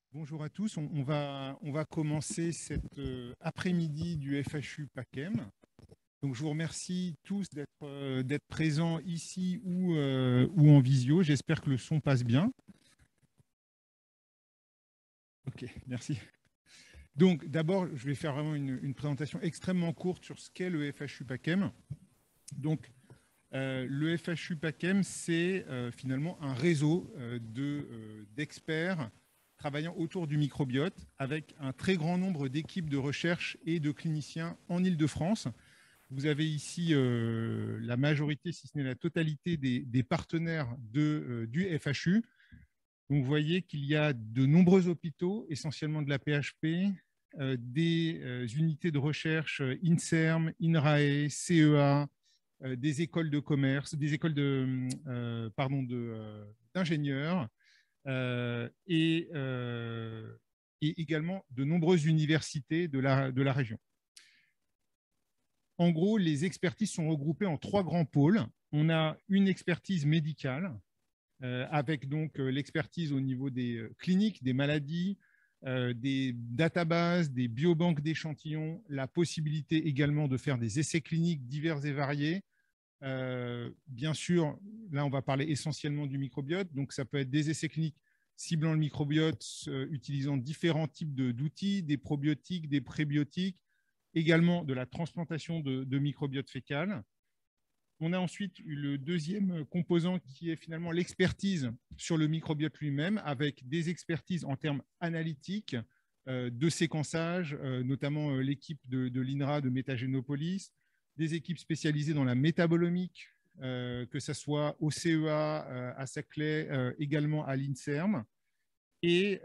Bonjour à tous. On va commencer cet après-midi du FHU PACEM. Donc, je vous remercie tous d'être présents ici ou en visio. J'espère que le son passe bien. OK, merci. Donc, d'abord, je vais faire vraiment une présentation extrêmement courte sur ce qu'est le FHU PACEM. Donc, le FHU PACEM, c'est finalement un réseau d'experts travaillant autour du microbiote avec un très grand nombre d'équipes de recherche et de cliniciens en Île-de-France. Vous avez ici la majorité, si ce n'est la totalité, des partenaires du FHU. Donc, vous voyez qu'il y a de nombreux hôpitaux, essentiellement de la PHP, des unités de recherche INSERM, INRAE, CEA, des écoles de commerce, des écoles d'ingénieurs et également de nombreuses universités de la région. En gros, les expertises sont regroupées en trois grands pôles. On a une expertise médicale avec donc l'expertise au niveau des cliniques, des maladies, des databases, des biobanques d'échantillons, la possibilité également de faire des essais cliniques divers et variés. Bien sûr, là, on va parler essentiellement du microbiote. Donc, ça peut être des essais cliniques ciblant le microbiote, utilisant différents types d'outils, des probiotiques, des prébiotiques, également de la transplantation de microbiote fécal. On a ensuite le deuxième composant qui est finalement l'expertise sur le microbiote lui-même, avec des expertises en termes analytiques, de séquençage, notamment l'équipe de l'INRA de Métagénopolis, des équipes spécialisées dans la métabolomique, que ce soit au CEA, à Saclay, également à l'INSERM, et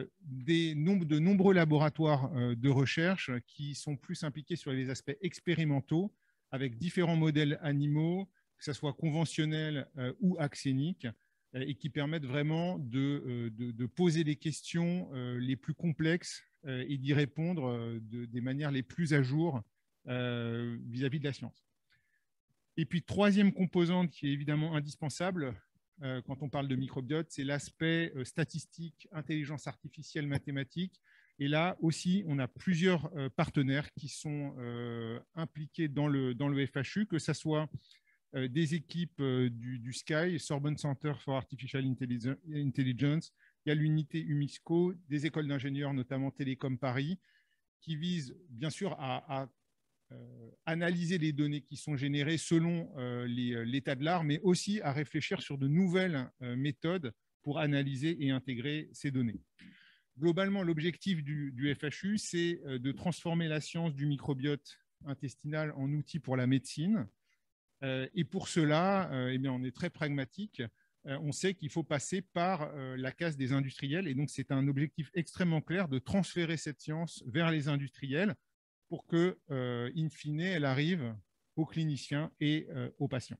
de nombreux laboratoires de recherche qui sont plus impliqués sur les aspects expérimentaux avec différents modèles animaux, que ce soit conventionnels ou axéniques, et qui permettent vraiment de poser les questions les plus complexes et d'y répondre des manières les plus à jour vis-à-vis de la science. Et puis, troisième composante qui est évidemment indispensable quand on parle de microbiote, c'est l'aspect statistique, intelligence artificielle, mathématique. Et là aussi, on a plusieurs partenaires qui sont impliqués dans le FHU, que ce soit des équipes du SCI, Sorbonne Center for Artificial Intelligence, il y a l'unité UMISCO, des écoles d'ingénieurs, notamment Télécom Paris, qui visent bien sûr à analyser les données qui sont générées selon l'état de l'art, mais aussi à réfléchir sur de nouvelles méthodes pour analyser et intégrer ces données. Globalement, l'objectif du FHU, c'est de transformer la science du microbiote intestinal en outil pour la médecine. Et pour cela, eh bien, on est très pragmatique. On sait qu'il faut passer par la case des industriels. Et donc, c'est un objectif extrêmement clair de transférer cette science vers les industriels pour que, in fine, elle arrive aux cliniciens et aux patients.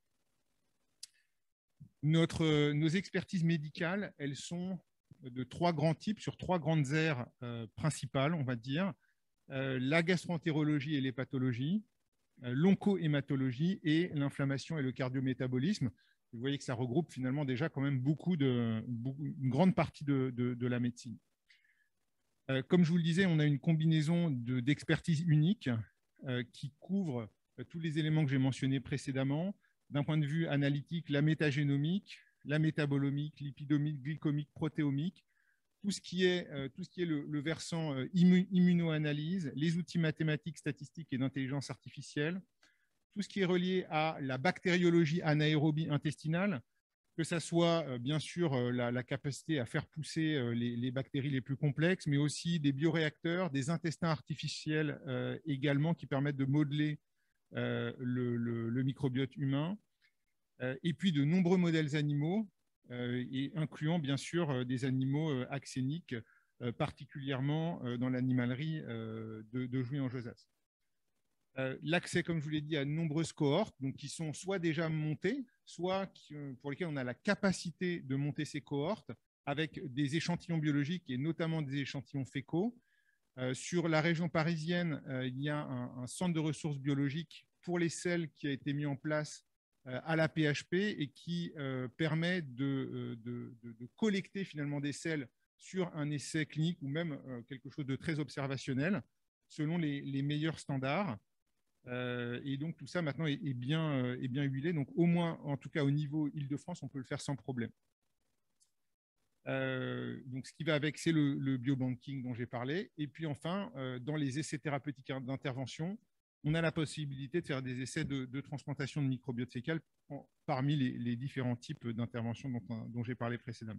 Nos expertises médicales, elles sont de trois grands types, sur trois grandes aires principales, on va dire. La gastroentérologie et l'hépatologie, l'oncohématologie et l'inflammation et le cardiométabolisme. Vous voyez que ça regroupe finalement déjà quand même une grande partie de la médecine. Comme je vous le disais, on a une combinaison d'expertise unique qui couvre tous les éléments que j'ai mentionnés précédemment. D'un point de vue analytique, la métagénomique, la métabolomique, lipidomique, glycomique, protéomique, tout ce qui est le versant immunoanalyse, les outils mathématiques, statistiques et d'intelligence artificielle, tout ce qui est relié à la bactériologie anaérobie intestinale, que ça soit bien sûr la capacité à faire pousser les bactéries les plus complexes, mais aussi des bioréacteurs, des intestins artificiels également qui permettent de modeler le microbiote humain, et puis de nombreux modèles animaux, et incluant bien sûr des animaux axéniques, particulièrement dans l'animalerie de Jouy-en-Josas. L'accès, comme je vous l'ai dit, à de nombreuses cohortes donc, qui sont soit déjà montées, soit pour lesquelles on a la capacité de monter ces cohortes avec des échantillons biologiques et notamment des échantillons fécaux. Sur la région parisienne, il y a un centre de ressources biologiques pour les selles qui a été mis en place à la PHP et qui permet de collecter finalement des selles sur un essai clinique ou même quelque chose de très observationnel selon les meilleurs standards. Et donc tout ça maintenant est bien huilé. Donc au moins, en tout cas au niveau Île-de-France, on peut le faire sans problème. Donc ce qui va avec, c'est le biobanking dont j'ai parlé. Et puis enfin, dans les essais thérapeutiques d'intervention, on a la possibilité de faire des essais de transplantation de microbiote fécal parmi les différents types d'interventions dont j'ai parlé précédemment.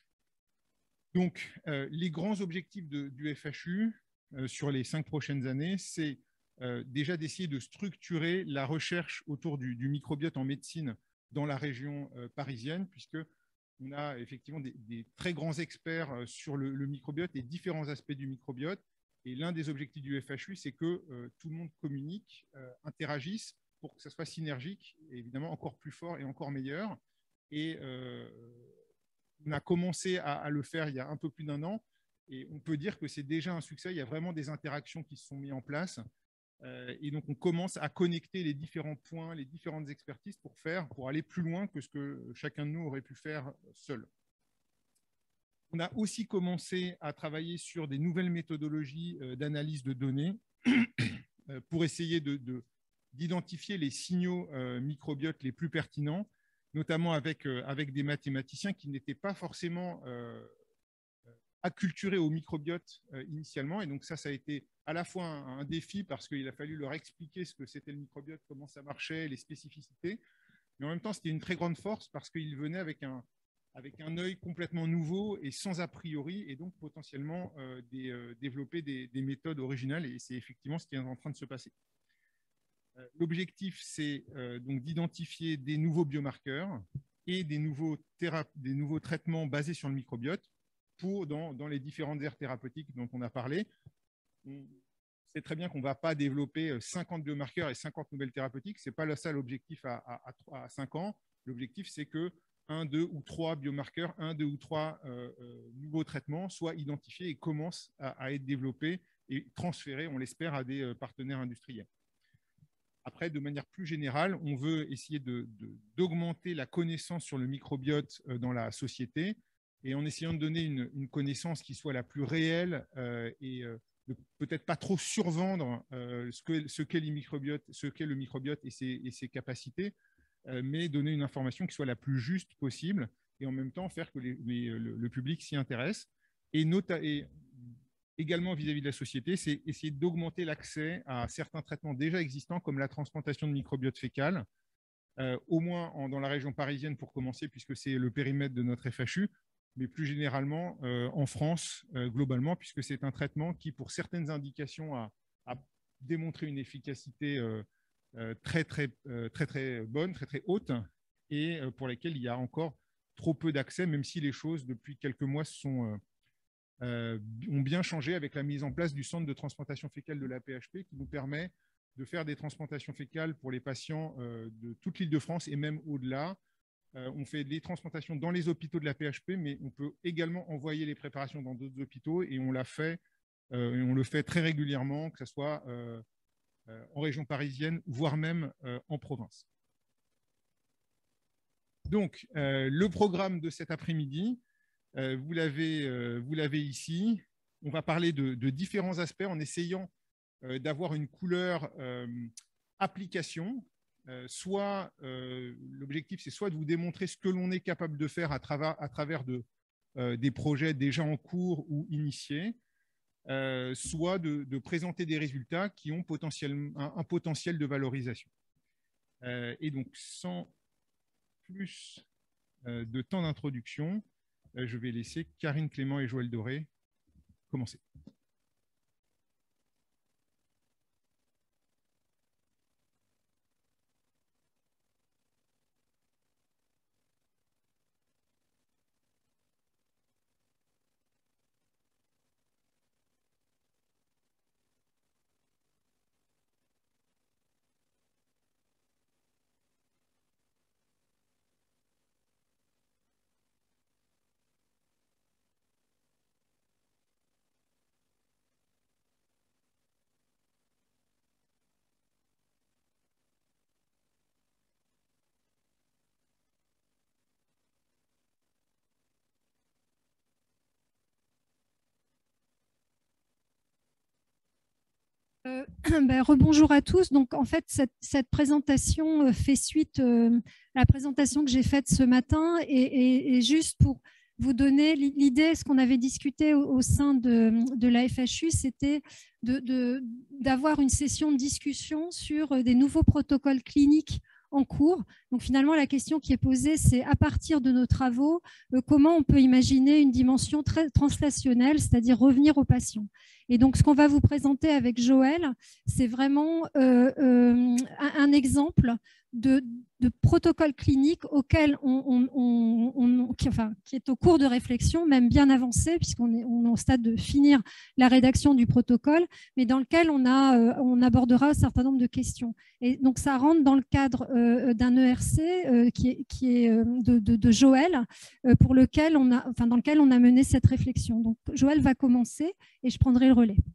Donc, les grands objectifs du FHU sur les 5 prochaines années, c'est déjà d'essayer de structurer la recherche autour du microbiote en médecine dans la région parisienne, puisque on a effectivement des très grands experts sur le microbiote et différents aspects du microbiote. Et l'un des objectifs du FHU, c'est que tout le monde communique, interagisse pour que ça soit synergique et évidemment encore plus fort et encore meilleur. Et on a commencé à le faire il y a un peu plus d'1 an et on peut dire que c'est déjà un succès. Il y a vraiment des interactions qui se sont mises en place. Et donc, on commence à connecter les différents points, les différentes expertises pour aller plus loin que ce que chacun de nous aurait pu faire seul. On a aussi commencé à travailler sur des nouvelles méthodologies d'analyse de données pour essayer d'identifier les signaux microbiotes les plus pertinents, notamment avec des mathématiciens qui n'étaient pas forcément acculturés au microbiote initialement. Et donc ça a été à la fois un défi parce qu'il a fallu leur expliquer ce que c'était le microbiote, comment ça marchait, les spécificités. Mais en même temps, c'était une très grande force parce qu'ils venaient avec un œil complètement nouveau et sans a priori, et donc potentiellement développer des méthodes originales. Et c'est effectivement ce qui est en train de se passer. L'objectif, c'est donc d'identifier des nouveaux biomarqueurs et des nouveaux traitements basés sur le microbiote dans les différentes aires thérapeutiques dont on a parlé. On sait très bien qu'on ne va pas développer 50 biomarqueurs et 50 nouvelles thérapeutiques. Ce n'est pas ça l'objectif à 5 ans. L'objectif, c'est que 1, 2 ou 3 biomarqueurs, 1, 2 ou 3 nouveaux traitements soient identifiés et commencent à être développés et transférés, on l'espère, à des partenaires industriels. Après, de manière plus générale, on veut essayer d'augmenter la connaissance sur le microbiote dans la société et en essayant de donner une connaissance qui soit la plus réelle et de peut-être pas trop survendre ce qu'est le microbiote et ses capacités, mais donner une information qui soit la plus juste possible et en même temps faire que le public s'y intéresse. Et également vis-à-vis de la société, c'est essayer d'augmenter l'accès à certains traitements déjà existants, comme la transplantation de microbiote fécal, au moins dans la région parisienne pour commencer, puisque c'est le périmètre de notre FHU, mais plus généralement en France, globalement, puisque c'est un traitement qui, pour certaines indications, a démontré une efficacité très bonne, très haute, et pour lesquelles il y a encore trop peu d'accès, même si les choses, depuis quelques mois, ont bien changé avec la mise en place du centre de transplantation fécale de la PHP qui nous permet de faire des transplantations fécales pour les patients de toute l'Île-de-France et même au-delà. On fait des transplantations dans les hôpitaux de la PHP, mais on peut également envoyer les préparations dans d'autres hôpitaux et on le fait très régulièrement, que ce soit en région parisienne, voire même en province. Donc, le programme de cet après-midi, vous l'avez ici. On va parler de différents aspects en essayant d'avoir une couleur application. L'objectif, c'est soit de vous démontrer ce que l'on est capable de faire à travers des projets déjà en cours ou initiés, soit de présenter des résultats qui ont un potentiel de valorisation. Et donc, sans plus de temps d'introduction, je vais laisser Karine Clément et Joël Doré commencer. Rebonjour à tous. Donc, en fait, cette présentation fait suite à la présentation que j'ai faite ce matin. Et juste pour vous donner l'idée, ce qu'on avait discuté au sein de la FHU, c'était d'avoir une session de discussion sur des nouveaux protocoles cliniques en cours. Donc, finalement, la question qui est posée, c'est à partir de nos travaux, comment on peut imaginer une dimension très translationnelle, c'est-à-dire revenir aux patients. Et donc, ce qu'on va vous présenter avec Joël, c'est vraiment un exemple de protocole clinique auquel qui est au cours de réflexion, même bien avancé, puisqu'on est au stade de finir la rédaction du protocole, mais dans lequel on abordera un certain nombre de questions. Et donc, ça rentre dans le cadre d'un ERC qui est de Joël, dans lequel on a mené cette réflexion. Donc, Joël va commencer et je prendrai le relais.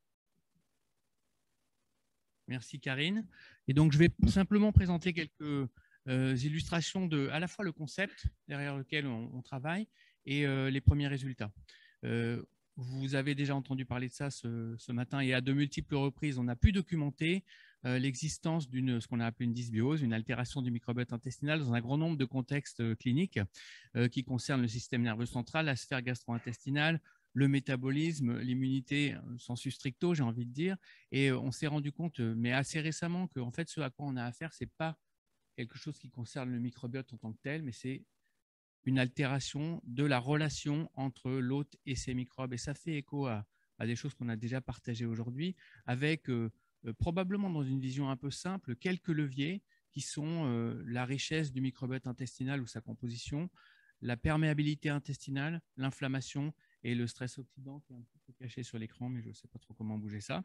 Merci Karine. Et donc, je vais simplement présenter quelques illustrations de à la fois le concept derrière lequel on travaille et les premiers résultats. Vous avez déjà entendu parler de ça ce matin et à de multiples reprises, on a pu documenter l'existence ce qu'on a appelé une dysbiose, une altération du microbiote intestinal dans un grand nombre de contextes cliniques qui concernent le système nerveux central, la sphère gastro-intestinale, le métabolisme, l'immunité sensu stricto, j'ai envie de dire. Et on s'est rendu compte, mais assez récemment, que en fait, ce à quoi on a affaire, ce n'est pas quelque chose qui concerne le microbiote en tant que tel, mais c'est une altération de la relation entre l'hôte et ses microbes. Et ça fait écho à des choses qu'on a déjà partagées aujourd'hui, avec probablement dans une vision un peu simple, quelques leviers qui sont la richesse du microbiote intestinal ou sa composition, la perméabilité intestinale, l'inflammation et le stress oxydant qui est un petit peu caché sur l'écran, mais je ne sais pas trop comment bouger ça.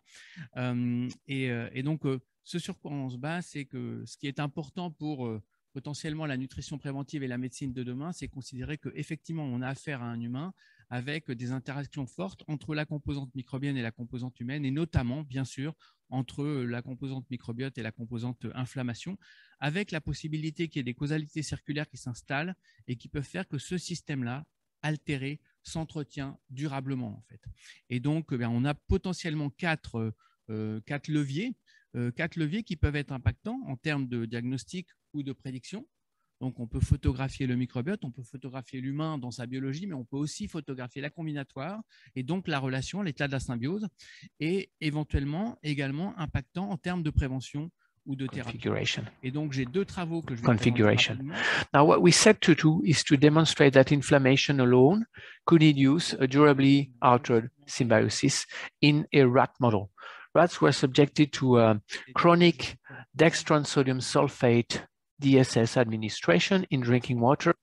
Et donc, ce sur quoi on se base, c'est que ce qui est important pour potentiellement la nutrition préventive et la médecine de demain, c'est considérer qu'effectivement, on a affaire à un humain avec des interactions fortes entre la composante microbienne et la composante humaine, et notamment, bien sûr, entre la composante microbiote et la composante inflammation, avec la possibilité qu'il y ait des causalités circulaires qui s'installent et qui peuvent faire que ce système-là, altéré, s'entretient durablement en fait. Et donc, on a potentiellement quatre leviers qui peuvent être impactants en termes de diagnostic ou de prédiction. Donc, on peut photographier le microbiote, on peut photographier l'humain dans sa biologie, mais on peut aussi photographier la combinatoire et donc la relation, l'état de la symbiose, et éventuellement également impactant en termes de prévention ou de thérapie. Et donc, j'ai deux travaux que je vais configuration. Now, what we set to do is to demonstrate that inflammation alone could induce a durably altered symbiosis in a rat model. Rats were subjected to chronic dextran sodium sulfate DSS administration in drinking water.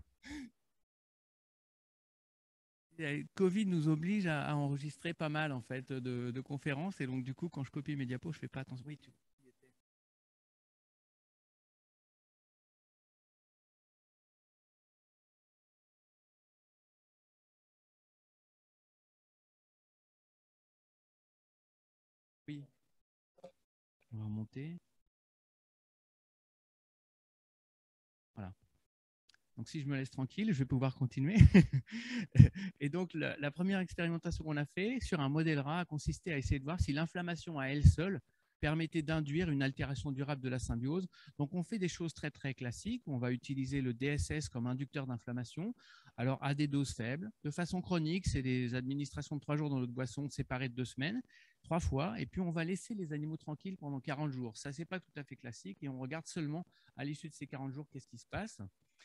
Covid nous oblige à enregistrer pas mal en fait de conférences, et donc du coup, quand je copie mes diapos, je fais pas attention. Oui, Oui. On va remonter. Voilà. Donc, si je me laisse tranquille, je vais pouvoir continuer. Et donc, la première expérimentation qu'on a fait sur un modèle rat a consisté à essayer de voir si l'inflammation à elle seule permettait d'induire une altération durable de la symbiose. Donc, on fait des choses très, très classiques. On va utiliser le DSS comme inducteur d'inflammation, alors à des doses faibles. De façon chronique, c'est des administrations de 3 jours dans notre boisson séparées de 2 semaines, 3 fois. Et puis, on va laisser les animaux tranquilles pendant 40 jours. Ça, ce n'est pas tout à fait classique. Et on regarde seulement à l'issue de ces 40 jours qu'est-ce qui se passe.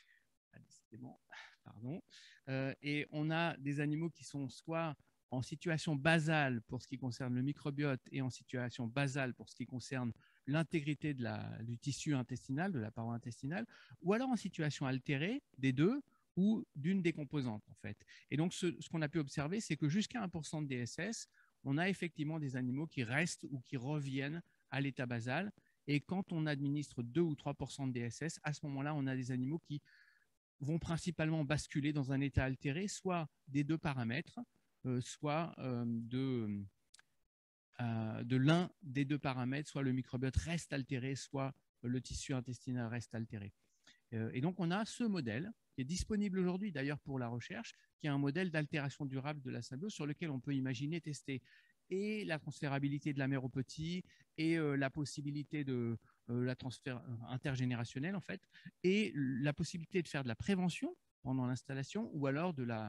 Pardon. Et on a des animaux qui sont soit en situation basale pour ce qui concerne le microbiote et en situation basale pour ce qui concerne l'intégrité du tissu intestinal, de la paroi intestinale, ou alors en situation altérée des deux ou d'une des composantes en fait. Et donc ce qu'on a pu observer, c'est que jusqu'à 1% de DSS, on a effectivement des animaux qui restent ou qui reviennent à l'état basal. Et quand on administre 2 ou 3% de DSS, à ce moment-là, on a des animaux qui vont principalement basculer dans un état altéré, soit des deux paramètres, soit de l'un des deux paramètres, soit le microbiote reste altéré, soit le tissu intestinal reste altéré. Et donc, on a ce modèle qui est disponible aujourd'hui d'ailleurs pour la recherche, qui est un modèle d'altération durable de la symbiose sur lequel on peut imaginer tester et la transférabilité de la mère au petit et la possibilité de la transfert intergénérationnel en fait, et la possibilité de faire de la prévention pendant l'installation ou alors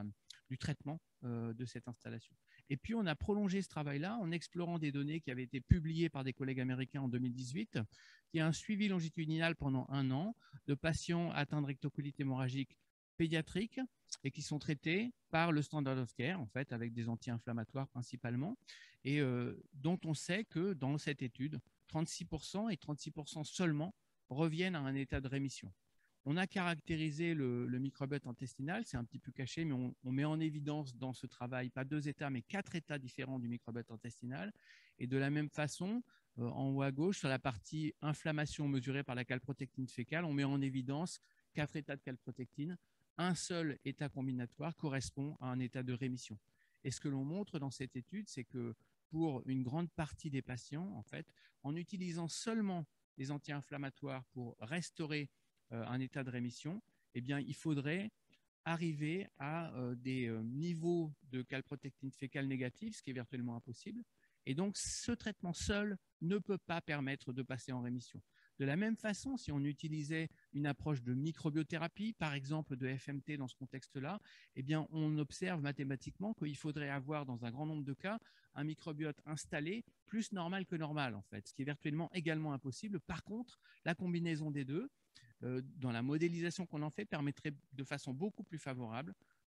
du traitement de cette installation. Et puis, on a prolongé ce travail-là en explorant des données qui avaient été publiées par des collègues américains en 2018, qui a un suivi longitudinal pendant 1 an de patients atteints de rectocolite hémorragique pédiatrique et qui sont traités par le standard of care, en fait, avec des anti-inflammatoires principalement, et dont on sait que dans cette étude, 36% et 36% seulement reviennent à un état de rémission. On a caractérisé le microbiote intestinal, c'est un petit peu caché, mais on met en évidence dans ce travail, pas 2 états, mais 4 états différents du microbiote intestinal. Et de la même façon, en haut à gauche, sur la partie inflammation mesurée par la calprotectine fécale, on met en évidence 4 états de calprotectine. Un seul état combinatoire correspond à un état de rémission. Et ce que l'on montre dans cette étude, c'est que pour une grande partie des patients, en fait, en utilisant seulement les anti-inflammatoires pour restaurer un état de rémission, eh bien, il faudrait arriver à des niveaux de calprotectine fécale négative, ce qui est virtuellement impossible. Et donc, ce traitement seul ne peut pas permettre de passer en rémission. De la même façon, si on utilisait une approche de microbiothérapie, par exemple de FMT dans ce contexte-là, eh bien, on observe mathématiquement qu'il faudrait avoir, dans un grand nombre de cas, un microbiote installé plus normal que normal, en fait, ce qui est virtuellement également impossible. Par contre, la combinaison des deux, dans la modélisation qu'on en fait, permettrait de façon beaucoup plus favorable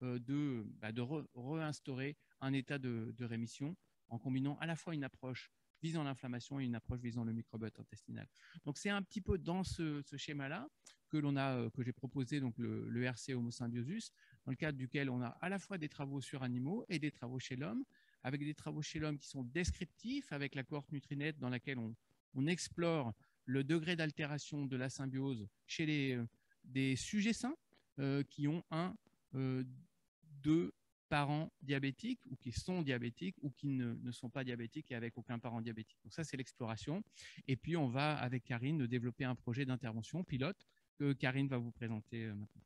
de réinstaurer un état de rémission en combinant à la fois une approche visant l'inflammation et une approche visant le microbiote intestinal. Donc, c'est un petit peu dans ce schéma-là que j'ai proposé donc le RC Homo symbiosus, dans le cadre duquel on a à la fois des travaux sur animaux et des travaux chez l'homme, avec des travaux chez l'homme qui sont descriptifs, avec la cohorte Nutrinet dans laquelle on explore le degré d'altération de la symbiose chez des sujets sains qui ont 2 parents diabétiques ou qui sont diabétiques ou qui ne sont pas diabétiques et avec aucun parent diabétique. Donc ça, c'est l'exploration. Et puis, on va, avec Karine, développer un projet d'intervention pilote que Karine va vous présenter maintenant.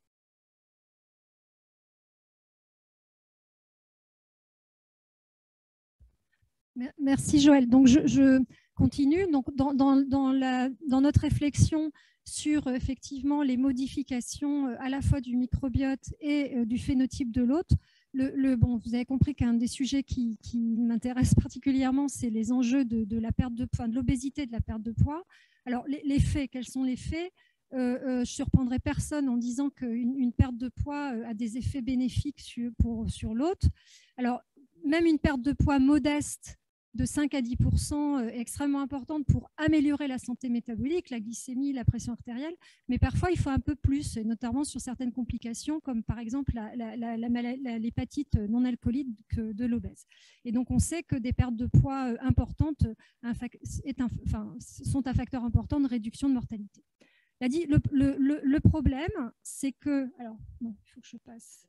Merci Joël. Donc je continue. Donc dans notre réflexion sur effectivement les modifications à la fois du microbiote et du phénotype de l'hôte, bon, vous avez compris qu'un des sujets qui m'intéresse particulièrement, c'est les enjeux de la perte de poids, de l'obésité, de la perte de poids. Alors les faits, quels sont les faits? Je ne surprendrai personne en disant qu'une perte de poids a des effets bénéfiques sur l'hôte. Alors même une perte de poids modeste de 5 à 10% est extrêmement importante pour améliorer la santé métabolique, la glycémie, la pression artérielle, mais parfois il faut un peu plus, et notamment sur certaines complications comme par exemple l'hépatite non alcoolique de l'obèse. Et donc on sait que des pertes de poids importantes sont un facteur important de réduction de mortalité. Le problème, c'est que... Alors, bon, il faut que je passe...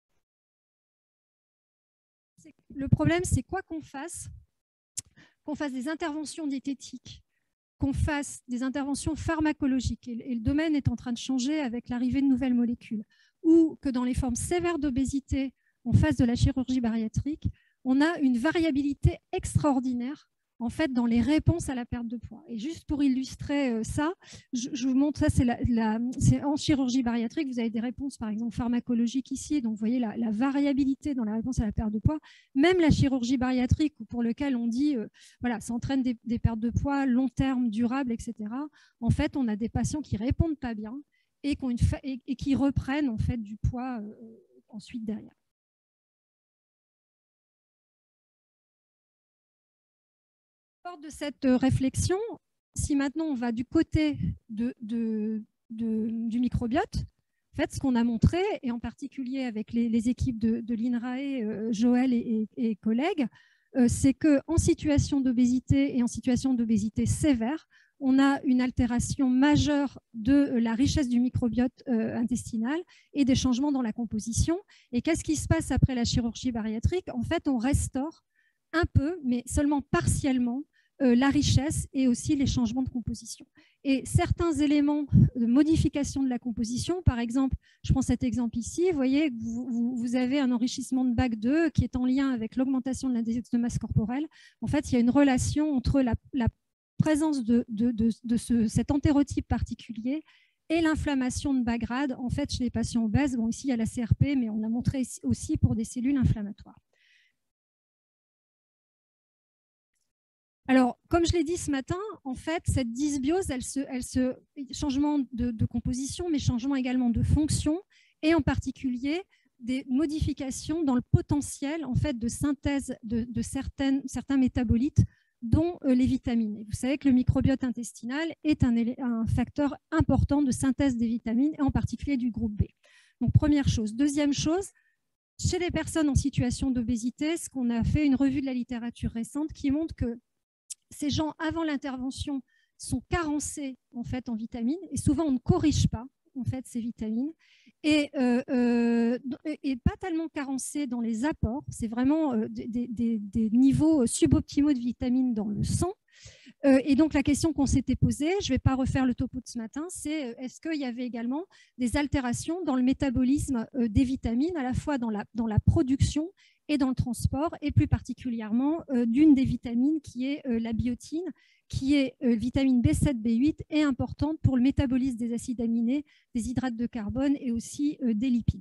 Le problème, c'est quoi qu'on fasse des interventions diététiques, qu'on fasse des interventions pharmacologiques, et le domaine est en train de changer avec l'arrivée de nouvelles molécules, ou que dans les formes sévères d'obésité, on fasse de la chirurgie bariatrique, on a une variabilité extraordinaire en fait, dans les réponses à la perte de poids. Et juste pour illustrer ça, je vous montre, ça c'est en chirurgie bariatrique, vous avez des réponses par exemple pharmacologiques ici, donc vous voyez la variabilité dans la réponse à la perte de poids. Même la chirurgie bariatrique pour laquelle on dit, voilà, ça entraîne des pertes de poids long terme, durables, etc. En fait, on a des patients qui ne répondent pas bien et qui reprennent en fait du poids ensuite derrière. De cette réflexion, si maintenant on va du côté du microbiote, en fait, ce qu'on a montré, et en particulier avec les équipes de l'INRAE, Joël et collègues, c'est qu'en situation d'obésité et en situation d'obésité sévère, on a une altération majeure de la richesse du microbiote intestinal et des changements dans la composition. Et qu'est-ce qui se passe après la chirurgie bariatrique? En fait, on restaure un peu, mais seulement partiellement, la richesse et aussi les changements de composition. Et certains éléments de modification de la composition, par exemple, je prends cet exemple ici, vous voyez, vous avez un enrichissement de BAC2 qui est en lien avec l'augmentation de l'index de masse corporelle. En fait, il y a une relation entre la présence de cet entérotype particulier et l'inflammation de bas grade, en fait, chez les patients obèses. Bon, ici, il y a la CRP, mais on l'a montré aussi pour des cellules inflammatoires. Alors, comme je l'ai dit ce matin, en fait, cette dysbiose, changement de composition, mais changement également de fonction, et en particulier des modifications dans le potentiel en fait, de synthèse de certains métabolites, dont les vitamines. Et vous savez que le microbiote intestinal est un facteur important de synthèse des vitamines, et en particulier du groupe B. Donc, première chose. Deuxième chose, chez les personnes en situation d'obésité, ce qu'on a fait une revue de la littérature récente qui montre que ces gens, avant l'intervention, sont carencés en fait, en vitamines, et souvent on ne corrige pas en fait, ces vitamines, et pas tellement carencés dans les apports, c'est vraiment des niveaux suboptimaux de vitamines dans le sang. Et donc la question qu'on s'était posée, je ne vais pas refaire le topo de ce matin, c'est est-ce qu'il y avait également des altérations dans le métabolisme des vitamines, à la fois dans la production et dans le transport, et plus particulièrement d'une des vitamines qui est la biotine, qui est vitamine B7, B8, est importante pour le métabolisme des acides aminés, des hydrates de carbone et aussi des lipides.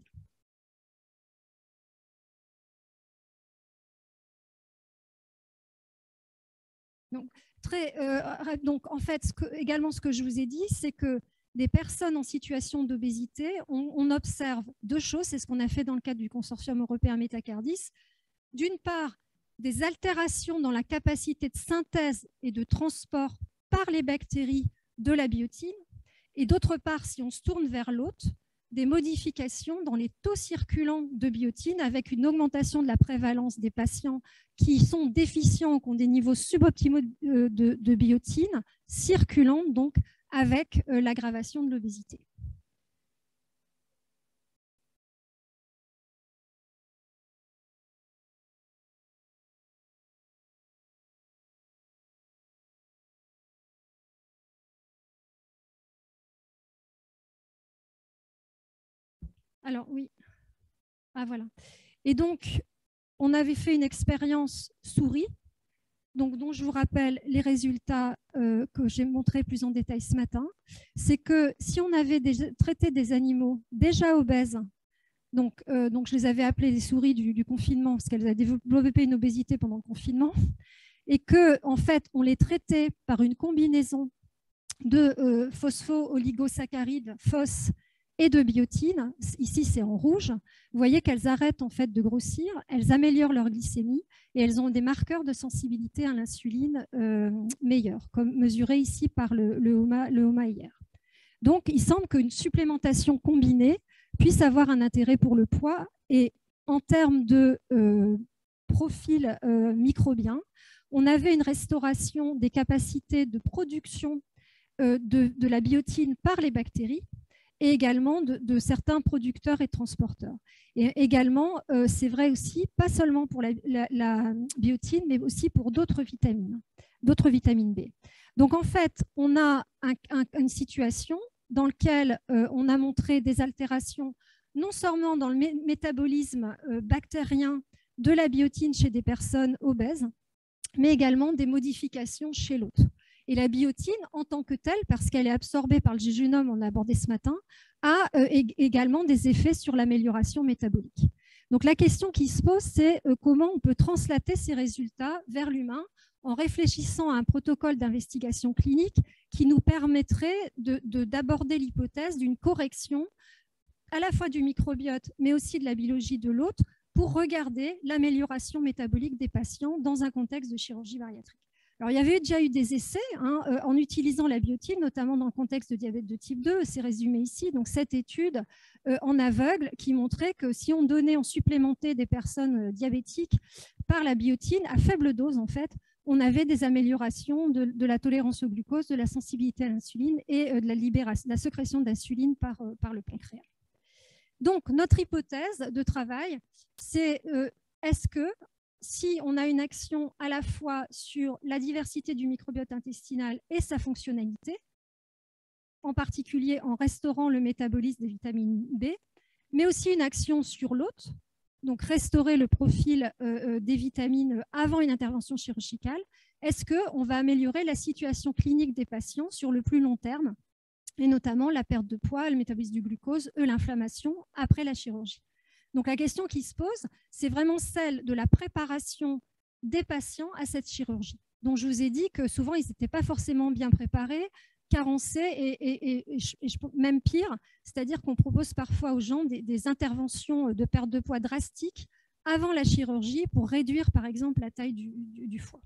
Donc en fait, également ce que je vous ai dit, c'est que des personnes en situation d'obésité, on observe deux choses, c'est ce qu'on a fait dans le cadre du consortium européen Métacardis. D'une part, des altérations dans la capacité de synthèse et de transport par les bactéries de la biotine, et d'autre part, si on se tourne vers l'autre, des modifications dans les taux circulants de biotine avec une augmentation de la prévalence des patients qui sont déficients, qui ont des niveaux suboptimaux de biotine circulant, donc avec l'aggravation de l'obésité. Alors oui, voilà. Et donc, on avait fait une expérience souris, donc, dont je vous rappelle les résultats que j'ai montrés plus en détail ce matin. C'est que si on avait traité des animaux déjà obèses, donc je les avais appelés les souris du confinement parce qu'elles avaient développé une obésité pendant le confinement, et que en fait, on les traitait par une combinaison de phospho-oligosaccharides, FOS, et de biotine, ici c'est en rouge, vous voyez qu'elles arrêtent en fait de grossir, elles améliorent leur glycémie et elles ont des marqueurs de sensibilité à l'insuline meilleurs, comme mesuré ici par le HOMA-IR. Donc il semble qu'une supplémentation combinée puisse avoir un intérêt pour le poids, et en termes de profil microbien, on avait une restauration des capacités de production de la biotine par les bactéries, et également de certains producteurs et transporteurs. Et également, c'est vrai aussi, pas seulement pour la biotine, mais aussi pour d'autres vitamines B. Donc en fait, on a une situation dans laquelle on a montré des altérations non seulement dans le métabolisme bactérien de la biotine chez des personnes obèses, mais également des modifications chez l'autre. Et la biotine, en tant que telle, parce qu'elle est absorbée par le jejunum, on a abordé ce matin, a également des effets sur l'amélioration métabolique. Donc la question qui se pose, c'est comment on peut translater ces résultats vers l'humain en réfléchissant à un protocole d'investigation clinique qui nous permettrait d'aborder l'hypothèse d'une correction à la fois du microbiote, mais aussi de la biologie de l'hôte, pour regarder l'amélioration métabolique des patients dans un contexte de chirurgie bariatrique. Alors, il y avait déjà eu des essais en utilisant la biotine, notamment dans le contexte de diabète de type 2, c'est résumé ici. Donc, cette étude en aveugle qui montrait que si on supplémentait des personnes diabétiques par la biotine, à faible dose, en fait, on avait des améliorations de la tolérance au glucose, de la sensibilité à l'insuline et de la sécrétion d'insuline par le pancréas. Donc, notre hypothèse de travail, c'est est-ce que si on a une action à la fois sur la diversité du microbiote intestinal et sa fonctionnalité, en particulier en restaurant le métabolisme des vitamines B, mais aussi une action sur l'hôte, donc restaurer le profil des vitamines avant une intervention chirurgicale, est-ce qu'on va améliorer la situation clinique des patients sur le plus long terme, et notamment la perte de poids, le métabolisme du glucose, l'inflammation après la chirurgie. Donc la question qui se pose, c'est vraiment celle de la préparation des patients à cette chirurgie. Donc je vous ai dit que souvent, ils n'étaient pas forcément bien préparés, carencés et même pire, c'est-à-dire qu'on propose parfois aux gens des interventions de perte de poids drastiques avant la chirurgie pour réduire, par exemple, la taille du foie.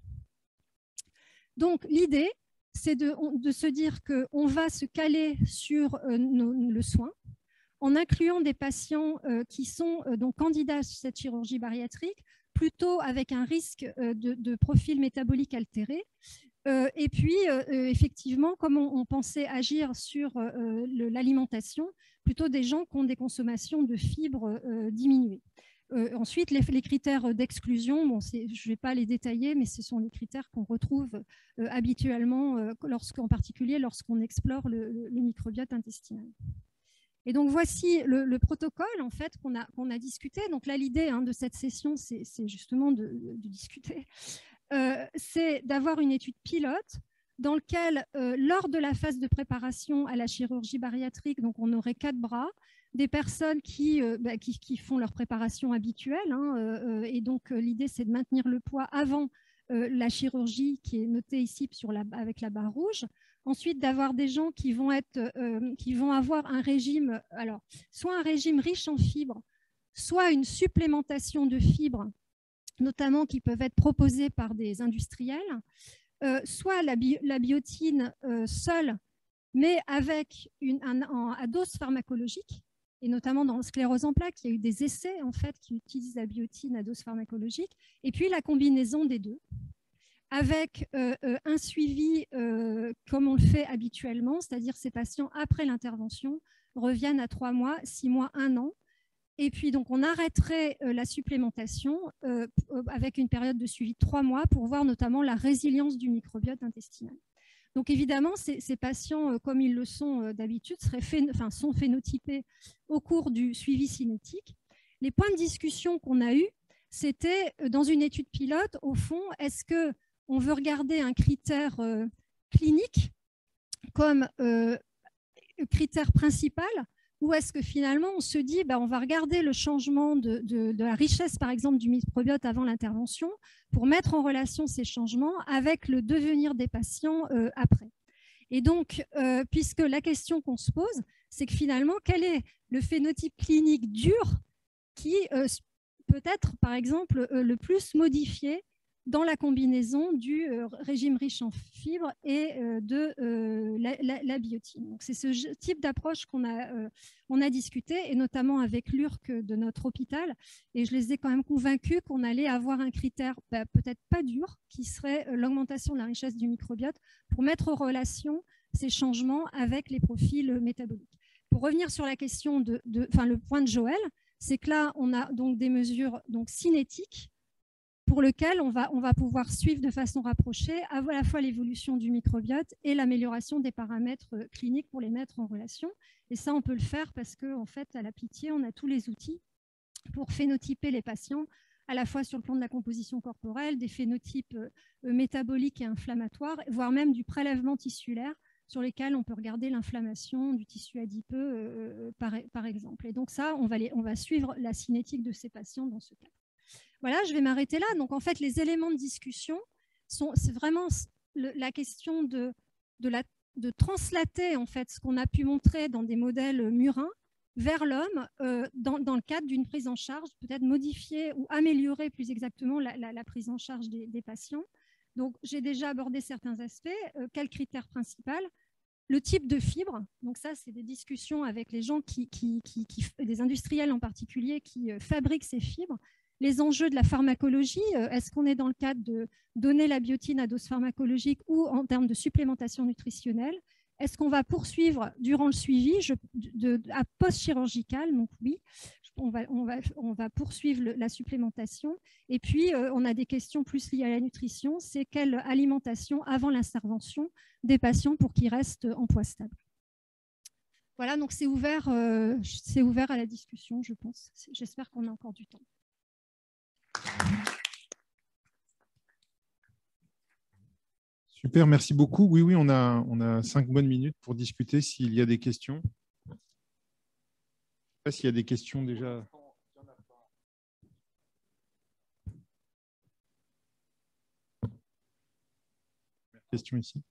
Donc l'idée, c'est de se dire qu'on va se caler sur le soin en incluant des patients qui sont donc candidats à cette chirurgie bariatrique, plutôt avec un risque de profil métabolique altéré. Et puis, effectivement, comme on pensait agir sur l'alimentation, plutôt des gens qui ont des consommations de fibres diminuées. Ensuite, les critères d'exclusion, bon, je ne vais pas les détailler, mais ce sont les critères qu'on retrouve habituellement, en particulier lorsqu'on explore le microbiote intestinal. Et donc, voici le protocole en fait, qu'on a discuté. Donc là, l'idée de cette session, c'est justement de discuter. C'est d'avoir une étude pilote dans laquelle, lors de la phase de préparation à la chirurgie bariatrique, donc on aurait 4 bras, des personnes qui font leur préparation habituelle. Et donc, l'idée, c'est de maintenir le poids avant la chirurgie, qui est notée ici avec la barre rouge. Ensuite, d'avoir des gens qui vont avoir un régime, alors, soit un régime riche en fibres, soit une supplémentation de fibres, notamment qui peuvent être proposées par des industriels, soit la biotine seule, mais avec à dose pharmacologique, et notamment dans la sclérose en plaques, il y a eu des essais en fait, qui utilisent la biotine à dose pharmacologique, et puis la combinaison des deux, avec un suivi comme on le fait habituellement, c'est-à-dire ces patients, après l'intervention, reviennent à 3 mois, 6 mois, 1 an. Et puis, donc, on arrêterait la supplémentation avec une période de suivi de 3 mois pour voir notamment la résilience du microbiote intestinal. Donc, évidemment, ces patients, comme ils le sont d'habitude, sont phénotypés au cours du suivi cinétique. Les points de discussion qu'on a eus, c'était dans une étude pilote, au fond, est-ce qu'on veut regarder un critère clinique comme critère principal, ou est-ce que finalement on se dit on va regarder le changement de la richesse par exemple du microbiote avant l'intervention pour mettre en relation ces changements avec le devenir des patients après. Et donc, puisque la question qu'on se pose, c'est que finalement, quel est le phénotype clinique dur qui peut être par exemple le plus modifié dans la combinaison du régime riche en fibres et de la biotine. Donc, c'est ce type d'approche qu'on a discuté, et notamment avec l'URC de notre hôpital. Et je les ai quand même convaincus qu'on allait avoir un critère peut-être pas dur, qui serait l'augmentation de la richesse du microbiote pour mettre en relation ces changements avec les profils métaboliques. Pour revenir sur la question le point de Joël, c'est que là, on a donc des mesures cinétiques pour lequel on va pouvoir suivre de façon rapprochée à la fois l'évolution du microbiote et l'amélioration des paramètres cliniques pour les mettre en relation. Et ça, on peut le faire parce qu'en fait, à la Pitié, on a tous les outils pour phénotyper les patients, à la fois sur le plan de la composition corporelle, des phénotypes métaboliques et inflammatoires, voire même du prélèvement tissulaire, sur lesquels on peut regarder l'inflammation du tissu adipeux, par exemple. Et donc ça, on va suivre la cinétique de ces patients dans ce cas. Voilà, je vais m'arrêter là. Donc, en fait, les éléments de discussion, c'est vraiment la question de translater en fait, ce qu'on a pu montrer dans des modèles murins vers l'homme dans le cadre d'une prise en charge, peut-être modifier ou améliorer plus exactement la prise en charge des patients. Donc, j'ai déjà abordé certains aspects. Quel critère principal ? Le type de fibre. Donc, ça, c'est des discussions avec les gens des industriels en particulier, qui fabriquent ces fibres. Les enjeux de la pharmacologie, est-ce qu'on est dans le cadre de donner la biotine à dose pharmacologique ou en termes de supplémentation nutritionnelle? Est-ce qu'on va poursuivre durant le suivi à post-chirurgical? Donc oui, on va poursuivre la supplémentation. Et puis, on a des questions plus liées à la nutrition. C'est quelle alimentation avant l'intervention des patients pour qu'ils restent en poids stable. Voilà, donc c'est ouvert à la discussion, je pense. J'espère qu'on a encore du temps. Super, merci beaucoup. Oui, on a 5 bonnes minutes pour discuter s'il y a des questions. Je ne sais pas s'il y a des questions déjà. Question ici.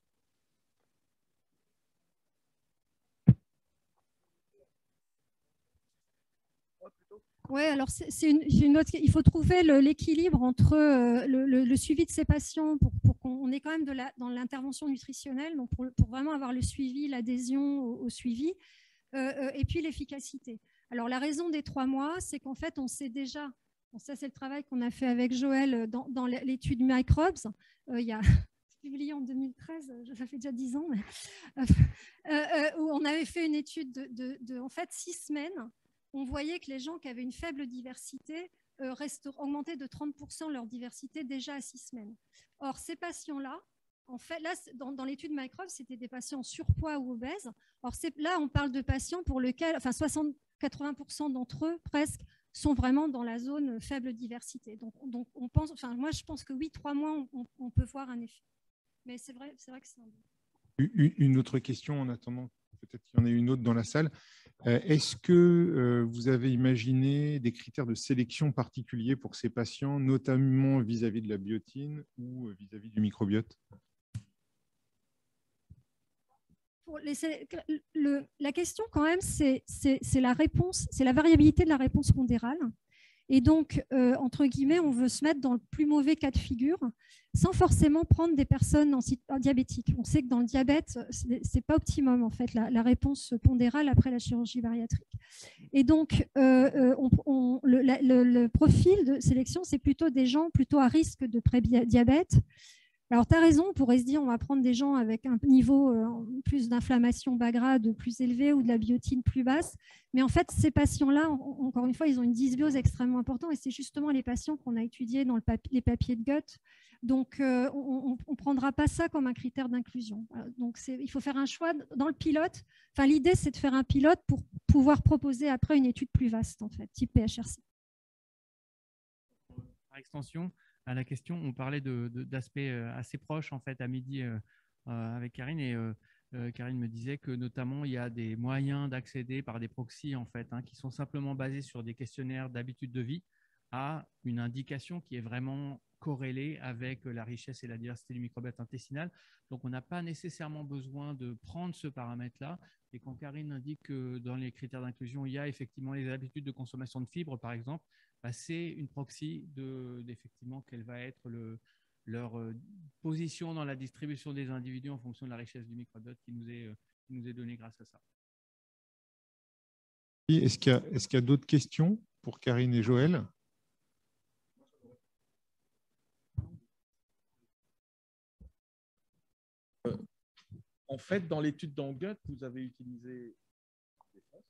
Oui, alors c'est une autre. Il faut trouver l'équilibre entre le suivi de ces patients pour qu'on ait quand même dans l'intervention nutritionnelle, donc pour vraiment avoir le suivi, l'adhésion au suivi, et puis l'efficacité. Alors la raison des 3 mois, c'est qu'en fait, on sait déjà, ça c'est le travail qu'on a fait avec Joël dans l'étude Microbes, il y a publié en 2013, ça fait déjà 10 ans, mais, où on avait fait une étude de en fait 6 semaines. On voyait que les gens qui avaient une faible diversité augmentaient de 30% leur diversité déjà à 6 semaines. Or, ces patients-là, en fait, là, dans l'étude Microbes, c'était des patients surpoids ou obèses. Or, là, on parle de patients pour lesquels, enfin, 80% d'entre eux, presque, sont vraiment dans la zone faible diversité. Donc on pense, enfin, moi, je pense que oui, 3 mois, on peut voir un effet. Mais c'est vrai que c'est un... Une autre question en attendant, peut-être qu'il y en a une autre dans la salle. Est-ce que vous avez imaginé des critères de sélection particuliers pour ces patients, notamment vis-à-vis de la biotine ou vis-à-vis du microbiote? La question, quand même, c'est la réponse, c'est la variabilité de la réponse pondérale. Et donc, entre guillemets, on veut se mettre dans le plus mauvais cas de figure sans forcément prendre des personnes en diabétiques. On sait que dans le diabète, ce n'est pas optimum, en fait, la réponse pondérale après la chirurgie bariatrique. Et donc, le profil de sélection, c'est plutôt des gens plutôt à risque de pré-diabète. Alors, tu as raison, on pourrait se dire on va prendre des gens avec un niveau plus d'inflammation bas grade plus élevé ou de la biotine plus basse. Mais en fait, ces patients-là, encore une fois, ils ont une dysbiose extrêmement importante et c'est justement les patients qu'on a étudiés dans les papiers de Gut. Donc, on ne prendra pas ça comme un critère d'inclusion. Donc, il faut faire un choix dans le pilote. Enfin, l'idée, c'est de faire un pilote pour pouvoir proposer après une étude plus vaste, en fait, type PHRC. Par extension, à la question, on parlait d'aspects assez proches en fait à midi avec Karine et Karine me disait que notamment il y a des moyens d'accéder par des proxys en fait qui sont simplement basés sur des questionnaires d'habitude de vie à une indication qui est vraiment corrélée avec la richesse et la diversité du microbiote intestinal. Donc on n'a pas nécessairement besoin de prendre ce paramètre-là. Et quand Karine indique que dans les critères d'inclusion, il y a effectivement les habitudes de consommation de fibres, par exemple, c'est une proxy d'effectivement quelle va être leur position dans la distribution des individus en fonction de la richesse du microbiote qui nous est donnée grâce à ça. Est-ce qu'il y a d'autres questions pour Karine et Joël? En fait, dans l'étude d'Angut, vous avez utilisé des FOS.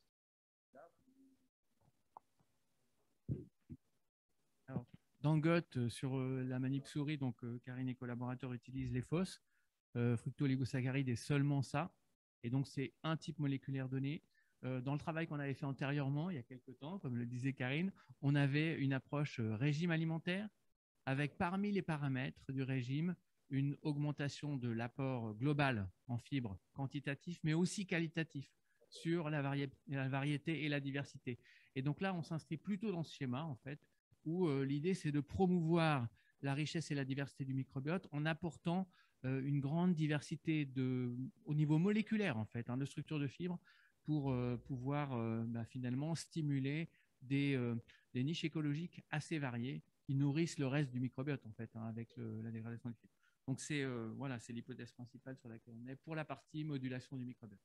Alors, dans Gut, sur la manip souris, donc Karine et collaborateurs utilisent les FOS, fructooligosaccharides et seulement ça. Et donc, c'est un type moléculaire donné. Dans le travail qu'on avait fait antérieurement, il y a quelques temps, comme le disait Karine, on avait une approche régime alimentaire avec parmi les paramètres du régime une augmentation de l'apport global en fibres quantitatif, mais aussi qualitatif sur la variété et la diversité. Et donc là, on s'inscrit plutôt dans ce schéma, en fait, où l'idée, c'est de promouvoir la richesse et la diversité du microbiote en apportant une grande diversité au niveau moléculaire, en fait, de structure de fibres pour pouvoir finalement stimuler des niches écologiques assez variées qui nourrissent le reste du microbiote, en fait, avec la dégradation des fibres. Donc, c'est l'hypothèse principale sur laquelle on est pour la partie modulation du microbiote.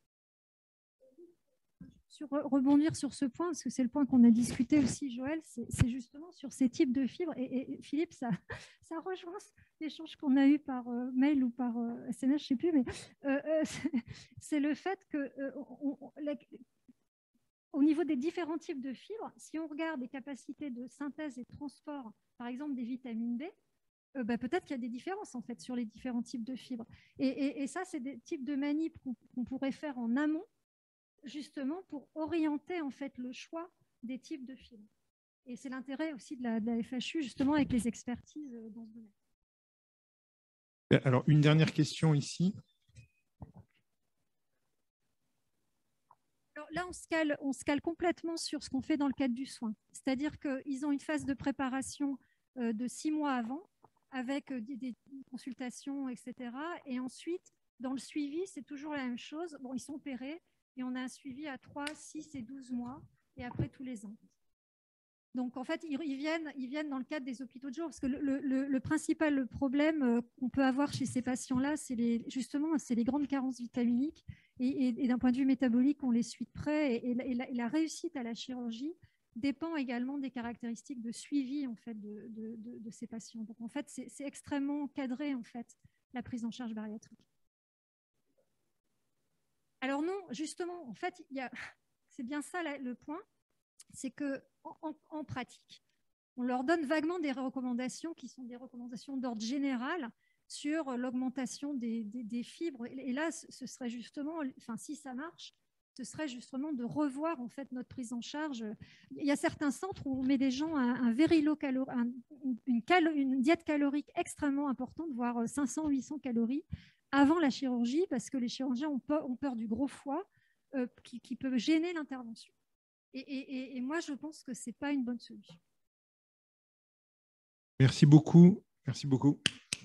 Rebondir sur ce point, parce que c'est le point qu'on a discuté aussi, Joël, c'est justement sur ces types de fibres. Et Philippe, ça rejoint l'échange qu'on a eu par mail ou par SMS, je ne sais plus, mais c'est le fait que au niveau des différents types de fibres, si on regarde les capacités de synthèse et de transport, par exemple des vitamines B, peut-être qu'il y a des différences en fait sur les différents types de fibres. Et ça, c'est des types de manips qu'on pourrait faire en amont, justement pour orienter en fait le choix des types de fibres. Et c'est l'intérêt aussi de la FHU, justement, avec les expertises dans ce domaine. Alors, une dernière question ici. Alors là, on se cale complètement sur ce qu'on fait dans le cadre du soin. C'est-à-dire qu'ils ont une phase de préparation de 6 mois avant, avec des consultations, etc. Et ensuite, dans le suivi, c'est toujours la même chose. Bon, ils sont opérés et on a un suivi à 3, 6 et 12 mois, et après tous les ans. Donc, en fait, ils viennent dans le cadre des hôpitaux de jour, parce que le principal problème qu'on peut avoir chez ces patients-là, c'est justement les grandes carences vitaminiques. Et d'un point de vue métabolique, on les suit de près. Et la réussite à la chirurgie dépend également des caractéristiques de suivi en fait, de ces patients. Donc, en fait, c'est extrêmement cadré, en fait, la prise en charge bariatrique. Alors non, justement, en fait, c'est bien ça le point. C'est qu'en pratique, on leur donne vaguement des recommandations qui sont des recommandations d'ordre général sur l'augmentation des fibres. Et là, ce serait justement, enfin, si ça marche, ce serait justement de revoir en fait notre prise en charge. Il y a certains centres où on met des gens à un very low une diète calorique extrêmement importante, voire 500-800 calories avant la chirurgie, parce que les chirurgiens ont peur du gros foie qui peut gêner l'intervention. Et moi, je pense que ce n'est pas une bonne solution. Merci beaucoup. Merci beaucoup.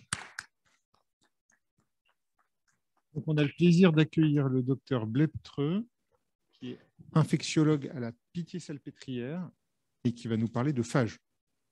Donc, on a le plaisir d'accueillir le docteur Bleptreux, qui est infectiologue à la Pitié-Salpêtrière et qui va nous parler de phage.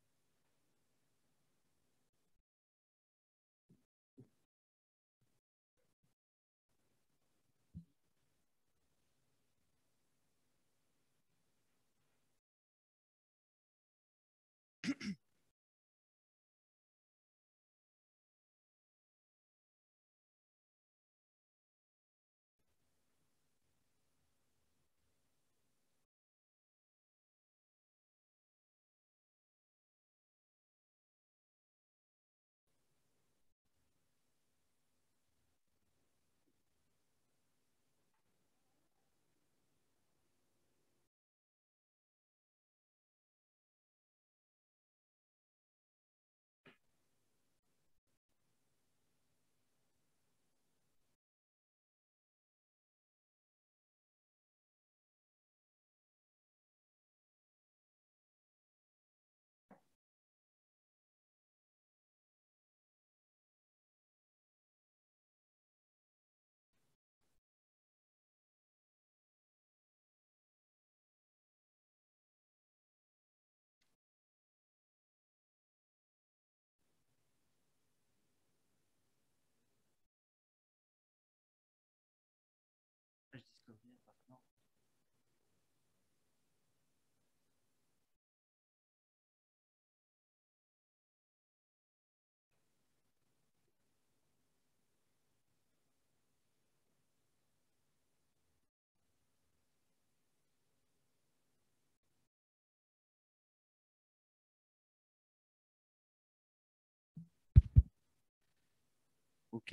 Ok.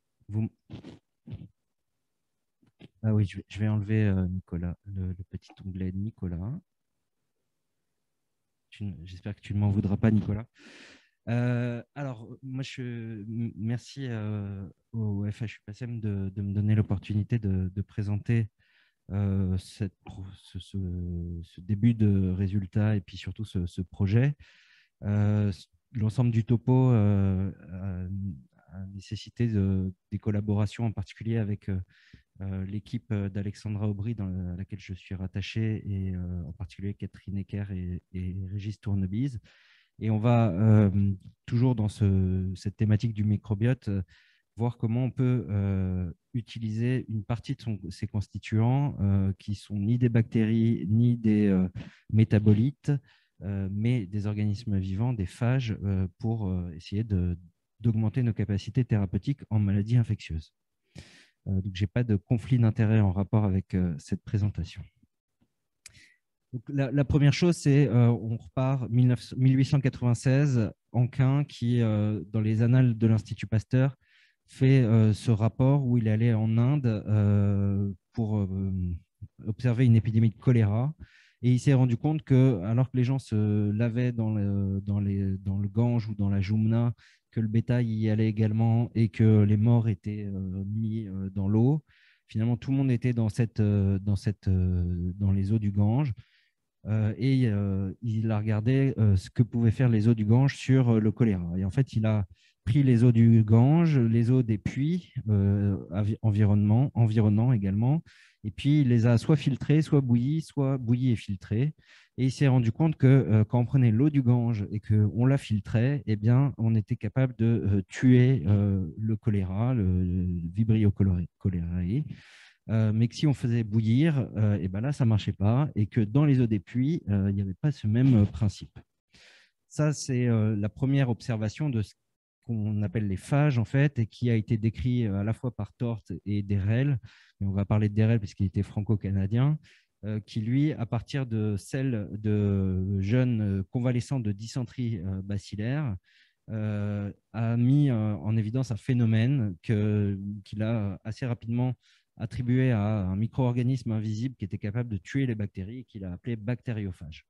Ah oui, je vais enlever Nicolas, le petit onglet Nicolas. J'espère que tu ne m'en voudras pas, Nicolas. Alors, moi, merci au FHU PACEM de me donner l'opportunité de présenter ce début de résultat et puis surtout ce projet. L'ensemble du topo a nécessité des collaborations, en particulier avec l'équipe d'Alexandra Aubry, à laquelle je suis rattaché, et en particulier Catherine Ecker et Régis Tournebise. Et on va, toujours dans cette thématique du microbiote, voir comment on peut utiliser une partie de ces constituants qui sont ni des bactéries ni des métabolites, mais des organismes vivants, des phages, pour essayer d'augmenter nos capacités thérapeutiques en maladies infectieuses. Donc, je n'ai pas de conflit d'intérêt en rapport avec cette présentation. Donc, la première chose, c'est on repart 1896, Anquin, qui, dans les annales de l'Institut Pasteur, fait ce rapport où il est allé en Inde pour observer une épidémie de choléra. Et il s'est rendu compte que, alors que les gens se lavaient dans le Gange ou dans la Jumna, que le bétail y allait également et que les morts étaient mis dans l'eau, finalement, tout le monde était dans les eaux du Gange. Il a regardé ce que pouvaient faire les eaux du Gange sur le choléra. Et en fait, il a pris les eaux du Gange, les eaux des puits environnants également, et puis il les a soit filtrées, soit bouillies et filtrées. Et il s'est rendu compte que quand on prenait l'eau du Gange et qu'on la filtrait, eh bien, on était capable de tuer le choléra, le Vibrio cholerae. Mais que si on faisait bouillir, et ben là, ça ne marchait pas, et que dans les eaux des puits, il n'y avait pas ce même principe. Ça, c'est la première observation de ce qu'on appelle les phages, en fait, et qui a été décrit à la fois par Tort et Derrel, mais on va parler de Derrel puisqu'il était franco-canadien, qui, lui, à partir de celles de jeunes convalescents de dysenterie bacillaire, a mis en évidence un phénomène qu'il a assez rapidement attribué à un micro-organisme invisible qui était capable de tuer les bactéries et qu'il a appelé bactériophage.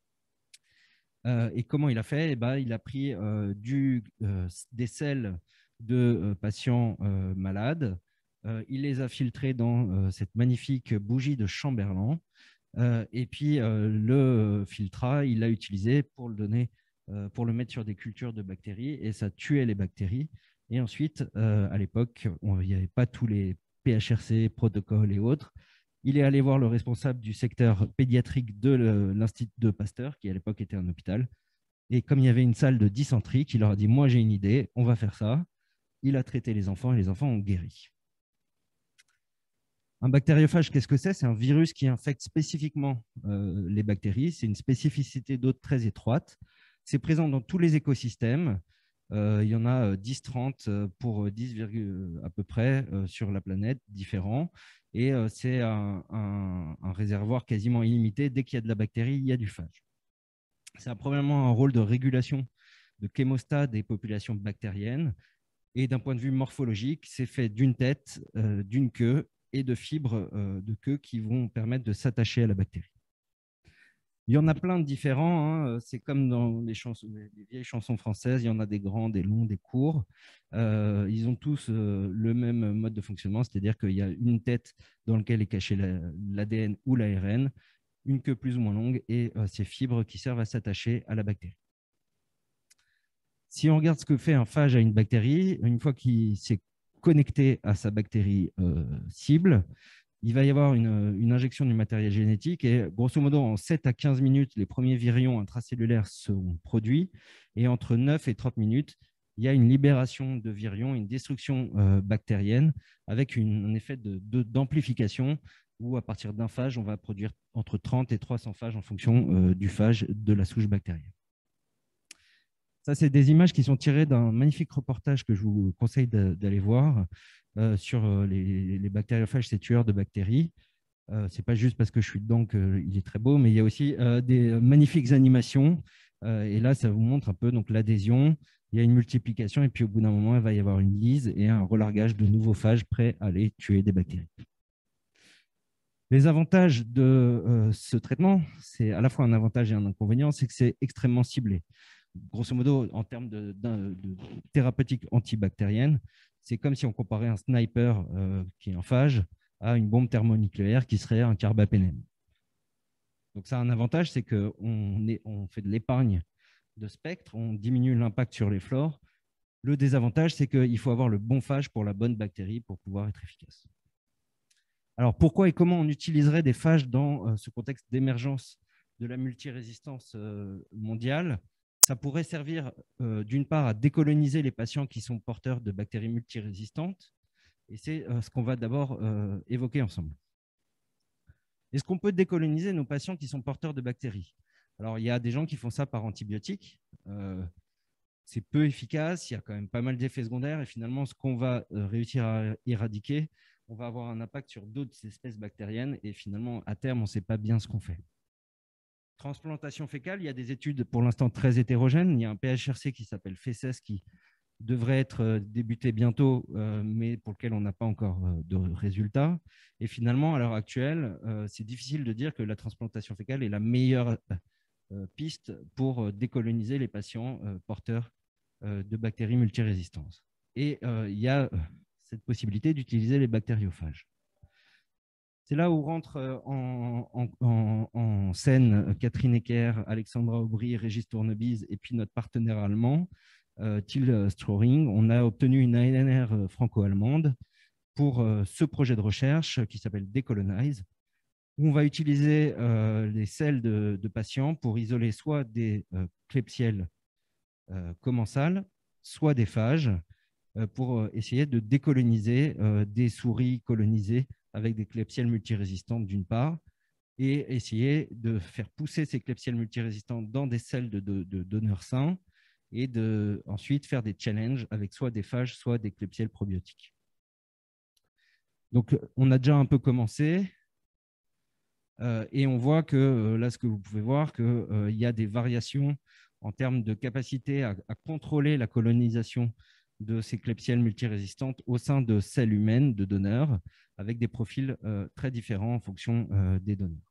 Et comment il a fait? Il a pris des selles de patients malades, il les a filtrés dans cette magnifique bougie de Chamberland, et puis le filtrat, il l'a utilisé pour le mettre sur des cultures de bactéries, et ça tuait les bactéries. Et ensuite, à l'époque, il n'y avait pas tous les PHRC, protocoles et autres. Il est allé voir le responsable du secteur pédiatrique de l'Institut de Pasteur, qui à l'époque était un hôpital. Et comme il y avait une salle de dysenterie, il leur a dit « Moi, j'ai une idée, on va faire ça ». Il a traité les enfants et les enfants ont guéri. Un bactériophage, qu'est-ce que c'est? C'est un virus qui infecte spécifiquement les bactéries. C'est une spécificité d'hôte très étroite. C'est présent dans tous les écosystèmes. Il y en a 10-30 pour 10, à peu près sur la planète, différents. Et c'est un réservoir quasiment illimité. Dès qu'il y a de la bactérie, il y a du phage. Ça a probablement un rôle de régulation de chémostat des populations bactériennes. Et d'un point de vue morphologique, c'est fait d'une tête, d'une queue et de fibres de queue qui vont permettre de s'attacher à la bactérie. Il y en a plein de différents, hein. C'est comme dans les vieilles chansons françaises, il y en a des grands, des longs, des courts. Ils ont tous le même mode de fonctionnement, c'est-à-dire qu'il y a une tête dans laquelle est caché l'ADN ou l'ARN, une queue plus ou moins longue et ces fibres qui servent à s'attacher à la bactérie. Si on regarde ce que fait un phage à une bactérie, une fois qu'il s'est connecté à sa bactérie cible, il va y avoir une injection du matériel génétique et grosso modo, en 7 à 15 minutes, les premiers virions intracellulaires sont produits et entre 9 et 30 minutes, il y a une libération de virions, une destruction bactérienne avec un effet d'amplification où à partir d'un phage, on va produire entre 30 et 300 phages en fonction du phage de la souche bactérienne. Ça, c'est des images qui sont tirées d'un magnifique reportage que je vous conseille d'aller voir sur les bactériophages, ces tueurs de bactéries. Ce n'est pas juste parce que je suis dedans qu'il est très beau, mais il y a aussi des magnifiques animations. Et là, ça vous montre un peu l'adhésion. Il y a une multiplication et puis au bout d'un moment, il va y avoir une lyse et un relargage de nouveaux phages prêts à aller tuer des bactéries. Les avantages de ce traitement, c'est à la fois un avantage et un inconvénient, c'est que c'est extrêmement ciblé. Grosso modo, en termes de thérapeutique antibactérienne, c'est comme si on comparait un sniper qui est un phage à une bombe thermonucléaire qui serait un carbapénème. Donc ça a un avantage, c'est qu'on fait de l'épargne de spectre, on diminue l'impact sur les flores. Le désavantage, c'est qu'il faut avoir le bon phage pour la bonne bactérie pour pouvoir être efficace. Alors pourquoi et comment on utiliserait des phages dans ce contexte d'émergence de la multirésistance mondiale? Ça pourrait servir d'une part à décoloniser les patients qui sont porteurs de bactéries multirésistantes, et c'est ce qu'on va d'abord évoquer ensemble. Est-ce qu'on peut décoloniser nos patients qui sont porteurs de bactéries? Alors, il y a des gens qui font ça par antibiotiques. C'est peu efficace, il y a quand même pas mal d'effets secondaires, et finalement, ce qu'on va réussir à éradiquer, on va avoir un impact sur d'autres espèces bactériennes, et finalement, à terme, on ne sait pas bien ce qu'on fait. Transplantation fécale, il y a des études pour l'instant très hétérogènes. Il y a un PHRC qui s'appelle FECES qui devrait être débuté bientôt, mais pour lequel on n'a pas encore de résultats. Et finalement, à l'heure actuelle, c'est difficile de dire que la transplantation fécale est la meilleure piste pour décoloniser les patients porteurs de bactéries multirésistantes. Et il y a cette possibilité d'utiliser les bactériophages. C'est là où rentrent en scène Catherine Ecker, Alexandra Aubry, Régis Tournebise et puis notre partenaire allemand, Till Strohring. On a obtenu une ANR franco-allemande pour ce projet de recherche qui s'appelle Decolonize, où on va utiliser les selles de patients pour isoler soit des Klebsiella commensales, soit des phages, pour essayer de décoloniser des souris colonisées avec des Klebsiella multirésistantes d'une part, et essayer de faire pousser ces Klebsiella multirésistantes dans des selles de donneurs sains, et ensuite faire des challenges avec soit des phages, soit des Klebsiella probiotiques. Donc, on a déjà un peu commencé, et on voit que, là, ce que vous pouvez voir, qu'il y a des variations en termes de capacité à contrôler la colonisation de ces Klebsiella multirésistantes au sein de cellules humaines de donneurs, avec des profils très différents en fonction des donneurs.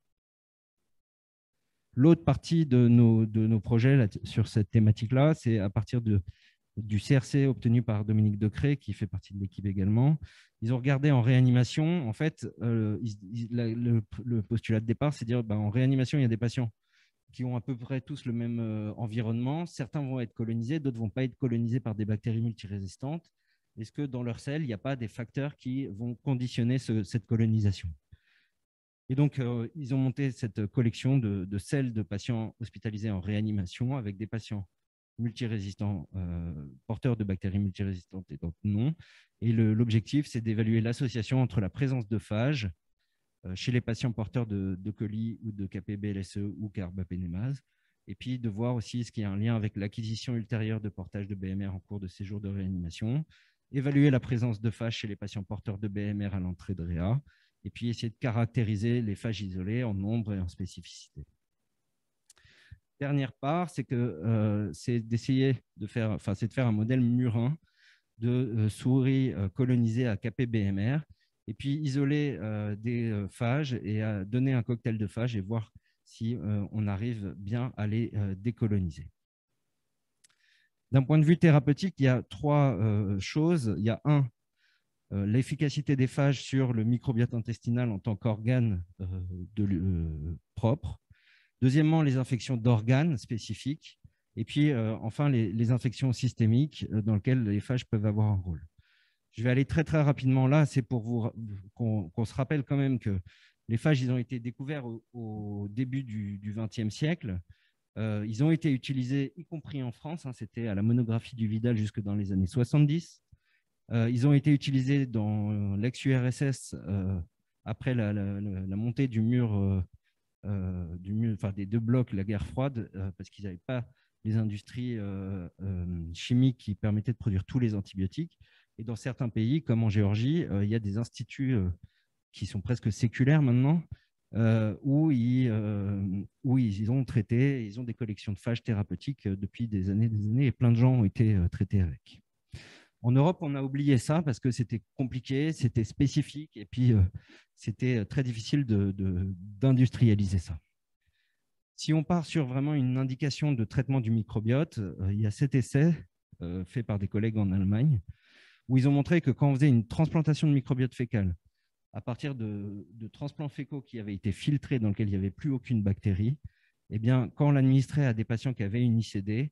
L'autre partie de nos projets là, sur cette thématique-là, c'est à partir du CRC obtenu par Dominique Decré, qui fait partie de l'équipe également. Ils ont regardé en réanimation. En fait, le postulat de départ, c'est de dire en réanimation, il y a des patients qui ont à peu près tous le même environnement. Certains vont être colonisés, d'autres ne vont pas être colonisés par des bactéries multirésistantes. Est-ce que dans leur selle, il n'y a pas des facteurs qui vont conditionner cette colonisation? Et donc, ils ont monté cette collection de selles de patients hospitalisés en réanimation avec des patients multirésistants, porteurs de bactéries multirésistantes et d'autres non. Et l'objectif, c'est d'évaluer l'association entre la présence de phages chez les patients porteurs de coli ou de KP-BLSE ou carbapénémase, et puis de voir aussi ce qu'il y a un lien avec l'acquisition ultérieure de portage de BMR en cours de séjour de réanimation, évaluer la présence de phages chez les patients porteurs de BMR à l'entrée de réa, et puis essayer de caractériser les phages isolés en nombre et en spécificité. Dernière part, c'est d'essayer de faire un modèle murin de souris colonisées à KP-BMR, et puis isoler des phages et donner un cocktail de phages et voir si on arrive bien à les décoloniser. D'un point de vue thérapeutique, il y a trois choses. Il y a l'efficacité des phages sur le microbiote intestinal en tant qu'organe propre. Deuxièmement, les infections d'organes spécifiques. Et puis, enfin, les infections systémiques dans lesquelles les phages peuvent avoir un rôle. Je vais aller très, très rapidement là. C'est pour qu'on se rappelle quand même que les phages, ils ont été découverts au début du XXe siècle. Ils ont été utilisés, y compris en France. C'était à la monographie du Vidal jusque dans les années 70. Ils ont été utilisés dans l'ex-URSS après la montée du mur, des deux blocs, la guerre froide, parce qu'ils n'avaient pas les industries chimiques qui permettaient de produire tous les antibiotiques. Et dans certains pays, comme en Géorgie, il y a des instituts qui sont presque séculaires maintenant, où ils ont traité, ils ont des collections de phages thérapeutiques depuis des années, et plein de gens ont été traités avec. En Europe, on a oublié ça parce que c'était compliqué, c'était spécifique, et puis c'était très difficile d'industrialiser ça. Si on part sur vraiment une indication de traitement du microbiote, il y a cet essai fait par des collègues en Allemagne, où ils ont montré que quand on faisait une transplantation de microbiote fécal à partir de transplants fécaux qui avaient été filtrés, dans lesquels il n'y avait plus aucune bactérie, eh bien, quand on l'administrait à des patients qui avaient une ICD,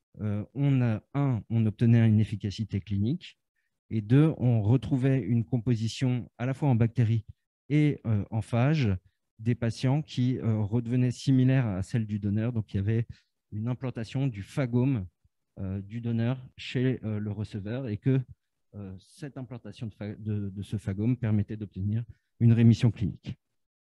on obtenait une efficacité clinique, et deux, on retrouvait une composition à la fois en bactéries et en phages des patients qui redevenaient similaires à celle du donneur. Donc, il y avait une implantation du phagome du donneur chez le receveur, et que cette implantation de ce phagome permettait d'obtenir une rémission clinique.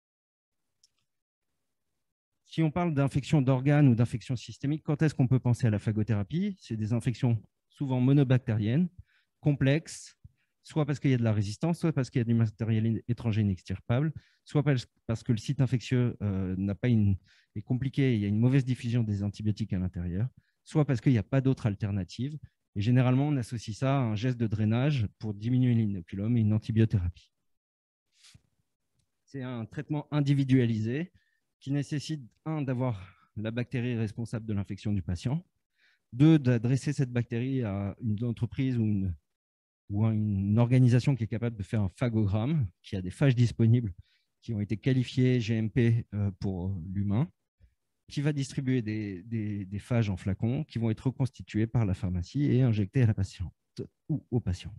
Si on parle d'infection d'organes ou d'infection systémique, quand est-ce qu'on peut penser à la phagothérapie? C'est des infections souvent monobactériennes, complexes, soit parce qu'il y a de la résistance, soit parce qu'il y a du matériel étranger inextirpable, soit parce que le site infectieux est compliqué, il y a une mauvaise diffusion des antibiotiques à l'intérieur, soit parce qu'il n'y a pas d'autre alternative. Et généralement, on associe ça à un geste de drainage pour diminuer l'inoculum et une antibiothérapie. C'est un traitement individualisé qui nécessite, un, d'avoir la bactérie responsable de l'infection du patient, deux, d'adresser cette bactérie à une entreprise ou à une organisation qui est capable de faire un phagogramme, qui a des phages disponibles, qui ont été qualifiés GMP pour l'humain, qui va distribuer des phages en flacons qui vont être reconstitués par la pharmacie et injectés à la patiente ou au patient.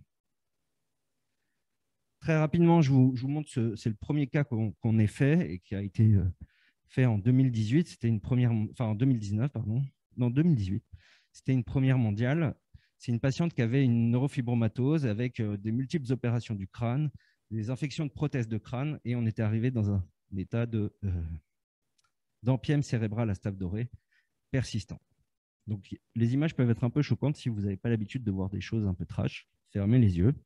Très rapidement, je vous montre, c'est le premier cas qu'on ait fait et qui a été fait en 2018. C'était une première, enfin en 2019, pardon. Non, 2018. C'était une première mondiale. C'est une patiente qui avait une neurofibromatose avec des multiples opérations du crâne, des infections de prothèses de crâne, et on était arrivé dans un état d'empième cérébral à staph doré persistant. Donc, les images peuvent être un peu choquantes si vous n'avez pas l'habitude de voir des choses un peu trash. Fermez les yeux.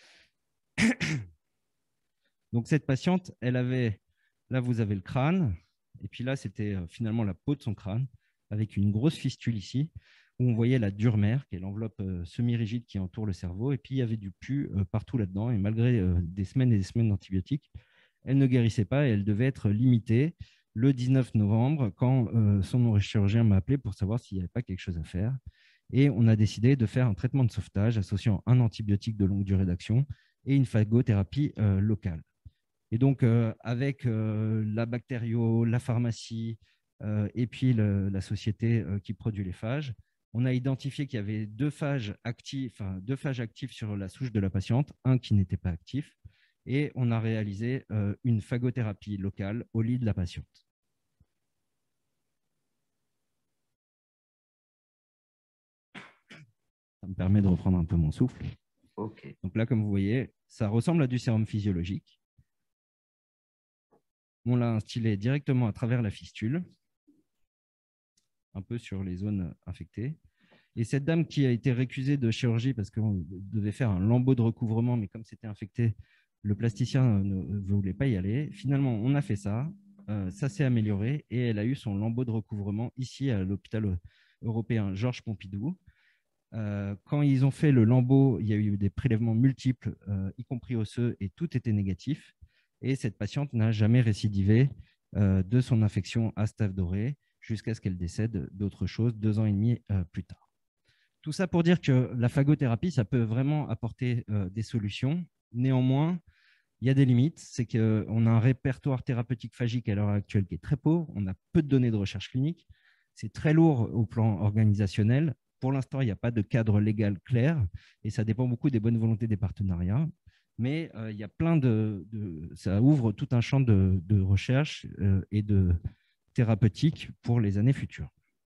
Donc, cette patiente, elle avait, là, vous avez le crâne, et puis là, c'était finalement la peau de son crâne, avec une grosse fistule ici, où on voyait la dure-mère, qui est l'enveloppe semi-rigide qui entoure le cerveau, et puis il y avait du pus partout là-dedans, et malgré des semaines et des semaines d'antibiotiques, elle ne guérissait pas et elle devait être limitée le 19 novembre, quand son neurochirurgien m'a appelé pour savoir s'il n'y avait pas quelque chose à faire. Et on a décidé de faire un traitement de sauvetage associant un antibiotique de longue durée d'action et une phagothérapie locale. Et donc, avec la bactério, la pharmacie et puis la société qui produit les phages, on a identifié qu'il y avait deux phages actifs sur la souche de la patiente, un qui n'était pas actif, et on a réalisé une phagothérapie locale au lit de la patiente. Ça me permet de reprendre un peu mon souffle. Okay. Donc là, comme vous voyez, ça ressemble à du sérum physiologique. On l'a instillé directement à travers la fistule, un peu sur les zones infectées. Et cette dame qui a été récusée de chirurgie parce qu'on devait faire un lambeau de recouvrement, mais comme c'était infecté, le plasticien ne voulait pas y aller. Finalement, on a fait ça, ça s'est amélioré et elle a eu son lambeau de recouvrement ici à l'hôpital européen Georges Pompidou. Quand ils ont fait le lambeau, il y a eu des prélèvements multiples, y compris osseux, et tout était négatif. Et cette patiente n'a jamais récidivé de son infection à staph doré jusqu'à ce qu'elle décède d'autre chose 2 ans et demi plus tard. Tout ça pour dire que la phagothérapie, ça peut vraiment apporter des solutions. Néanmoins, il y a des limites. C'est qu'on a un répertoire thérapeutique phagique à l'heure actuelle qui est très pauvre. On a peu de données de recherche clinique. C'est très lourd au plan organisationnel. Pour l'instant, il n'y a pas de cadre légal clair et ça dépend beaucoup des bonnes volontés des partenariats. Mais il y a plein ça ouvre tout un champ de recherche et de thérapeutique pour les années futures.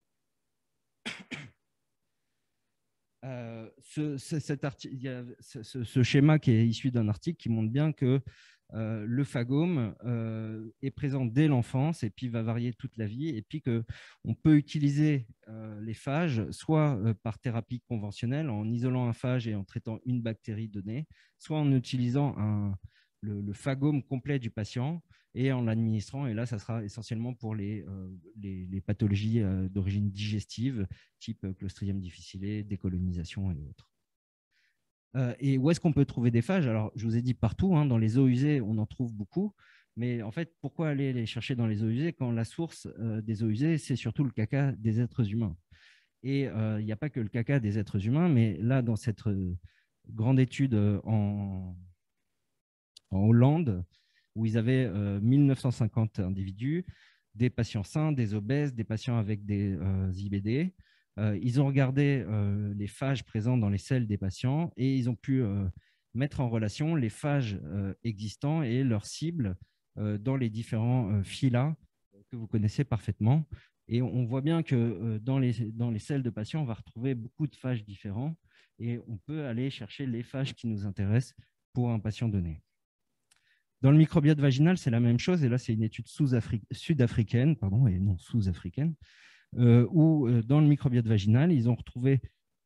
Ce schéma qui est issu d'un article qui montre bien que le phagome est présent dès l'enfance et puis va varier toute la vie, et puis qu'on peut utiliser les phages soit par thérapie conventionnelle en isolant un phage et en traitant une bactérie donnée, soit en utilisant le phagome complet du patient et en l'administrant. Et là, ça sera essentiellement pour les pathologies d'origine digestive, type Clostridium difficile, décolonisation et autres. Et où est-ce qu'on peut trouver des phages? Alors, je vous ai dit partout, hein, dans les eaux usées, on en trouve beaucoup. Mais en fait, pourquoi aller les chercher dans les eaux usées quand la source des eaux usées, c'est surtout le caca des êtres humains? Et il n'y a pas que le caca des êtres humains, mais là, dans cette grande étude en Hollande, où ils avaient 1950 individus, des patients sains, des obèses, des patients avec des IBD. Ils ont regardé les phages présents dans les selles des patients et ils ont pu mettre en relation les phages existants et leurs cibles dans les différents phyla que vous connaissez parfaitement. Et on voit bien que dans les selles de patients, on va retrouver beaucoup de phages différents et on peut aller chercher les phages qui nous intéressent pour un patient donné. Dans le microbiote vaginal, c'est la même chose. Et là, c'est une étude sud-africaine, pardon, et non sous-africaine, où dans le microbiote vaginal, ils ont retrouvé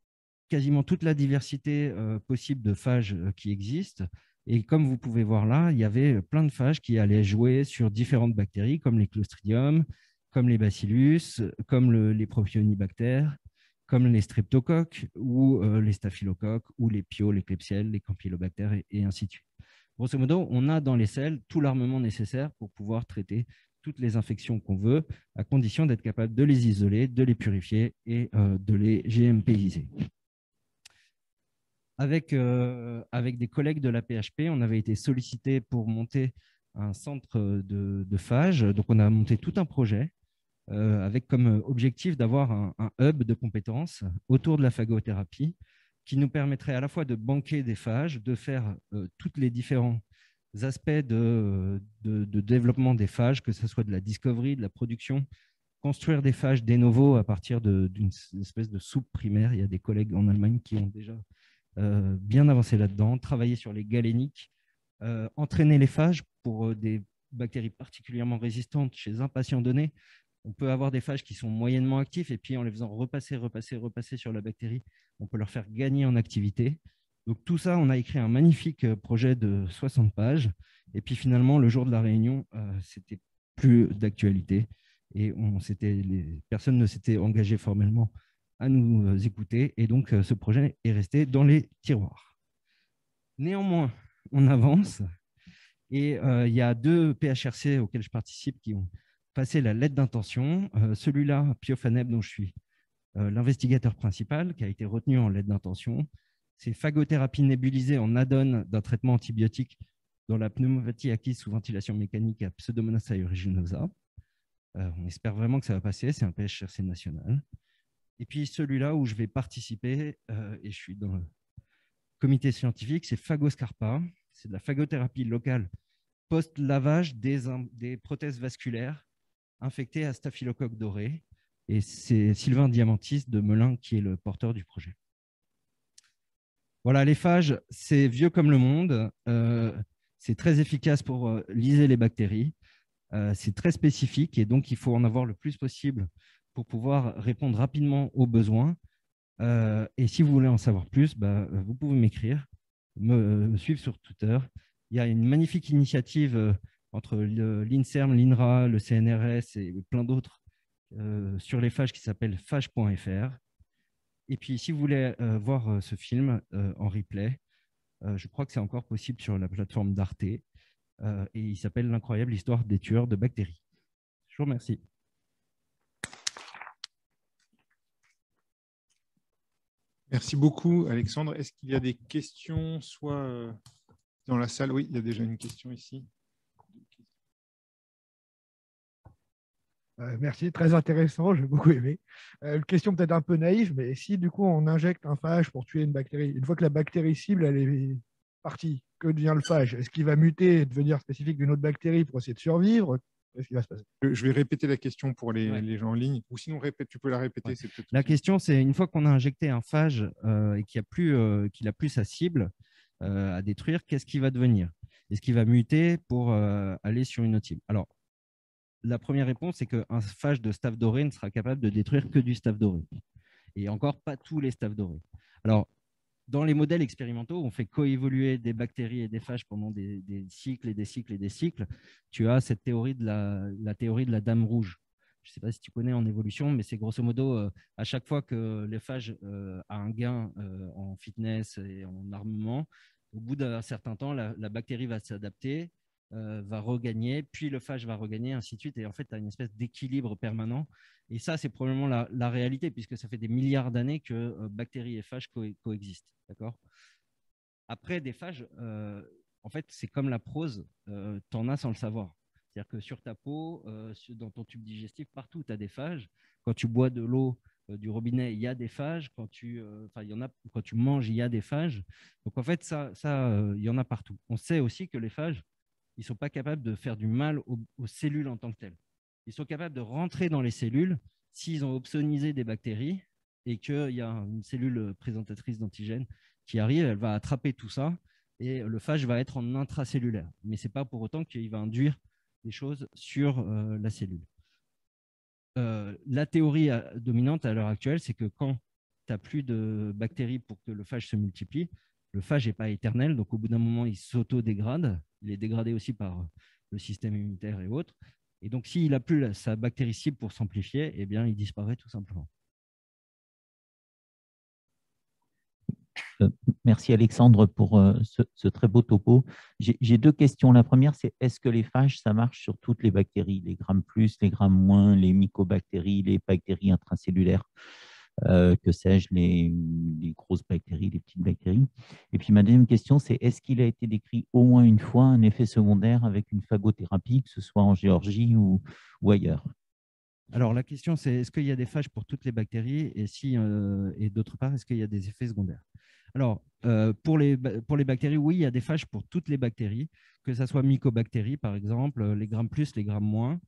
quasiment toute la diversité possible de phages qui existent. Et comme vous pouvez voir là, il y avait plein de phages qui allaient jouer sur différentes bactéries, comme les Clostridium, comme les Bacillus, comme les Propionibactères, comme les streptocoques ou les staphylocoques ou les Pio, les Klebsiella, les Campylobactères et ainsi de suite. Grosso modo, on a dans les selles tout l'armement nécessaire pour pouvoir traiter toutes les infections qu'on veut, à condition d'être capable de les isoler, de les purifier et de les GMPiser. Avec des collègues de la PHP, on avait été sollicité pour monter un centre de phages. Donc, on a monté tout un projet avec comme objectif d'avoir un hub de compétences autour de la phagothérapie qui nous permettrait à la fois de banquer des phages, de faire tous les différents aspects de développement des phages, que ce soit de la discovery, de la production, construire des phages de novo à partir d'une espèce de soupe primaire. Il y a des collègues en Allemagne qui ont déjà bien avancé là-dedans, travailler sur les galéniques, entraîner les phages pour des bactéries particulièrement résistantes chez un patient donné. On peut avoir des phages qui sont moyennement actifs et puis en les faisant repasser sur la bactérie, on peut leur faire gagner en activité. Donc tout ça, on a écrit un magnifique projet de 60 pages. Et puis finalement, le jour de la réunion, c'était plus d'actualité et personne ne s'était engagé formellement à nous écouter. Et donc, ce projet est resté dans les tiroirs. Néanmoins, on avance et il y a 2 PHRC auxquels je participe qui ont passé la lettre d'intention. Celui-là, Piofaneb, dont je suis l'investigateur principal, qui a été retenu en lettre d'intention. C'est phagothérapie nébulisée en add-on d'un traitement antibiotique dans la pneumopathie acquise sous ventilation mécanique à Pseudomonas aeruginosa. On espère vraiment que ça va passer. C'est un PHRC national. Et puis celui-là où je vais participer, et je suis dans le comité scientifique, c'est Phagoscarpa. C'est de la phagothérapie locale post-lavage des prothèses vasculaires infectées à staphylocoque doré. Et c'est Sylvain Diamantis de Melun qui est le porteur du projet. Voilà, les phages, c'est vieux comme le monde. C'est très efficace pour lyser les bactéries. C'est très spécifique et donc il faut en avoir le plus possible pour pouvoir répondre rapidement aux besoins. Et si vous voulez en savoir plus, vous pouvez m'écrire, me suivre sur Twitter. Il y a une magnifique initiative entre l'INSERM, l'INRA, le CNRS et plein d'autres sur les phages qui s'appelle phage.fr. Et puis, si vous voulez voir ce film en replay, je crois que c'est encore possible sur la plateforme d'Arte. Et il s'appelle L'incroyable histoire des tueurs de bactéries. Je vous remercie. Merci beaucoup, Alexandre. Est-ce qu'il y a des questions, soit dans la salle? Oui, il y a déjà une question ici. Merci, très intéressant, j'ai beaucoup aimé. Une question peut-être un peu naïve, mais si du coup on injecte un phage pour tuer une bactérie, une fois que la bactérie cible elle est partie, que devient le phage? Est-ce qu'il va muter et devenir spécifique d'une autre bactérie pour essayer de survivre? Qu'est-ce qui va se passer? Je vais répéter la question pour les gens en ligne, ou sinon tu peux la répéter. Ouais. La question, c'est une fois qu'on a injecté un phage et qu'il n'a plus sa cible à détruire, qu'est-ce qui va devenir? Est-ce qu'il va muter pour aller sur une autre cible? Alors, la première réponse, c'est qu'un phage de staph doré ne sera capable de détruire que du staph doré. Et encore pas tous les staph dorés. Alors, dans les modèles expérimentaux, on fait coévoluer des bactéries et des phages pendant des cycles et des cycles et des cycles. Tu as cette théorie de la théorie de la dame rouge. Je ne sais pas si tu connais en évolution, mais c'est grosso modo, à chaque fois que le phage a un gain en fitness et en armement, au bout d'un certain temps, la bactérie va s'adapter, va regagner, puis le phage va regagner, ainsi de suite. Et en fait, tu as une espèce d'équilibre permanent. Et ça, c'est probablement la réalité, puisque ça fait des milliards d'années que bactéries et phages coexistent. D'accord ? Après, des phages, en fait, c'est comme la prose, tu en as sans le savoir. C'est-à-dire que sur ta peau, dans ton tube digestif, partout, tu as des phages. Quand tu bois de l'eau du robinet, il y a des phages. Quand tu manges, il y a des phages. Donc, en fait, il y en a partout. On sait aussi que les phages, ils ne sont pas capables de faire du mal aux cellules en tant que telles. Ils sont capables de rentrer dans les cellules s'ils ont opsonisé des bactéries et qu'il y a une cellule présentatrice d'antigènes qui arrive, elle va attraper tout ça et le phage va être en intracellulaire. Mais ce n'est pas pour autant qu'il va induire des choses sur la cellule. La théorie dominante à l'heure actuelle, c'est que quand tu n'as plus de bactéries pour que le phage se multiplie. Le phage n'est pas éternel, donc au bout d'un moment, il s'auto-dégrade. Il est dégradé aussi par le système immunitaire et autres. Et donc, s'il n'a plus sa bactérie cible pour s'amplifier, eh bien, il disparaît tout simplement. Merci Alexandre pour ce très beau topo. J'ai deux questions. La première, c'est est-ce que les phages, ça marche sur toutes les bactéries, les grammes plus, les grammes moins, les mycobactéries, les bactéries intracellulaires, que sais-je, les grosses bactéries, les petites bactéries. Et puis ma deuxième question, c'est est-ce qu'il a été décrit au moins une fois un effet secondaire avec une phagothérapie, que ce soit en Géorgie ou ailleurs? Alors la question, c'est est-ce qu'il y a des phages pour toutes les bactéries et d'autre part, est-ce qu'il y a des effets secondaires? Alors, pour les bactéries, oui, il y a des phages pour toutes les bactéries, que ce soit mycobactéries, par exemple, les grammes plus, les grammes moins.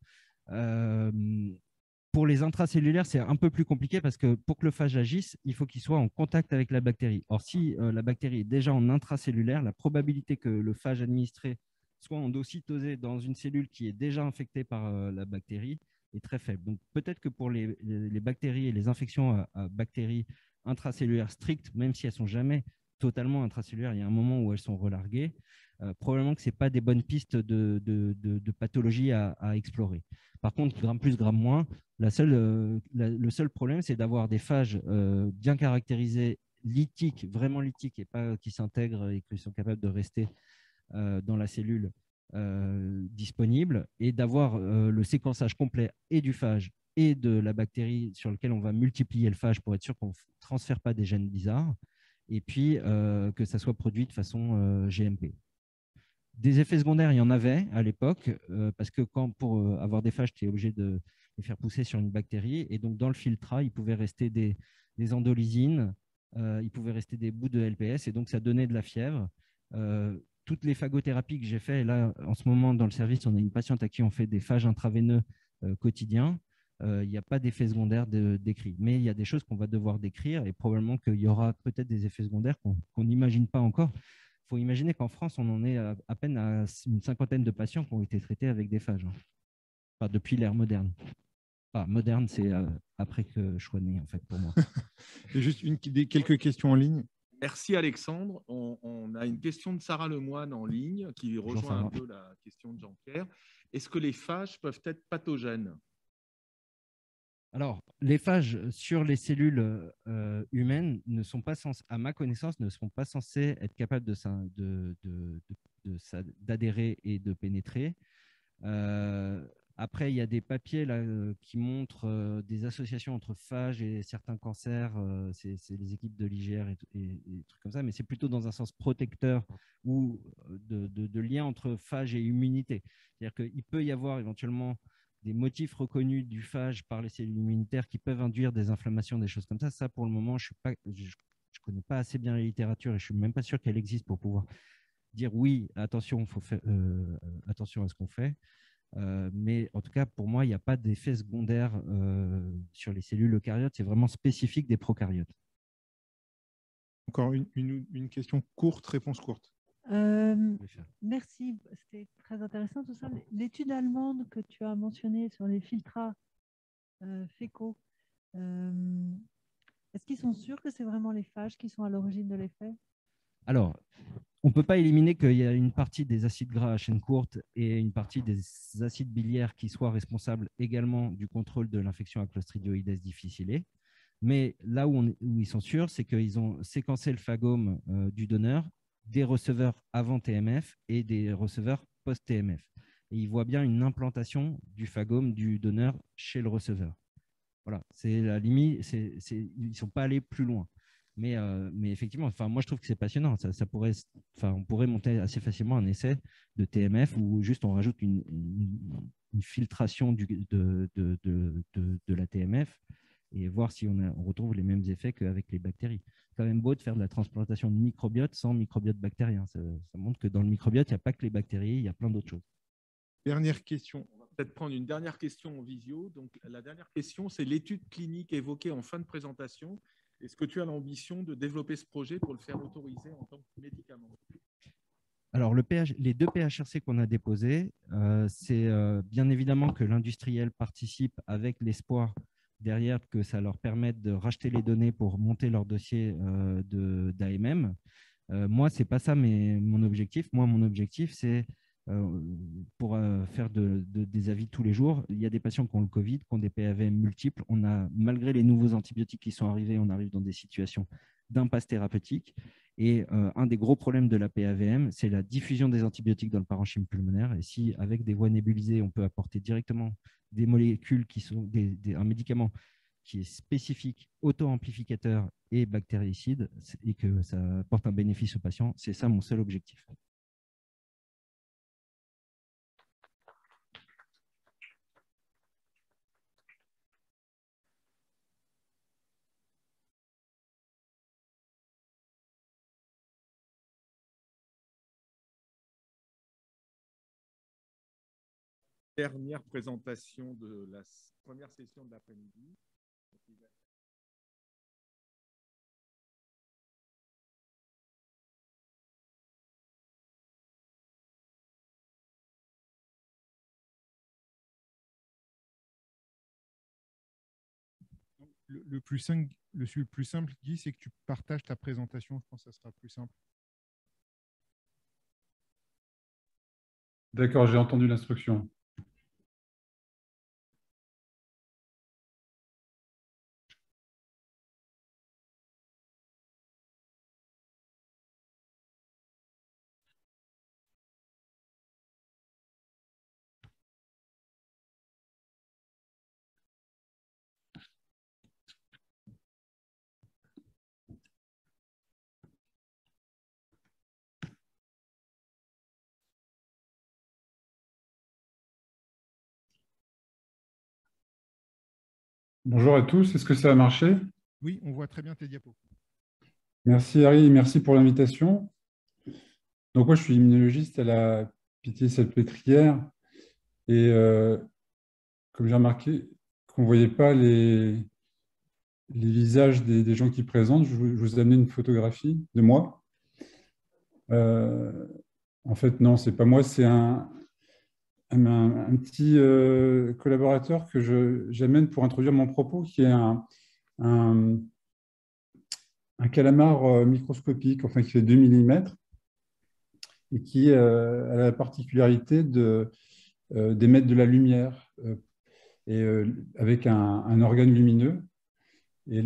Pour les intracellulaires, c'est un peu plus compliqué parce que pour que le phage agisse, il faut qu'il soit en contact avec la bactérie. Or, si la bactérie est déjà en intracellulaire, la probabilité que le phage administré soit endocytosé dans une cellule qui est déjà infectée par la bactérie est très faible. Donc, peut-être que pour les bactéries et les infections à bactéries intracellulaires strictes, même si elles ne sont jamais totalement intracellulaires, il y a un moment où elles sont relarguées, probablement que ce n'est pas des bonnes pistes de pathologie à explorer. Par contre, gramme plus, gramme moins, le seul problème, c'est d'avoir des phages bien caractérisés, lithiques, vraiment lithiques, et pas qui s'intègrent et qui sont capables de rester dans la cellule disponible, et d'avoir le séquençage complet et du phage et de la bactérie sur lequel on va multiplier le phage pour être sûr qu'on ne transfère pas des gènes bizarres, et puis que ça soit produit de façon GMP. Des effets secondaires, il y en avait à l'époque, parce que pour avoir des phages, tu es obligé de les faire pousser sur une bactérie, et donc dans le filtrat, il pouvait rester des endolysines, il pouvait rester des bouts de LPS, et donc ça donnait de la fièvre. Toutes les phagothérapies que j'ai fait, et là, en ce moment, dans le service, on a une patiente à qui on fait des phages intraveineux quotidiens. Il n'y a pas d'effets secondaires décrits. Mais il y a des choses qu'on va devoir décrire, et probablement qu'il y aura peut-être des effets secondaires qu'on n'imagine pas encore. Il faut imaginer qu'en France, on en est à peine à une cinquantaine de patients qui ont été traités avec des phages. Enfin, depuis l'ère moderne. Enfin, moderne, c'est après que je sois né, en fait, pour moi. Juste quelques questions en ligne. Merci Alexandre. On a une question de Sarah Lemoine en ligne qui rejoint un peu la question de Jean-Pierre. Est-ce que les phages peuvent être pathogènes? Alors, les phages sur les cellules humaines ne sont pas à ma connaissance, ne sont pas censés être capables d'adhérer et de pénétrer. Après, il y a des papiers là, qui montrent des associations entre phages et certains cancers. C'est les équipes de l'IGR et des trucs comme ça, mais c'est plutôt dans un sens protecteur ou de lien entre phage et immunité. C'est-à-dire qu'il peut y avoir éventuellement des motifs reconnus du phage par les cellules immunitaires qui peuvent induire des inflammations, des choses comme ça. Ça, pour le moment, je ne connais pas assez bien la littérature et je ne suis même pas sûr qu'elle existe pour pouvoir dire oui, attention, il faut faire attention à ce qu'on fait. Mais en tout cas, pour moi, il n'y a pas d'effet secondaire sur les cellules eucaryotes. C'est vraiment spécifique des prokaryotes. Encore une question courte, réponse courte. Merci, c'était très intéressant tout ça. L'étude allemande que tu as mentionnée sur les filtrats fécaux, est-ce qu'ils sont sûrs que c'est vraiment les phages qui sont à l'origine de l'effet? Alors, on ne peut pas éliminer qu'il y a une partie des acides gras à chaîne courte et une partie des acides biliaires qui soient responsables également du contrôle de l'infection à Clostridioides difficile. Mais là où ils sont sûrs, c'est qu'ils ont séquencé le phagome du donneur, des receveurs avant TMF et des receveurs post-TMF. Et ils voient bien une implantation du phagome du donneur chez le receveur. Voilà, c'est la limite, ils ne sont pas allés plus loin. Mais effectivement, moi je trouve que c'est passionnant. On pourrait monter assez facilement un essai de TMF où juste on rajoute une filtration de la TMF et voir si on retrouve les mêmes effets qu'avec les bactéries. C'est quand même beau de faire de la transplantation de microbiote sans microbiote bactérien. Ça montre que dans le microbiote, il n'y a pas que les bactéries, il y a plein d'autres choses. Dernière question. On va peut-être prendre une dernière question en visio. Donc, la dernière question, c'est l'étude clinique évoquée en fin de présentation. Est-ce que tu as l'ambition de développer ce projet pour le faire autoriser en tant que médicament? Alors, les deux PHRC qu'on a déposés, c'est bien évidemment que l'industriel participe avec l'espoir derrière, que ça leur permette de racheter les données pour monter leur dossier d'AMM. Moi, ce n'est pas ça mon objectif. Moi, mon objectif, c'est pour faire des avis tous les jours. Il y a des patients qui ont le Covid, qui ont des PAVM multiples. Malgré les nouveaux antibiotiques qui sont arrivés, on arrive dans des situations d'impasse thérapeutique. Et un des gros problèmes de la PAVM, c'est la diffusion des antibiotiques dans le parenchyme pulmonaire. Et si, avec des voies nébulisées, on peut apporter directement des molécules qui sont un médicament qui est spécifique, auto-amplificateur et bactéricide, et que ça apporte un bénéfice aux patients, c'est ça mon seul objectif. Dernière présentation de la première session de l'après-midi. Le plus simple, Guy, c'est que tu partages ta présentation. Je pense que ça sera plus simple. D'accord, j'ai entendu l'instruction. Bonjour à tous, est-ce que ça a marché? Oui, on voit très bien tes diapos. Merci Harry, merci pour l'invitation. Donc moi je suis immunologiste à la Pitié-Salpêtrière et comme j'ai remarqué qu'on ne voyait pas les visages des gens qui présentent, je vous ai amené une photographie de moi. En fait non, c'est pas moi, c'est un petit collaborateur que j'amène pour introduire mon propos, qui est un calamar microscopique, enfin qui fait 2 mm, et qui a la particularité d'émettre de la lumière, avec un organe lumineux. Et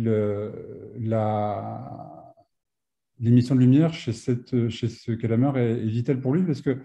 l'émission de lumière chez ce calamar est vitale pour lui, parce que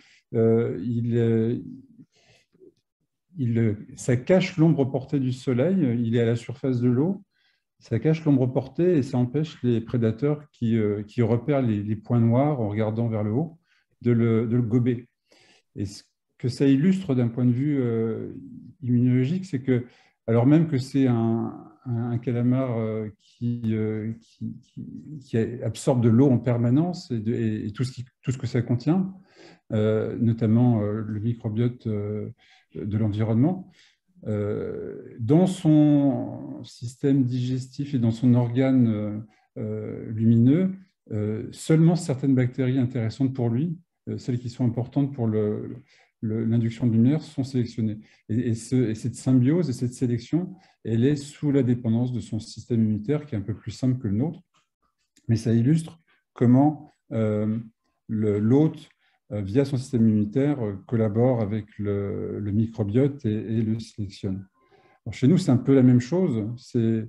ça cache l'ombre portée du soleil, il est à la surface de l'eau, ça cache l'ombre portée et ça empêche les prédateurs qui repèrent les points noirs en regardant vers le haut de le gober. Et ce que ça illustre d'un point de vue immunologique, c'est que, alors même que c'est un calamar qui absorbe de l'eau en permanence et tout ce que ça contient, notamment le microbiote de l'environnement, dans son système digestif et dans son organe lumineux, seulement certaines bactéries intéressantes pour lui, celles qui sont importantes pour l'induction de lumière, sont sélectionnées. Et cette symbiose et cette sélection, elle est sous la dépendance de son système immunitaire, qui est un peu plus simple que le nôtre. Mais ça illustre comment l'hôte, via son système immunitaire, collabore avec le microbiote et le sélectionne. Alors, chez nous, c'est un peu la même chose. C'est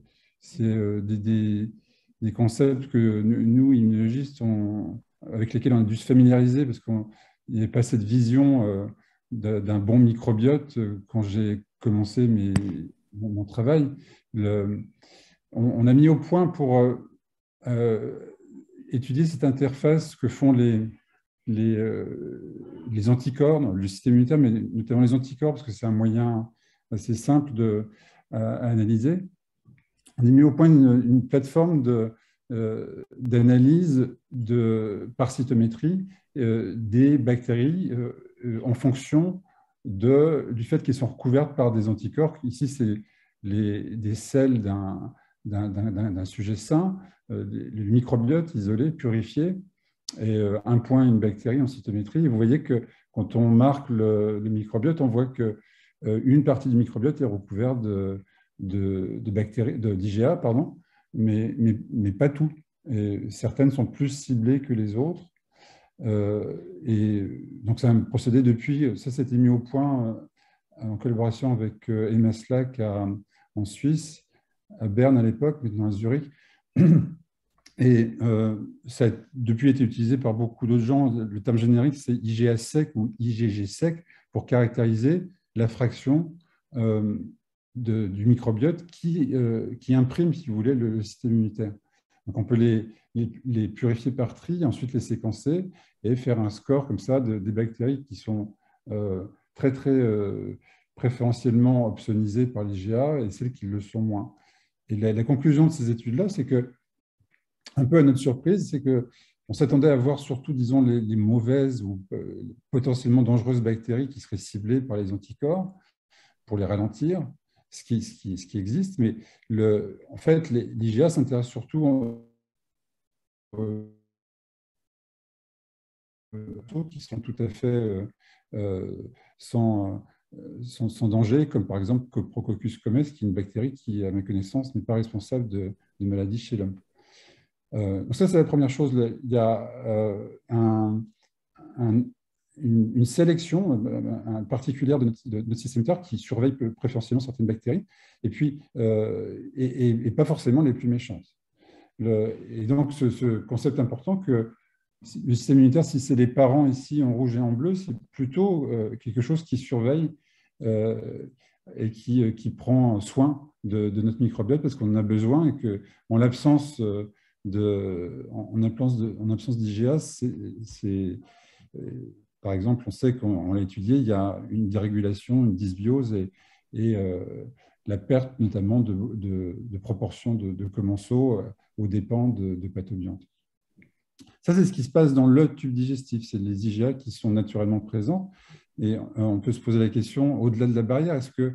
des concepts que nous, immunologistes, avec lesquels on a dû se familiariser, parce qu'il n'y avait pas cette vision d'un bon microbiote quand j'ai commencé mon travail. On a mis au point pour étudier cette interface que font les anticorps, le système immunitaire, mais notamment les anticorps, parce que c'est un moyen assez simple à analyser. On a mis au point une plateforme d'analyse par cytométrie des bactéries en fonction du fait qu'elles sont recouvertes par des anticorps. Ici, c'est des selles d'un sujet sain, le microbiote isolé, purifié, et un point, une bactérie en cytométrie. Et vous voyez que quand on marque le microbiote, on voit qu'une partie du microbiote est recouverte bactéries, d'IGA, pardon, mais pas tout. Et certaines sont plus ciblées que les autres. Et donc, c'est un procédé depuis, ça s'était mis au point en collaboration avec Emma Slack en Suisse, à Berne à l'époque, maintenant à Zurich. Et ça a depuis été utilisé par beaucoup d'autres gens. Le terme générique, c'est IgA sec ou IgG sec pour caractériser la fraction du microbiote qui imprime, si vous voulez, le système immunitaire. Donc, on peut les purifier par tri, ensuite les séquencer et faire un score comme ça des bactéries qui sont très, très préférentiellement opsonisées par l'IgA et celles qui le sont moins. Et la conclusion de ces études-là, c'est que, un peu à notre surprise, c'est qu'on s'attendait à voir surtout, disons, les mauvaises ou potentiellement dangereuses bactéries qui seraient ciblées par les anticorps pour les ralentir, ce qui existe. Mais en fait, l'IgA s'intéresse surtout qui sont tout à fait sans danger, comme par exemple Coprococcus comes, qui est une bactérie qui, à ma connaissance, n'est pas responsable de maladies chez l'homme. Donc ça, c'est la première chose. Il y a une sélection particulière de notre système immunitaire qui surveille préférentiellement certaines bactéries, et puis et pas forcément les plus méchantes. Et donc, ce concept important que le système immunitaire, si c'est les parents ici en rouge et en bleu, c'est plutôt quelque chose qui surveille et qui prend soin de notre microbiote parce qu'on en a besoin et qu'en l'absence d'IgA, par exemple, on sait qu'on l'a étudié, il y a une dérégulation, une dysbiose et la perte notamment de proportions de commensaux aux dépens de pathobiontes. Ça, c'est ce qui se passe dans le tube digestif. C'est les IgA qui sont naturellement présents. Et on peut se poser la question, au-delà de la barrière, est-ce que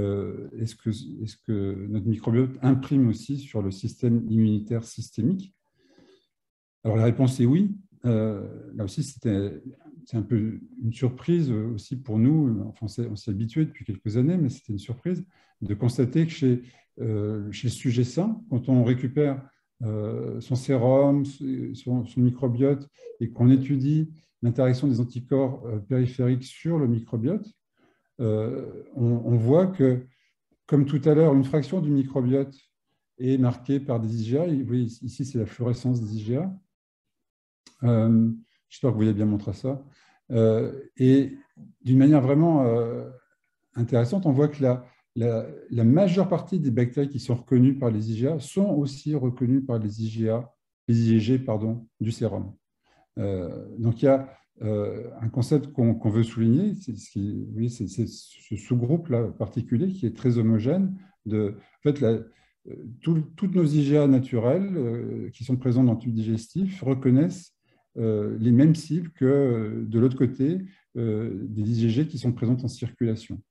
notre microbiote imprime aussi sur le système immunitaire systémique? Alors, la réponse est oui. Là aussi, c'est un peu une surprise aussi pour nous. Enfin, on s'est habitué depuis quelques années, mais c'était une surprise de constater que chez le sujet sain, quand on récupère son sérum, son microbiote, et qu'on étudie l'interaction des anticorps périphériques sur le microbiote, on voit que, comme tout à l'heure, une fraction du microbiote est marquée par des IgA. Vous voyez, ici, c'est la fluorescence des IgA. J'espère que vous voyez bien mon traçat. Et d'une manière vraiment intéressante, on voit que la majeure partie des bactéries qui sont reconnues par les IgA sont aussi reconnues par les IgG du sérum. Donc, il y a un concept qu'on veut souligner, c'est ce sous-groupe-là particulier qui est très homogène. En fait, toutes nos IgA naturelles qui sont présentes dans le tube digestif reconnaissent les mêmes cibles que de l'autre côté des IgG qui sont présentes en circulation.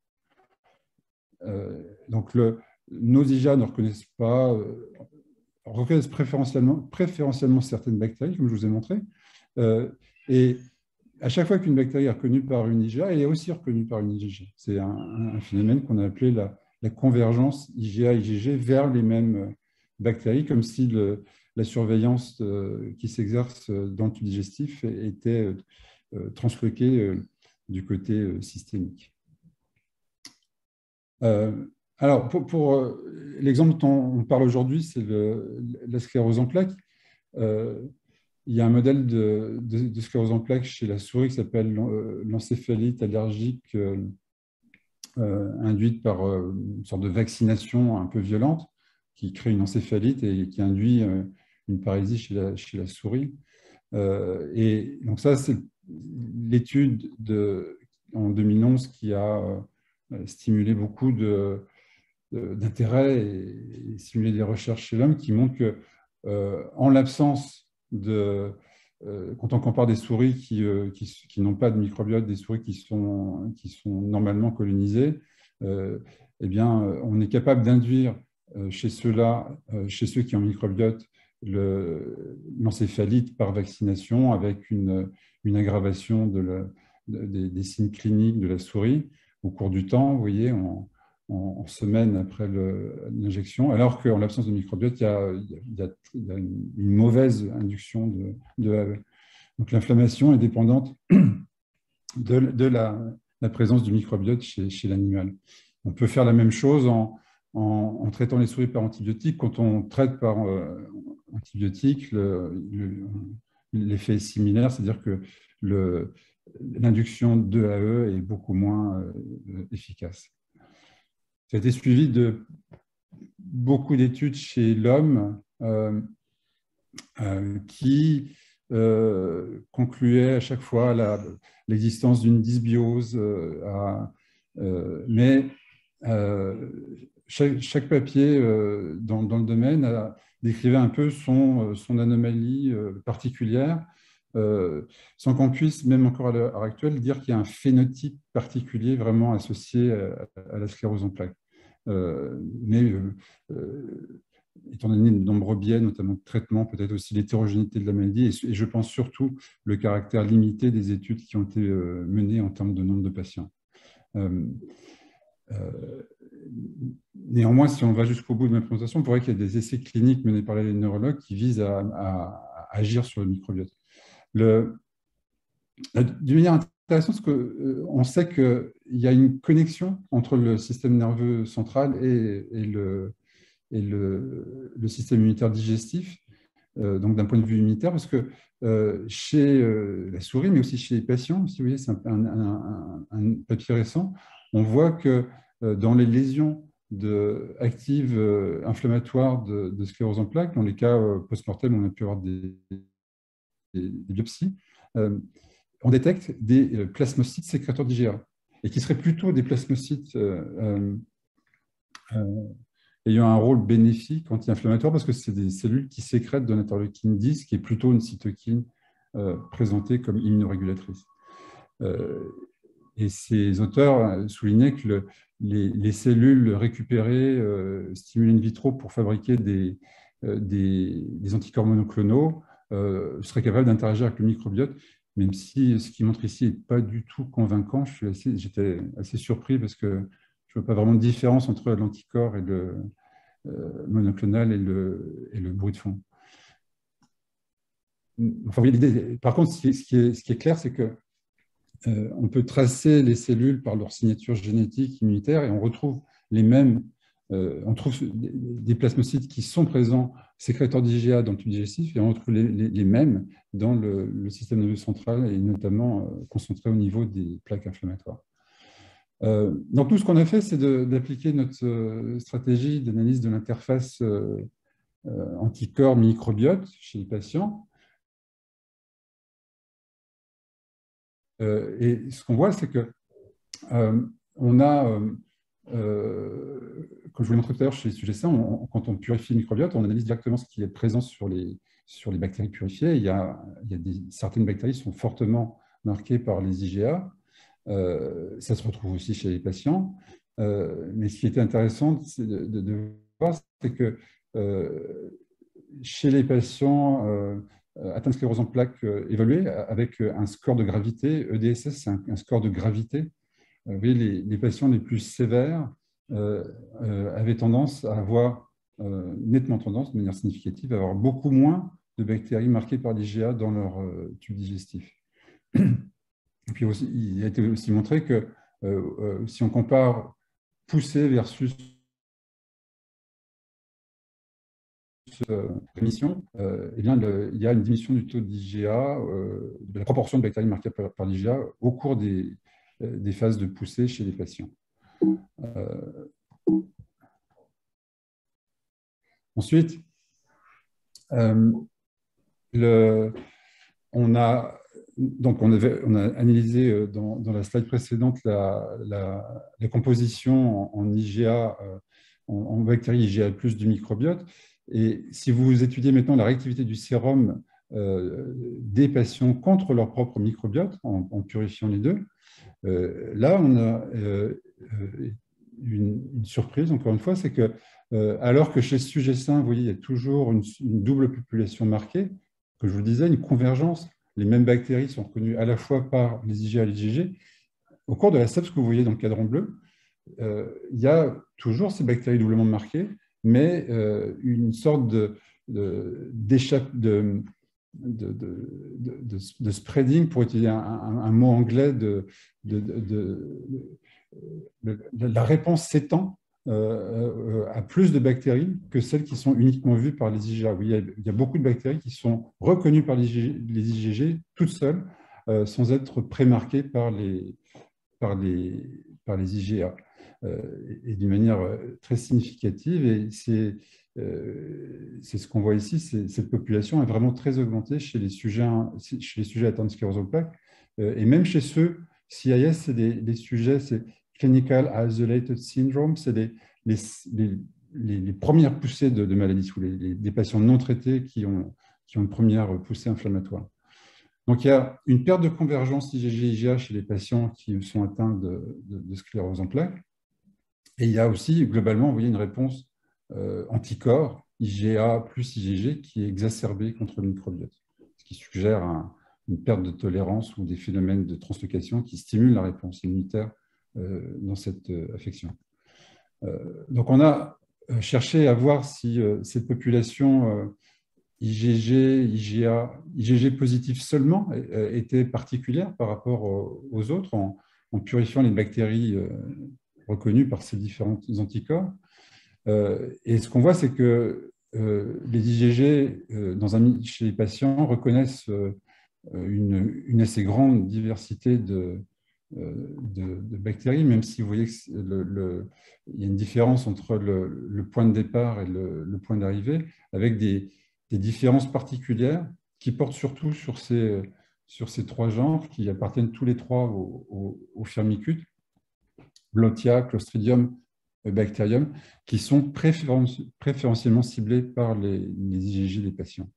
Donc, nos IgA ne reconnaissent pas, reconnaissent préférentiellement certaines bactéries, comme je vous ai montré. Et à chaque fois qu'une bactérie est reconnue par une IgA, elle est aussi reconnue par une IgG. C'est un phénomène qu'on a appelé la convergence IgA-IgG vers les mêmes bactéries, comme si la surveillance qui s'exerce dans le tube digestif était transloquée du côté systémique. Alors, pour l'exemple dont on parle aujourd'hui, c'est la sclérose en plaques. Il y a un modèle de sclérose en plaques chez la souris qui s'appelle l'encéphalite allergique induite par une sorte de vaccination un peu violente qui crée une encéphalite et qui induit une paralysie chez la souris. Et donc ça, c'est l'étude en 2011 qui a stimulé beaucoup d'intérêt et stimulé des recherches chez l'homme qui montrent que en l'absence quand on compare des souris qui n'ont pas de microbiote, des souris qui sont normalement colonisées, eh bien, on est capable d'induire chez ceux qui ont microbiote l'encéphalite par vaccination avec une aggravation des signes cliniques de la souris. Au cours du temps, vous voyez, en semaines après l'injection, alors qu'en l'absence de microbiote, il y a une mauvaise induction de AE. Donc l'inflammation est dépendante de la présence du microbiote chez l'animal. On peut faire la même chose en traitant les souris par antibiotiques. Quand on traite par antibiotiques, l'effet est similaire, c'est-à-dire que l'induction de AE est beaucoup moins efficace. Ça a été suivi de beaucoup d'études chez l'homme qui concluaient à chaque fois l'existence d'une dysbiose, mais chaque papier dans le domaine décrivait un peu son anomalie particulière, sans qu'on puisse, même encore à l'heure actuelle, dire qu'il y a un phénotype particulier vraiment associé à la sclérose en plaques. Mais étant donné de nombreux biais, notamment de traitement, peut-être aussi l'hétérogénéité de la maladie, et je pense surtout le caractère limité des études qui ont été menées en termes de nombre de patients. Néanmoins, si on va jusqu'au bout de ma présentation, on pourrait qu'il y ait des essais cliniques menés par les neurologues qui visent à agir sur le microbiote. D'une manière intéressante, on sait qu'il y a une connexion entre le système nerveux central et le système immunitaire digestif, donc d'un point de vue immunitaire, parce que chez la souris, mais aussi chez les patients, si vous voyez, c'est un papier récent, on voit que dans les lésions actives inflammatoires de sclérose en plaques, dans les cas post-mortem, on a pu avoir des biopsies, on détecte des plasmocytes sécréteurs d'IgA, et qui seraient plutôt des plasmocytes ayant un rôle bénéfique anti-inflammatoire, parce que c'est des cellules qui sécrètent de l'interleukine 10, qui est plutôt une cytokine présentée comme immunorégulatrice. Et ces auteurs soulignaient que les cellules récupérées, stimulées in vitro pour fabriquer des anticorps monoclonaux, seraient capables d'interagir avec le microbiote, même si ce qu'ils montrent ici n'est pas du tout convaincant. J'étais assez surpris parce que je ne vois pas vraiment de différence entre l'anticorps et le monoclonal et le bruit de fond. Enfin, par contre, ce qui est clair, c'est que on peut tracer les cellules par leur signature génétique immunitaire et on retrouve les mêmes, on trouve des plasmocytes qui sont présents, sécréteurs d'IgA dans le tube digestif, et on retrouve les mêmes dans le système nerveux central et notamment concentrés au niveau des plaques inflammatoires. Donc, nous, ce qu'on a fait, c'est d'appliquer notre stratégie d'analyse de l'interface anticorps microbiote chez les patients. Et ce qu'on voit, c'est que on a, comme je vous l'ai montré tout à l'heure chez les sujets sains, quand on purifie le microbiote, on analyse directement ce qui est présent sur les bactéries purifiées. Il y a certaines bactéries qui sont fortement marquées par les IgA. Ça se retrouve aussi chez les patients. Mais ce qui était intéressant de voir, c'est que chez les patients atteints de sclérose en plaques évalués avec un score de gravité, EDSS, c'est un score de gravité. Vous voyez, les patients les plus sévères avaient tendance à avoir, nettement tendance, de manière significative, à avoir beaucoup moins de bactéries marquées par l'IgA dans leur tube digestif. Et puis aussi, il a été aussi montré que si on compare poussée versus rémission, eh bien, il y a une diminution du taux d'IgA, de la proportion de bactéries marquées par l'IgA au cours des phases de poussée chez les patients. Ensuite, on a analysé dans la slide précédente la composition en IgA, en bactéries IgA+ du microbiote. Et si vous étudiez maintenant la réactivité du sérum des patients contre leur propre microbiote, en purifiant les deux, là, on a une surprise, encore une fois, c'est que alors que chez le sujet sain, vous voyez, il y a toujours une double population marquée, que je vous disais, une convergence. Les mêmes bactéries sont reconnues à la fois par les IgA et les IgG. Au cours de la SEP, ce que vous voyez dans le cadran bleu, il y a toujours ces bactéries doublement marquées, mais une sorte de spreading, pour utiliser un mot anglais, la réponse s'étend à plus de bactéries que celles qui sont uniquement vues par les IgA. Oui, il y a beaucoup de bactéries qui sont reconnues par les IgG toutes seules, sans être prémarquées par les IgA, et d'une manière très significative. Et c'est ce qu'on voit ici, cette population est vraiment très augmentée chez les sujets atteints de sclérose en plaques, et même chez ceux, CIS, c'est les sujets, c'est Clinical Isolated Syndrome, c'est les premières poussées de maladies, ou des patients non traités qui ont une première poussée inflammatoire. Donc, il y a une perte de convergence IgG-IgA chez les patients qui sont atteints de sclérose en plaques. Et il y a aussi, globalement, vous voyez, une réponse anticorps IgA plus IgG qui est exacerbée contre le microbiote, ce qui suggère une perte de tolérance ou des phénomènes de translocation qui stimulent la réponse immunitaire dans cette affection. Donc, on a cherché à voir si cette population IgG, IgA, IgG positif seulement était particulière par rapport aux autres, en purifiant les bactéries reconnues par ces différents anticorps. Et ce qu'on voit, c'est que les IgG chez les patients reconnaissent une assez grande diversité de bactéries, même si vous voyez qu'il y a une différence entre le point de départ et le point d'arrivée, avec des différences particulières qui portent surtout sur ces trois genres qui appartiennent tous les trois au Firmicutes, Blottia, Clostridium, Bacterium, qui sont préférentiellement ciblés par les IgG des patients.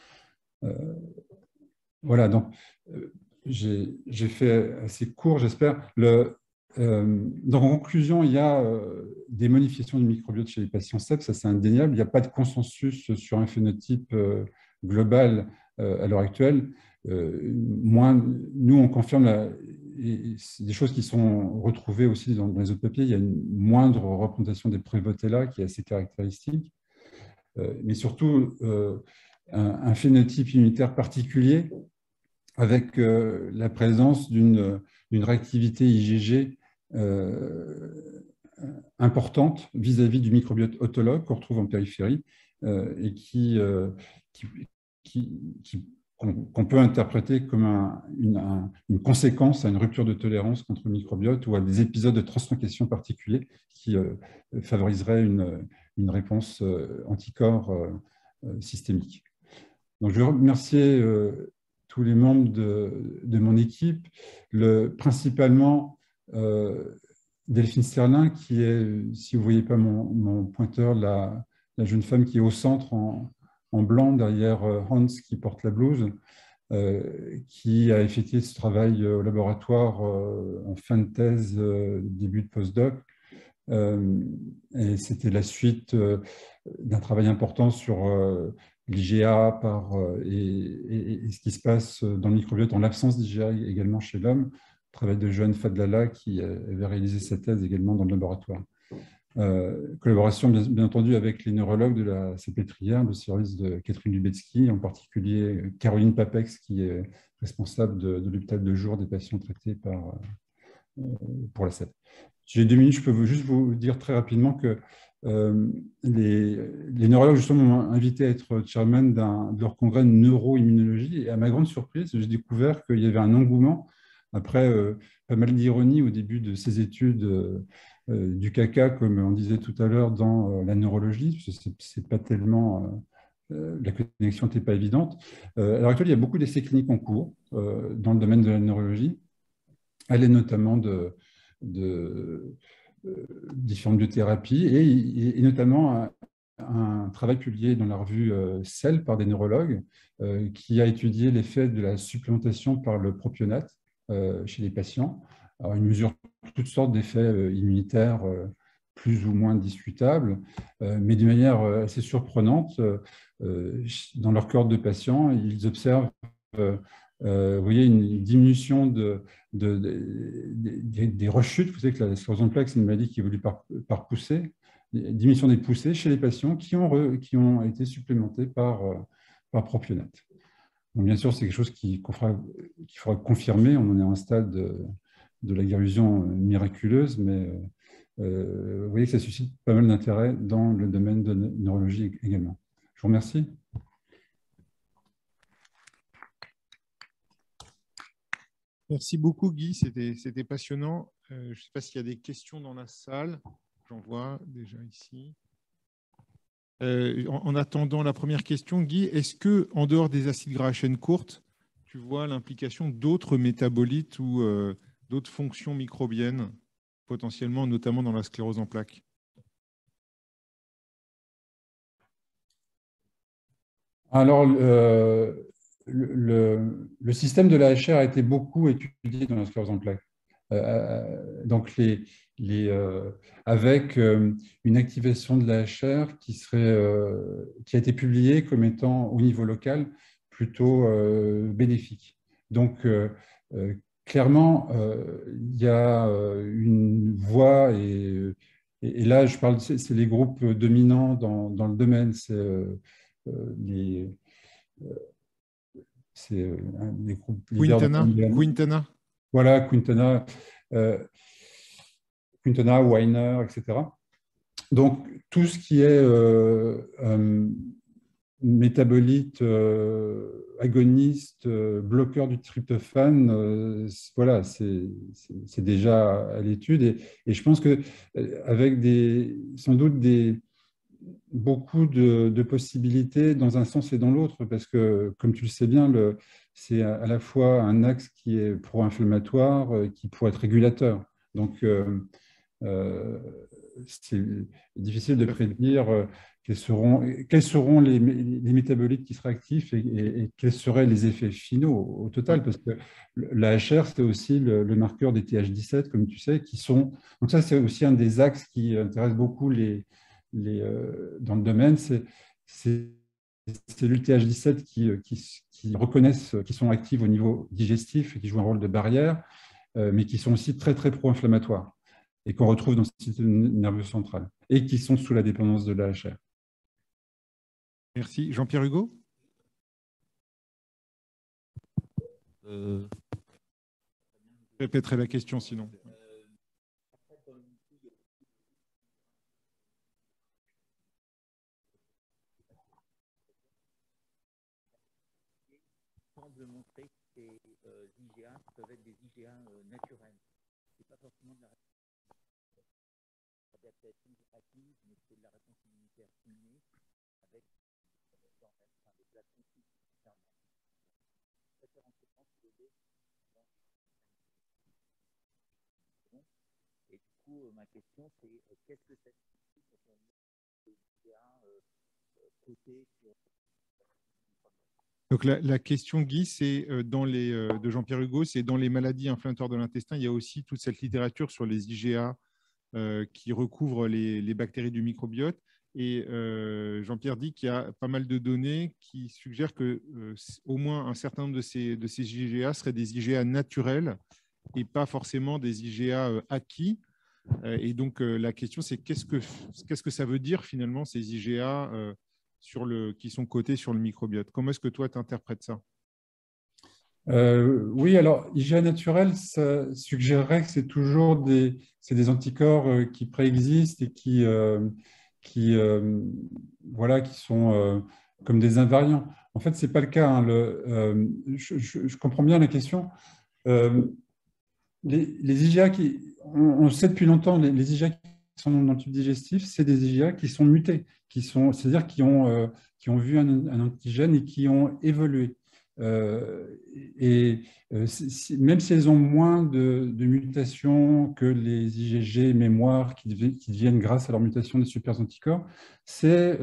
Voilà, donc j'ai fait assez court, j'espère. Donc, en conclusion, il y a des modifications du microbiote chez les patients CEP, ça c'est indéniable. Il n'y a pas de consensus sur un phénotype global à l'heure actuelle. Nous, on confirme des choses qui sont retrouvées aussi dans les autres papiers. Il y a une moindre représentation des Prevotella qui est assez caractéristique, mais surtout un phénotype immunitaire particulier avec la présence d'une réactivité IgG importante vis-à-vis du microbiote autologue qu'on retrouve en périphérie et qu'on peut interpréter comme une conséquence à une rupture de tolérance contre le microbiote ou à des épisodes de translocation particuliers qui favoriseraient une réponse anticorps systémique. Donc, je veux remercier tous les membres de mon équipe, principalement Delphine Sterlin, qui est, si vous ne voyez pas mon pointeur, la jeune femme qui est au centre en blanc derrière Hans qui porte la blouse, qui a effectué ce travail au laboratoire en fin de thèse, début de postdoc. Et c'était la suite d'un travail important sur l'IgA et ce qui se passe dans le microbiote en l'absence d'IgA également chez l'homme. Travail de Johan Fadlala qui avait réalisé sa thèse également dans le laboratoire. Collaboration bien entendu avec les neurologues de la Salpêtrière, le service de Catherine Lubetsky, en particulier Caroline Papex qui est responsable de l'hôpital de jour des patients traités pour la CEP. J'ai 2 minutes, je peux juste vous dire très rapidement que les neurologues justement m'ont invité à être chairman de leur congrès de neuroimmunologie, et à ma grande surprise, j'ai découvert qu'il y avait un engouement, après pas mal d'ironie au début de ces études du caca, comme on disait tout à l'heure, dans la neurologie, parce que c'est pas tellement... la connexion n'était pas évidente. À l'heure actuelle, il y a beaucoup d'essais cliniques en cours dans le domaine de la neurologie, à l'aide notamment de différentes biothérapies et notamment un travail publié dans la revue Cell par des neurologues qui a étudié l'effet de la supplémentation par le propionate chez les patients. Alors, il mesure toutes sortes d'effets immunitaires plus ou moins discutables, mais d'une manière assez surprenante, dans leur cohorte de patients, ils observent vous voyez une diminution des rechutes. Vous savez que la sclérose en plaques, c'est une maladie qui évolue par poussée, diminution des poussées chez les patients qui ont été supplémentés par propionate. Donc, bien sûr, c'est quelque chose qu'il faudra confirmer. On en est à un stade de la guérison miraculeuse, mais vous voyez que ça suscite pas mal d'intérêt dans le domaine de la neurologie également. Je vous remercie. Merci beaucoup, Guy. C'était passionnant. Je ne sais pas s'il y a des questions dans la salle. J'en vois déjà ici. En attendant la première question, Guy, est-ce que, en dehors des acides gras à chaîne courte, tu vois l'implication d'autres métabolites ou d'autres fonctions microbiennes, potentiellement, notamment dans la sclérose en plaques? Alors, le système de l'AHR a été beaucoup étudié dans la sclérose en plaques. Donc, avec une activation de l'AHR qui a été publiée comme étant au niveau local plutôt bénéfique. Donc, clairement, il y a une voie, et là, je parle, c'est les groupes dominants dans le domaine, c'est les groupes leaders. Quintana. Voilà, Quintana, Weiner, etc. Donc, tout ce qui est métabolite, agoniste, bloqueur du tryptophane, voilà, c'est déjà à l'étude. Et je pense qu'avec sans doute beaucoup de possibilités dans un sens et dans l'autre, parce que, comme tu le sais bien, c'est à la fois un axe qui est pro-inflammatoire, qui pourrait être régulateur. Donc, c'est difficile de prédire quels seront les métabolites qui seraient actifs et quels seraient les effets finaux au total, parce que l'AHR, c'est aussi le marqueur des TH17, comme tu sais, qui sont... Donc ça, c'est aussi un des axes qui intéresse beaucoup dans le domaine, c'est cellules TH17 qui reconnaissent, qui sont actives au niveau digestif et qui jouent un rôle de barrière, mais qui sont aussi très, très pro-inflammatoires et qu'on retrouve dans le système nerveux central et qui sont sous la dépendance de l'AHR. Merci. Jean-Pierre Hugo? Je répéterai la question sinon. semble montrer que ces IGA peuvent être des IGA naturels. C'est pas forcément de la adaptation active, mais c'est de la réponse immunitaire innée avec des plateformes et du coup, ma question, c'est qu'est-ce que ça signifie quand on met des IGA côté sur... Donc la question, Guy, c'est de Jean-Pierre Hugo, c'est dans les maladies inflammatoires de l'intestin, il y a aussi toute cette littérature sur les IGA qui recouvrent les bactéries du microbiote. Et Jean-Pierre dit qu'il y a pas mal de données qui suggèrent que au moins un certain nombre de ces IGA seraient des IGA naturels et pas forcément des IGA acquis. Et donc la question, c'est qu'est-ce que ça veut dire finalement ces IGA qui sont cotés sur le microbiote? Comment est-ce que toi, tu interprètes ça? Oui, alors, IGA naturel, ça suggérerait que c'est toujours des anticorps qui préexistent et qui sont comme des invariants. En fait, ce n'est pas le cas. Hein. Je comprends bien la question. Les IGA on sait depuis longtemps, les IGA qui sont dans le tube digestif, c'est des IGA qui sont mutés, c'est-à-dire qui ont vu un antigène et qui ont évolué. Même si elles ont moins de mutations que les IgG mémoire qui deviennent grâce à leur mutation des super anticorps, c'est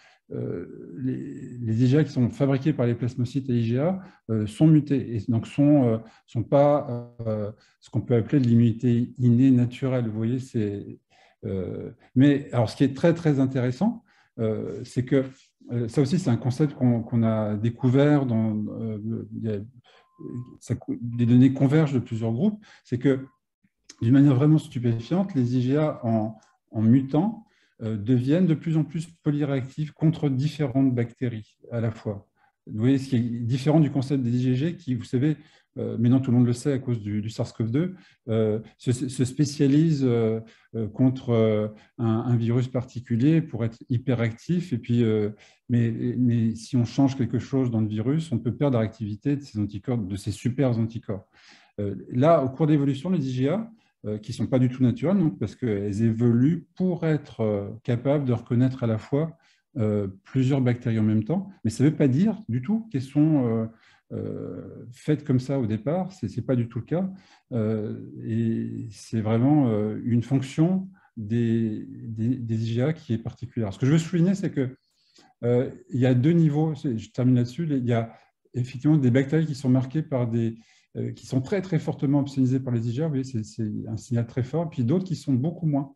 les IgA qui sont fabriqués par les plasmocytes à IgA sont mutés et donc sont pas ce qu'on peut appeler de l'immunité innée naturelle. Vous voyez, mais alors ce qui est très très intéressant, c'est que ça aussi, c'est un concept qu'on a découvert il y a des données convergent de plusieurs groupes, c'est que d'une manière vraiment stupéfiante, les IgA en mutant deviennent de plus en plus polyréactifs contre différentes bactéries à la fois. Vous voyez, ce qui est différent du concept des IgG qui, vous savez, maintenant tout le monde le sait à cause du SARS-CoV-2, se spécialise contre un virus particulier pour être hyperactif. Et puis, mais si on change quelque chose dans le virus, on peut perdre la réactivité de ces anticorps, de ces super anticorps. Là, au cours d'évolution, les IgA, qui ne sont pas du tout naturelles, donc, parce qu'elles évoluent pour être capables de reconnaître à la fois plusieurs bactéries en même temps. Mais ça ne veut pas dire du tout qu'elles sont faites comme ça au départ. Ce n'est pas du tout le cas. Et c'est vraiment une fonction des IgA qui est particulière. Ce que je veux souligner, c'est qu'il y a deux niveaux. Je termine là-dessus. Il y a effectivement des bactéries qui sont marquées par qui sont très, très fortement opsonnisées par les IgA. Vous voyez, c'est un signal très fort. Puis d'autres qui sont beaucoup moins.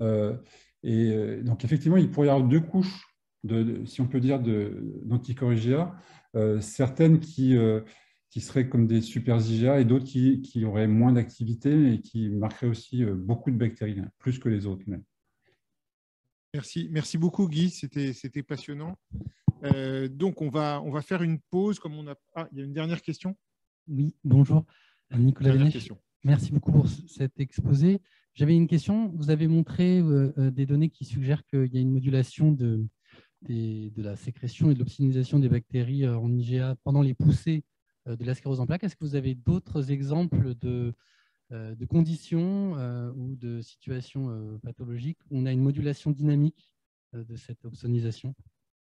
Donc, effectivement, il pourrait y avoir deux couches, si on peut dire, d'anticorps IgA. Certaines qui seraient comme des super IgA et d'autres qui auraient moins d'activité et qui marqueraient aussi beaucoup de bactéries, plus que les autres même. Merci beaucoup Guy, c'était passionnant. Donc on va faire une pause. Comme on a... Ah, il y a une dernière question. Oui, bonjour. Nicolas Vénèche. Merci beaucoup pour cet exposé. J'avais une question. Vous avez montré des données qui suggèrent qu'il y a une modulation de la sécrétion et de l'optimisation des bactéries en IgA pendant les poussées de la sclérose en plaques. Est-ce que vous avez d'autres exemples de conditions ou de situations pathologiques où on a une modulation dynamique de cette opsonisation?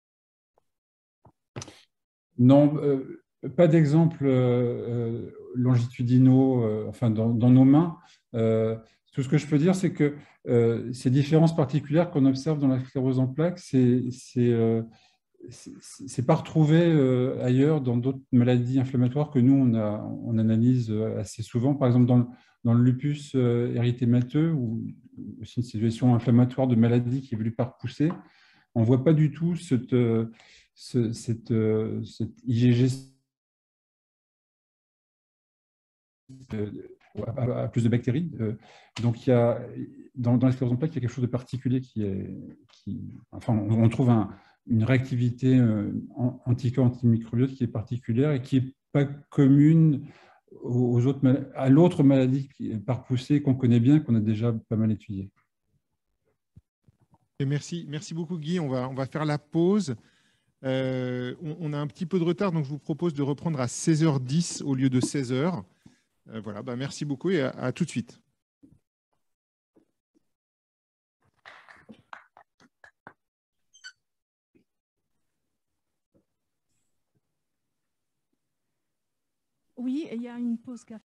Non, pas d'exemple longitudinaux enfin, dans nos mains. Tout ce que je peux dire, c'est que ces différences particulières qu'on observe dans la sclérose en plaques, c'est pas retrouvé ailleurs dans d'autres maladies inflammatoires que nous, on analyse assez souvent. Par exemple, dans le lupus érythémateux, ou aussi une situation inflammatoire de maladie qui évolue par poussée, on ne voit pas du tout cette IgG à plus de bactéries. Donc, il y a, dans la sclérose en plaques, il y a quelque chose de particulier enfin, on trouve une réactivité anticorps antimicrobiote qui est particulière et qui n'est pas commune à l'autre maladie par poussée qu'on connaît bien, qu'on a déjà pas mal étudiée. Merci beaucoup Guy. On va faire la pause. On a un petit peu de retard, donc je vous propose de reprendre à 16h10 au lieu de 16h. Voilà, merci beaucoup et à tout de suite. Oui, et il y a une pause café.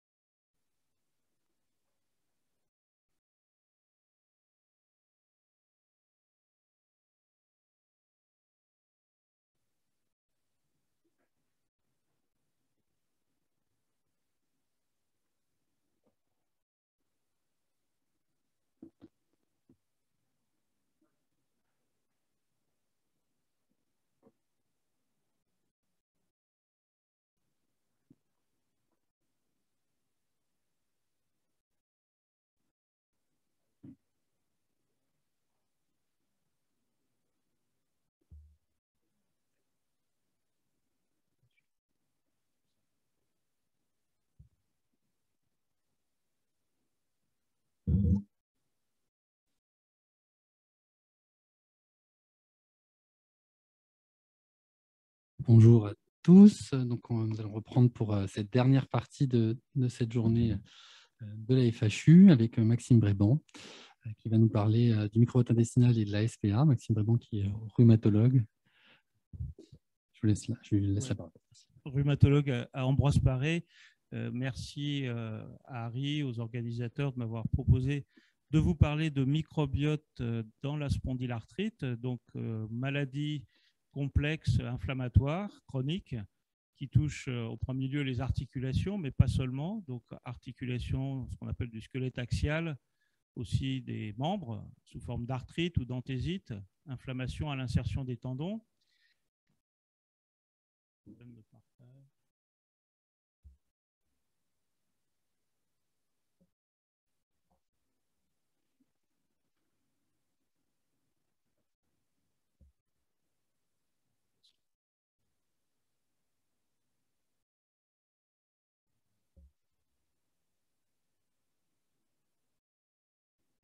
Bonjour à tous. Donc, nous allons reprendre pour cette dernière partie de cette journée de la FHU avec Maxime Bréban qui va nous parler du microbiote intestinal et de la SPA. Maxime Bréban qui est rhumatologue. Je lui laisse la parole. Rhumatologue à Ambroise Paré. Merci à Harry, aux organisateurs de m'avoir proposé de vous parler de microbiote dans la spondylarthrite, donc maladie complexe inflammatoire chronique qui touche au premier lieu les articulations, mais pas seulement. Donc articulation, ce qu'on appelle du squelette axial, aussi des membres sous forme d'arthrite ou d'anthésite, inflammation à l'insertion des tendons.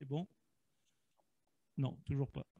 bon? Non, toujours pas.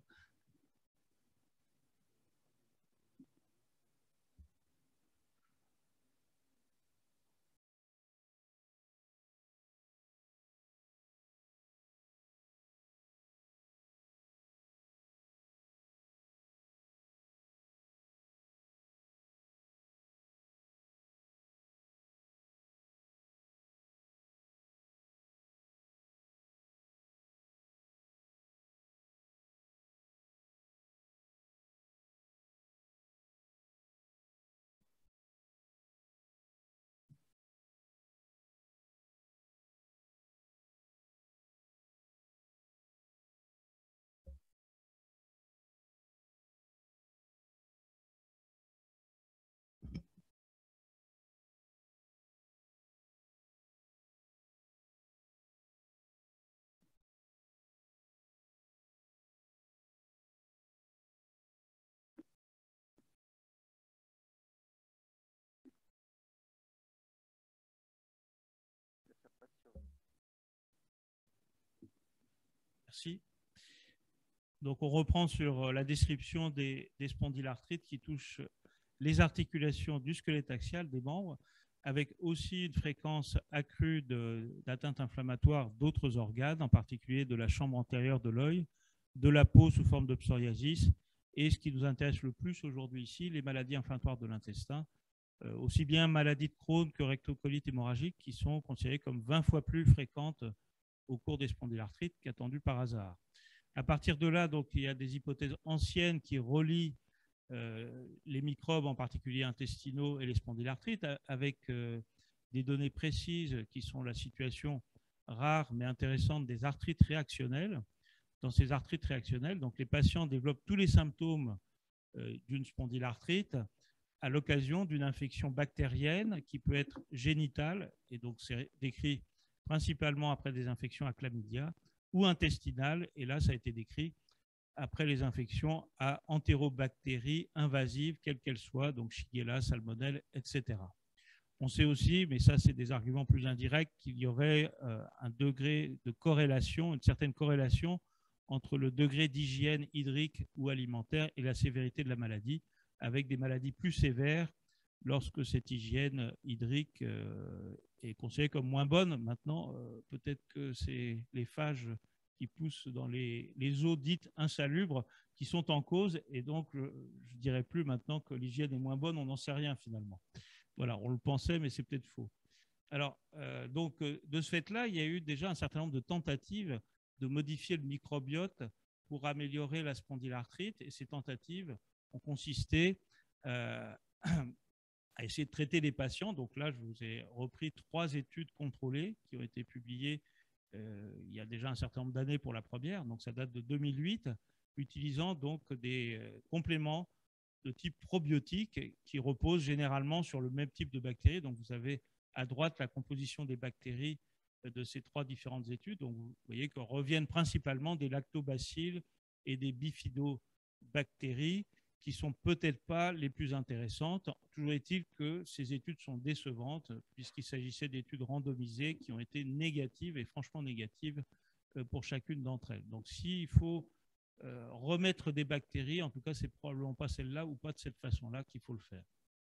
Merci. Donc, on reprend sur la description des spondylarthrites qui touchent les articulations du squelette axial des membres, avec aussi une fréquence accrue d'atteinte inflammatoire d'autres organes, en particulier de la chambre antérieure de l'œil, de la peau sous forme de psoriasis, et ce qui nous intéresse le plus aujourd'hui ici, les maladies inflammatoires de l'intestin, aussi bien maladies de Crohn que rectocolite hémorragique, qui sont considérées comme 20 fois plus fréquentes au cours des spondylarthrites qu'attendues par hasard. À partir de là, donc, il y a des hypothèses anciennes qui relient les microbes, en particulier intestinaux, et les spondylarthrites, avec des données précises qui sont la situation rare mais intéressante des arthrites réactionnelles. Dans ces arthrites réactionnelles, donc, les patients développent tous les symptômes d'une spondylarthrite à l'occasion d'une infection bactérienne qui peut être génitale, et donc c'est décrit principalement après des infections à chlamydia, ou intestinale, et là ça a été décrit après les infections à entérobactéries invasives, quelles qu'elles soient, donc Shigella, Salmonelle, etc. On sait aussi, mais ça c'est des arguments plus indirects, qu'il y aurait un degré de corrélation, une certaine corrélation entre le degré d'hygiène hydrique ou alimentaire et la sévérité de la maladie, avec des maladies plus sévères lorsque cette hygiène hydrique est considérée comme moins bonne. Maintenant, peut-être que c'est les phages qui poussent dans les eaux dites insalubres qui sont en cause, et donc je ne dirais plus maintenant que l'hygiène est moins bonne, on n'en sait rien finalement. Voilà, on le pensait, mais c'est peut-être faux. Alors, donc, de ce fait-là, il y a eu déjà un certain nombre de tentatives de modifier le microbiote pour améliorer la spondylarthrite, et ces tentatives ont consisté à essayer de traiter les patients. Donc là, je vous ai repris 3 études contrôlées qui ont été publiées il y a déjà un certain nombre d'années pour la première, donc ça date de 2008, utilisant donc des compléments de type probiotique qui reposent généralement sur le même type de bactéries. Donc vous avez à droite la composition des bactéries de ces 3 différentes études. Donc vous voyez que reviennent principalement des lactobacilles et des bifidobactéries, qui ne sont peut-être pas les plus intéressantes. Toujours est-il que ces études sont décevantes, puisqu'il s'agissait d'études randomisées qui ont été négatives, et franchement négatives, pour chacune d'entre elles. Donc s'il faut remettre des bactéries, en tout cas, ce n'est probablement pas celle-là, ou pas de cette façon-là qu'il faut le faire.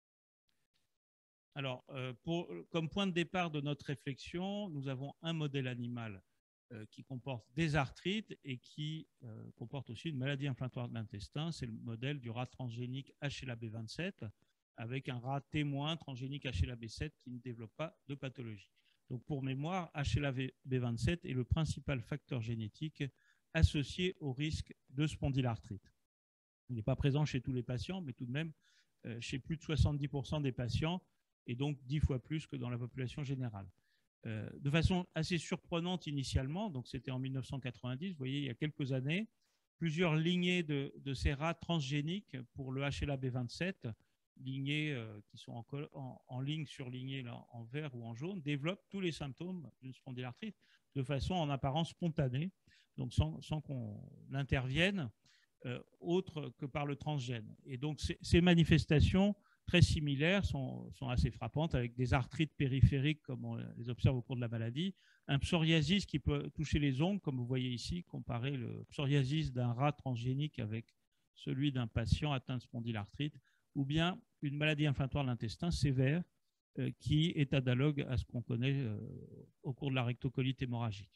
Alors, comme point de départ de notre réflexion, nous avons un modèle animal qui comporte des arthrites et qui comporte aussi une maladie inflammatoire de l'intestin. C'est le modèle du rat transgénique HLA-B27 avec un rat témoin transgénique HLA-B7 qui ne développe pas de pathologie. Donc pour mémoire, HLA-B27 est le principal facteur génétique associé au risque de spondylarthrite. Il n'est pas présent chez tous les patients, mais tout de même chez plus de 70% des patients, et donc 10 fois plus que dans la population générale. De façon assez surprenante initialement, donc c'était en 1990, vous voyez, il y a quelques années, plusieurs lignées de ces rats transgéniques pour le HLA-B27, lignées qui sont en ligne surlignée là, en vert ou en jaune, développent tous les symptômes d'une spondylarthrite de façon en apparence spontanée, donc sans qu'on intervienne autre que par le transgène. Et donc ces manifestations très similaires, sont assez frappantes, avec des arthrites périphériques comme on les observe au cours de la maladie, un psoriasis qui peut toucher les ongles, comme vous voyez ici, comparer le psoriasis d'un rat transgénique avec celui d'un patient atteint de spondylarthrite, ou bien une maladie inflammatoire de l'intestin sévère qui est analogue à ce qu'on connaît au cours de la rectocolite hémorragique.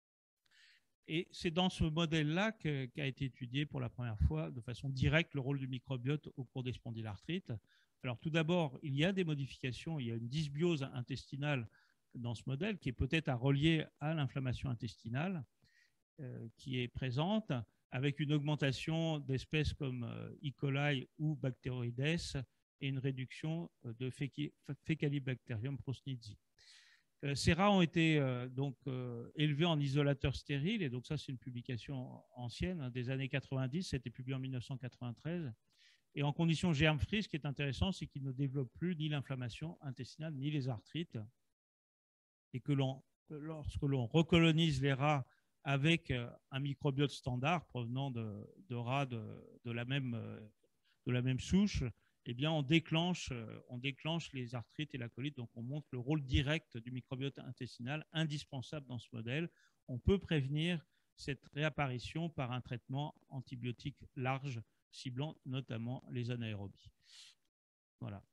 Et c'est dans ce modèle-là qu'a été étudié pour la première fois de façon directe le rôle du microbiote au cours des spondylarthrites. Alors tout d'abord, il y a des modifications, il y a une dysbiose intestinale dans ce modèle qui est peut-être à relier à l'inflammation intestinale qui est présente, avec une augmentation d'espèces comme E. coli ou Bacteroides et une réduction de Faecalibacterium prausnitzii. Ces rats ont été élevés en isolateur stérile, et donc ça c'est une publication ancienne, des années 90, c'était publié en 1993, et en conditions germe-free. Ce qui est intéressant, c'est qu'ils ne développent plus ni l'inflammation intestinale ni les arthrites, et que lorsque l'on recolonise les rats avec un microbiote standard provenant de rats de la même souche, eh bien, on déclenche les arthrites et la colite. Donc, on montre le rôle direct du microbiote intestinal indispensable dans ce modèle. On peut prévenir cette réapparition par un traitement antibiotique large, ciblant notamment les anaérobies. Voilà.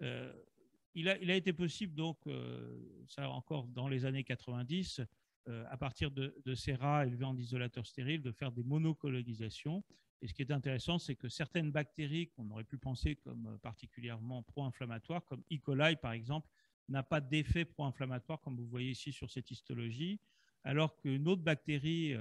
Il a été possible, donc, ça encore dans les années 90, à partir de ces rats élevés en isolateur stérile, de faire des monocolonisations. Et ce qui est intéressant, c'est que certaines bactéries qu'on aurait pu penser comme particulièrement pro-inflammatoires, comme E. coli par exemple, n'a pas d'effet pro-inflammatoire, comme vous voyez ici sur cette histologie, alors qu'une autre bactérie,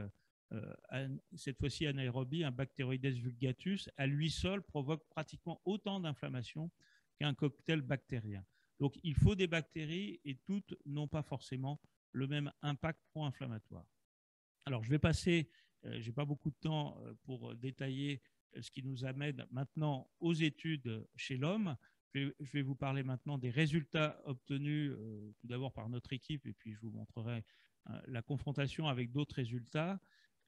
cette fois-ci anaérobie, un Bacteroides vulgatus, à lui seul provoque pratiquement autant d'inflammation qu'un cocktail bactérien. Donc il faut des bactéries, et toutes n'ont pas forcément le même impact pro-inflammatoire. Alors je vais passer, je n'ai pas beaucoup de temps pour détailler ce qui nous amène maintenant aux études chez l'homme. Je vais vous parler maintenant des résultats obtenus tout d'abord par notre équipe, et puis je vous montrerai la confrontation avec d'autres résultats.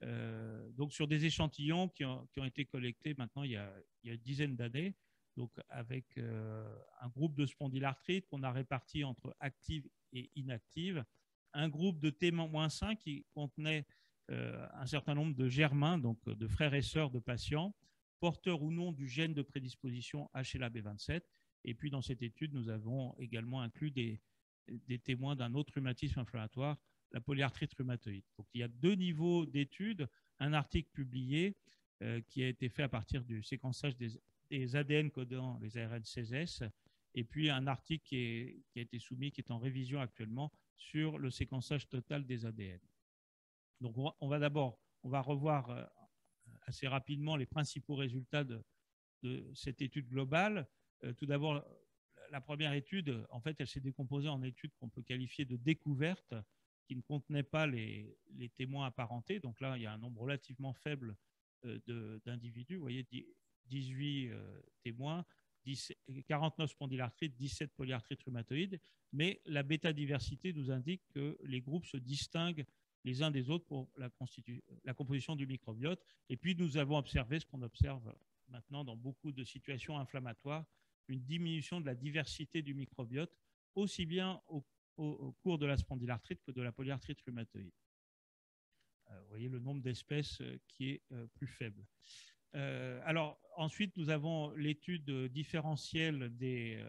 Donc sur des échantillons qui ont été collectés maintenant il y a une dizaine d'années, donc avec un groupe de spondylarthrite qu'on a réparti entre actives et inactives, un groupe de T-5 qui contenait un certain nombre de germains, donc de frères et sœurs de patients, porteurs ou non du gène de prédisposition HLA-B27. Et puis dans cette étude, nous avons également inclus des témoins d'un autre rhumatisme inflammatoire, la polyarthrite rhumatoïde. Donc il y a deux niveaux d'études, un article publié qui a été fait à partir du séquençage des ADN codant les ARN 16S, et puis un article qui a été soumis, qui est en révision actuellement, sur le séquençage total des ADN. Donc on va revoir assez rapidement les principaux résultats de cette étude globale. Tout d'abord, la première étude, en fait, elle s'est décomposée en études qu'on peut qualifier de découvertes, qui ne contenaient pas les témoins apparentés. Donc là, il y a un nombre relativement faible d'individus. Vous voyez, 18 témoins, 49 spondylarthrites, 17 polyarthrites rhumatoïdes. Mais la bêta-diversité nous indique que les groupes se distinguent les uns des autres pour la composition du microbiote. Et puis, nous avons observé ce qu'on observe maintenant dans beaucoup de situations inflammatoires, une diminution de la diversité du microbiote, aussi bien au cours de la spondylarthrite que de la polyarthrite rhumatoïde. Vous voyez le nombre d'espèces qui est plus faible. Alors, ensuite, nous avons l'étude différentielle des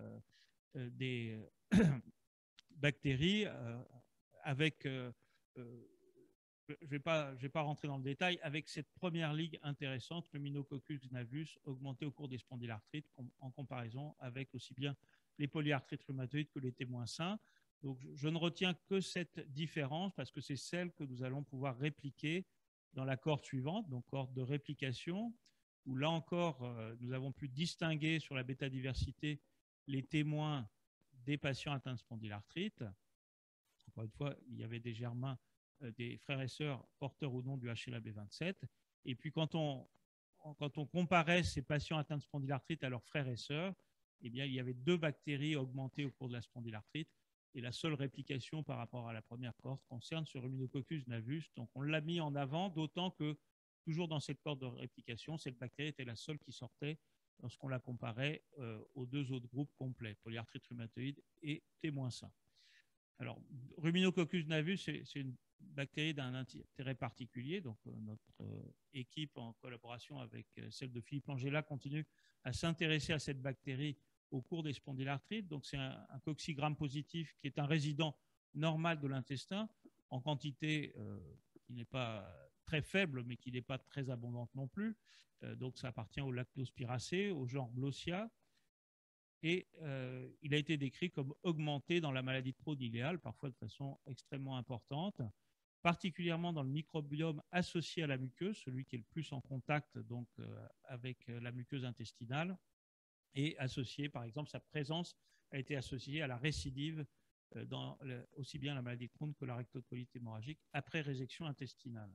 bactéries avec... je ne vais pas rentrer dans le détail, avec cette première ligue intéressante, le Minococcus navus, augmenté au cours des spondylarthrites en comparaison avec aussi bien les polyarthrites rhumatoïdes que les témoins sains. Donc, je ne retiens que cette différence parce que c'est celle que nous allons pouvoir répliquer dans la cohorte suivante, donc cohorte de réplication, où là encore, nous avons pu distinguer sur la bêta-diversité les témoins des patients atteints de spondylarthrite. Encore une fois, il y avait des germains, des frères et sœurs porteurs ou non du HLA-B27. Et puis, quand on comparait ces patients atteints de spondylarthrite à leurs frères et sœurs, eh bien, il y avait 2 bactéries augmentées au cours de la spondylarthrite. Et la seule réplication par rapport à la première cohorte concerne ce Ruminococcus navus. Donc, on l'a mis en avant, d'autant que, toujours dans cette cohorte de réplication, cette bactérie était la seule qui sortait lorsqu'on la comparait aux deux autres groupes complets, polyarthrite rhumatoïde et T-1. Alors, Ruminococcus navus, c'est une bactérie d'un intérêt particulier. Donc, notre équipe, en collaboration avec celle de Philippe Langella, continue à s'intéresser à cette bactérie au cours des spondylarthrites. Donc, c'est un coccigramme positif qui est un résident normal de l'intestin en quantité qui n'est pas très faible, mais qui n'est pas très abondante non plus. Donc, ça appartient au lactospiracées, au genre Glossia. Et il a été décrit comme augmenté dans la maladie de Crohn iléale, parfois de façon extrêmement importante, particulièrement dans le microbiome associé à la muqueuse, celui qui est le plus en contact donc, avec la muqueuse intestinale, et associé, par exemple, sa présence a été associée à la récidive dans aussi bien la maladie de Crohn que la rectocolite hémorragique après résection intestinale.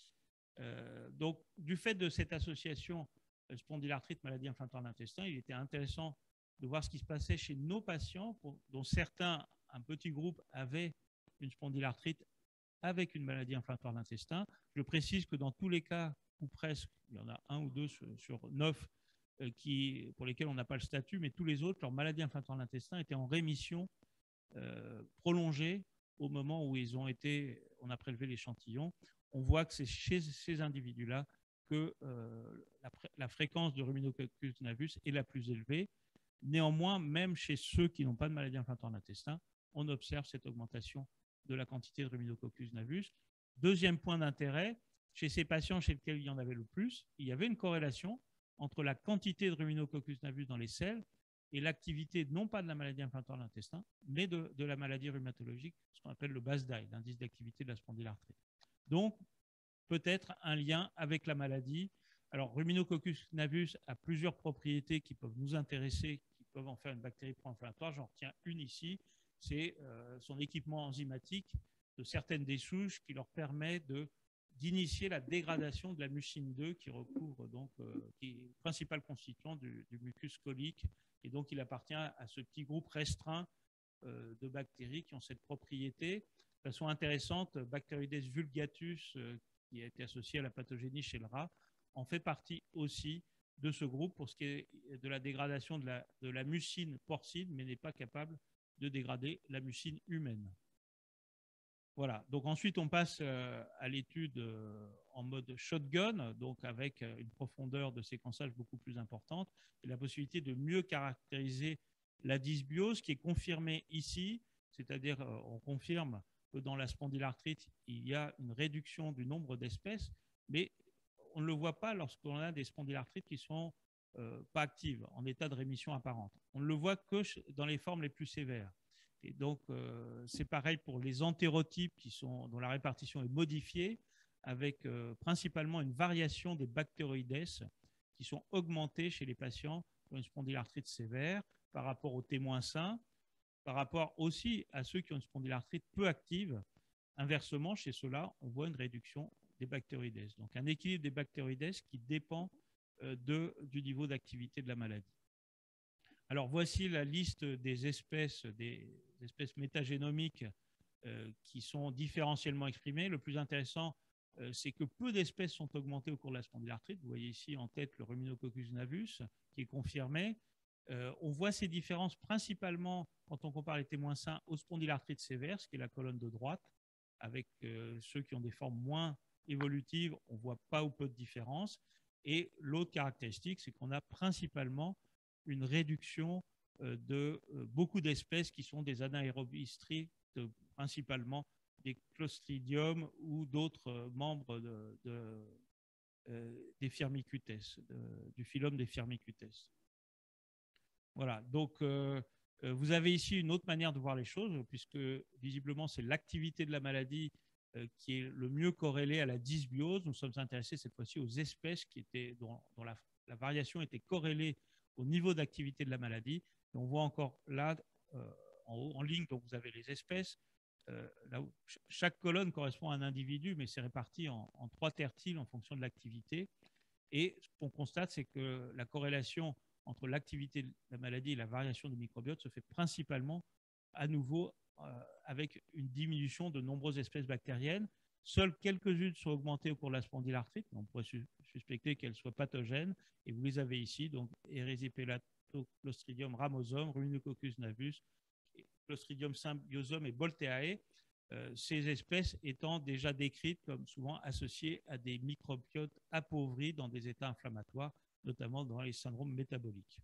Donc, du fait de cette association spondylarthrite, maladie inflammatoire de l'intestin, il était intéressant de voir ce qui se passait chez nos patients, dont certains, un petit groupe, avaient une spondylarthrite avec une maladie inflammatoire de l'intestin. Je précise que dans tous les cas, ou presque, il y en a 1 ou 2 sur 9 pour lesquels on n'a pas le statut, mais tous les autres, leur maladie inflammatoire de l'intestin était en rémission prolongée au moment où on a prélevé l'échantillon. On voit que c'est chez ces individus-là que la fréquence de Ruminococcus navus est la plus élevée. Néanmoins, même chez ceux qui n'ont pas de maladie inflammatoire de l'intestin, on observe cette augmentation de la quantité de Ruminococcus navus. Deuxième point d'intérêt, chez ces patients chez lesquels il y en avait le plus, il y avait une corrélation entre la quantité de Ruminococcus navus dans les selles et l'activité non pas de la maladie inflammatoire de l'intestin, mais de la maladie rhumatologique, ce qu'on appelle le BASDAI, l'indice d'activité de la spondylarthrite. Donc, peut-être un lien avec la maladie. Alors, Ruminococcus navus a plusieurs propriétés qui peuvent nous intéresser, qui peuvent en faire une bactérie pro-inflammatoire. J'en retiens une ici, c'est son équipement enzymatique de certaines des souches qui leur permet d'initier la dégradation de la mucine 2 qui recouvre donc, qui est le principal constituant du mucus colique. Et donc, il appartient à ce petit groupe restreint de bactéries qui ont cette propriété. De façon intéressante, Bacteroides vulgatus, qui a été associé à la pathogénie chez le rat, en fait partie aussi de ce groupe pour ce qui est de la dégradation de la mucine porcine, mais n'est pas capable de dégrader la mucine humaine. Voilà, donc ensuite on passe à l'étude en mode shotgun, donc avec une profondeur de séquençage beaucoup plus importante et la possibilité de mieux caractériser la dysbiose qui est confirmée ici, c'est-à-dire on confirme que dans la spondylarthrite, il y a une réduction du nombre d'espèces, mais on ne le voit pas lorsqu'on a des spondylarthrites qui ne sont pas actives, en état de rémission apparente. On ne le voit que dans les formes les plus sévères. Et donc, c'est pareil pour les entérotypes dont la répartition est modifiée, avec principalement une variation des bactéroïdes qui sont augmentées chez les patients qui ont une spondylarthrite sévère par rapport aux témoins sains, par rapport aussi à ceux qui ont une spondylarthrite peu active. Inversement, chez ceux-là, on voit une réduction des bactéroïdes. Donc, un équilibre des bactéroïdes qui dépend du niveau d'activité de la maladie. Alors, voici la liste des espèces métagénomiques qui sont différentiellement exprimées. Le plus intéressant, c'est que peu d'espèces sont augmentées au cours de la spondylarthrite. Vous voyez ici en tête le Ruminococcus navus, qui est confirmé. On voit ces différences principalement quand on compare les témoins sains aux spondylarthrites sévères, ce qui est la colonne de droite, avec ceux qui ont des formes moins évolutives, on ne voit pas ou peu de différence. Et l'autre caractéristique, c'est qu'on a principalement une réduction de beaucoup d'espèces qui sont des anaérobies strictes, principalement des Clostridium ou d'autres membres des Firmicutes, du phylum des Firmicutes. Voilà, donc vous avez ici une autre manière de voir les choses, puisque visiblement c'est l'activité de la maladie qui est le mieux corrélée à la dysbiose. Nous sommes intéressés cette fois-ci aux espèces dont la variation était corrélée au niveau d'activité de la maladie. Et on voit encore là, en haut, en ligne, donc vous avez les espèces. Là où chaque colonne correspond à un individu, mais c'est réparti en 3 tertiles en fonction de l'activité. Et ce qu'on constate, c'est que la corrélation entre l'activité de la maladie et la variation du microbiote se fait principalement à nouveau avec une diminution de nombreuses espèces bactériennes. Seules quelques-unes sont augmentées au cours de la spondylarthrite. On pourrait suspecter qu'elles soient pathogènes. Et vous les avez ici, donc Erysipelatoclostridium ramosum, Ruminococcus navus, Clostridium symbiosum et Bolteae. Ces espèces étant déjà décrites comme souvent associées à des microbiotes appauvris dans des états inflammatoires, notamment dans les syndromes métaboliques.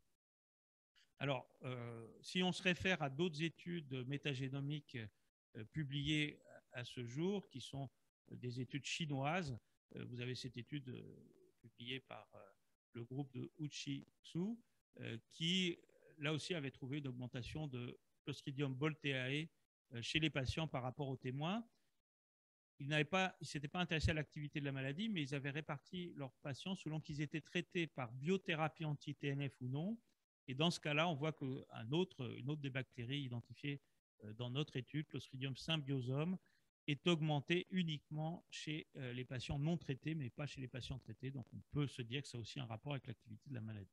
Alors, si on se réfère à d'autres études métagénomiques publiées à ce jour, qui sont des études chinoises, vous avez cette étude publiée par le groupe de Uchi Xu, qui, là aussi, avait trouvé une augmentation de Clostridium bolteae chez les patients par rapport aux témoins. Ils ne s'étaient pas intéressés à l'activité de la maladie, mais ils avaient réparti leurs patients selon qu'ils étaient traités par biothérapie anti-TNF ou non. Et dans ce cas-là, on voit qu'une autre des bactéries identifiées dans notre étude, Clostridium symbiosum, est augmentée uniquement chez les patients non traités, mais pas chez les patients traités. Donc, on peut se dire que ça a aussi un rapport avec l'activité de la maladie.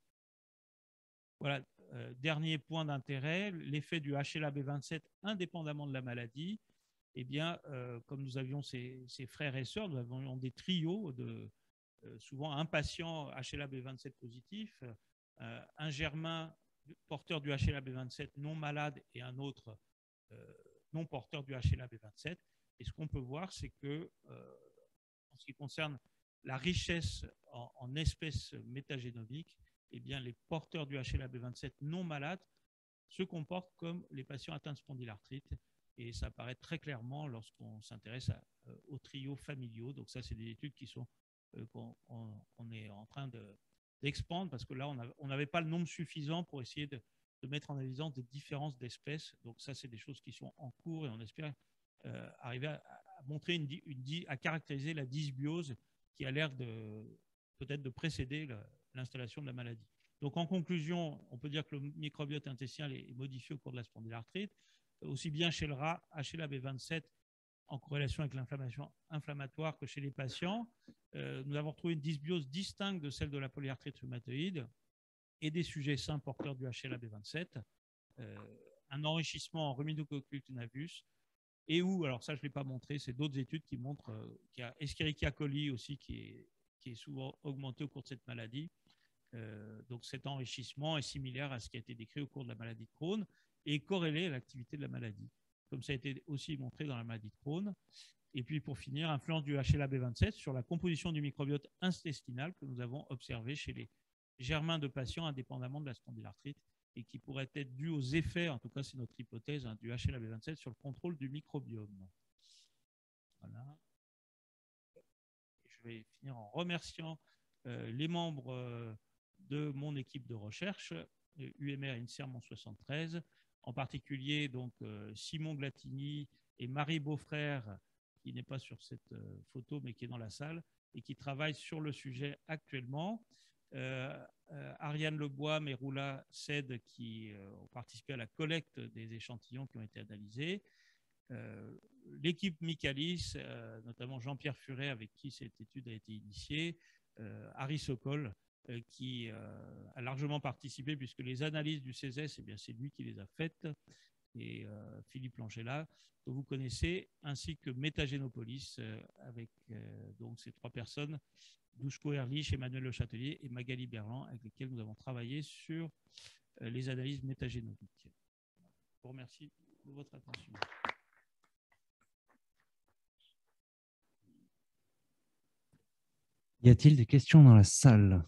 Voilà, dernier point d'intérêt, l'effet du HLA-B27 indépendamment de la maladie. Eh bien, comme nous avions ces frères et sœurs, nous avions des trios de souvent un patient HLA-B27 positif, un germain porteur du HLA-B27 non malade et un autre non porteur du HLA-B27. Et ce qu'on peut voir, c'est que, en ce qui concerne la richesse en espèces métagénomiques, eh bien, les porteurs du HLA-B27 non malades se comportent comme les patients atteints de spondylarthrite. Et ça apparaît très clairement lorsqu'on s'intéresse aux trios familiaux. Donc ça, c'est des études qui sont qu'on est en train d'expandre parce que là, on n'avait pas le nombre suffisant pour essayer de mettre en évidence des différences d'espèces. Donc ça, c'est des choses qui sont en cours et on espère arriver à montrer à caractériser la dysbiose qui a l'air peut-être de précéder l'installation de la maladie. Donc en conclusion, on peut dire que le microbiote intestinal est modifié au cours de la spondylarthrite, aussi bien chez le rat, HLA-B27 en corrélation avec l'inflammation inflammatoire que chez les patients. Nous avons trouvé une dysbiose distincte de celle de la polyarthrite rhumatoïde et des sujets sains porteurs du HLA-B27, un enrichissement en Ruminococcus navus, et où, alors ça je ne l'ai pas montré, c'est d'autres études qui montrent qu'il y a Escherichia coli aussi qui est souvent augmenté au cours de cette maladie. Donc cet enrichissement est similaire à ce qui a été décrit au cours de la maladie de Crohn et corrélé à l'activité de la maladie, comme ça a été aussi montré dans la maladie de Crohn. Et puis pour finir, influence du HLA-B27 sur la composition du microbiote intestinal que nous avons observé chez les germains de patients indépendamment de la spondylarthrite et qui pourrait être dû aux effets, en tout cas c'est notre hypothèse, du HLA-B27 sur le contrôle du microbiome. Voilà. Et je vais finir en remerciant les membres de mon équipe de recherche, UMR INSERM en 73, en particulier donc, Simon Glatini et Marie Beaufrère, qui n'est pas sur cette photo mais qui est dans la salle et qui travaillent sur le sujet actuellement. Ariane Lebois, Meroula Ced qui ont participé à la collecte des échantillons qui ont été analysés. L'équipe Michaelis, notamment Jean-Pierre Furet avec qui cette étude a été initiée, Harry Sokol, qui a largement participé puisque les analyses du CESES, eh bien, c'est lui qui les a faites, et Philippe Langella, que vous connaissez, ainsi que Métagénopolis, avec donc ces trois personnes, Dushko Erlich, Emmanuel Le Châtelier et Magali Berland, avec lesquels nous avons travaillé sur les analyses métagénomiques. Je vous remercie de votre attention. Y a-t-il des questions dans la salle?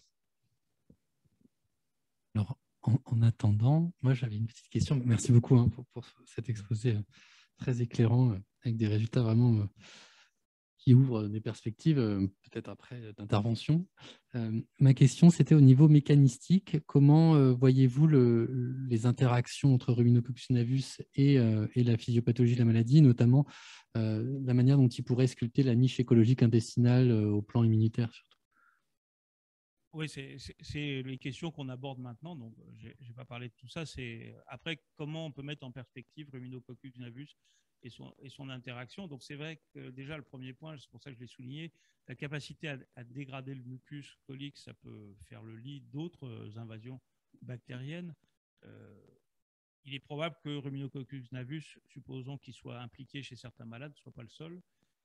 Alors, en attendant, moi j'avais une petite question. Merci beaucoup pour cet exposé très éclairant, avec des résultats vraiment qui ouvrent des perspectives, peut-être après, d'intervention. Ma question, c'était au niveau mécanistique. Comment voyez-vous les interactions entre Ruminococcus navus et la physiopathologie de la maladie, notamment la manière dont il pourrait sculpter la niche écologique intestinale au plan immunitaire surtout? Oui, c'est les questions qu'on aborde maintenant, donc je n'ai pas parlé de tout ça. C'est après comment on peut mettre en perspective Ruminococcus navus et son interaction. Donc c'est vrai que déjà le premier point, c'est pour ça que je l'ai souligné, la capacité à dégrader le mucus colique, ça peut faire le lit d'autres invasions bactériennes. Il est probable que Ruminococcus navus, supposons qu'il soit impliqué chez certains malades, ne soit pas le seul.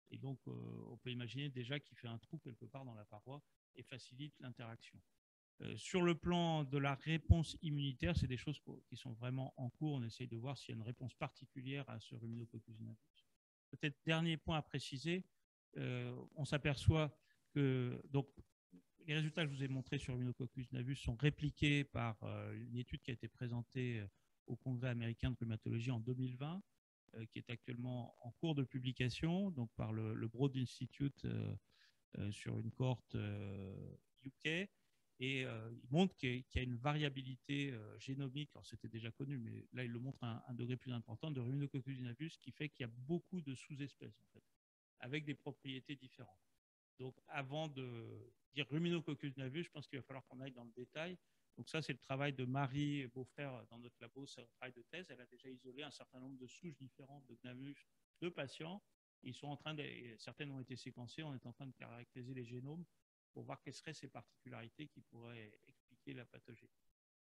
Et donc, on peut imaginer déjà qu'il fait un trou quelque part dans la paroi et facilite l'interaction. Sur le plan de la réponse immunitaire, c'est des choses qui sont vraiment en cours. On essaye de voir s'il y a une réponse particulière à ce Rhinococcus navis. Peut-être dernier point à préciser, on s'aperçoit que donc, les résultats que je vous ai montrés sur Rhinococcus navis sont répliqués par une étude qui a été présentée au Congrès américain de rhumatologie en 2020, qui est actuellement en cours de publication, donc par le Broad Institute sur une cohorte UK. Et il montre qu'il y a une variabilité génomique, alors c'était déjà connu, mais là il le montre à un degré plus important, de Rhinococcus navis, qui fait qu'il y a beaucoup de sous-espèces, en fait, avec des propriétés différentes. Donc avant de dire Rhinococcus navis, je pense qu'il va falloir qu'on aille dans le détail. Donc ça, c'est le travail de Marie Beaufrère dans notre labo, c'est un travail de thèse. Elle a déjà isolé un certain nombre de souches différentes de Navis de patients. Ils sont en train certaines ont été séquencées, on est en train de caractériser les génomes pour voir quelles seraient ces particularités qui pourraient expliquer la pathogénie.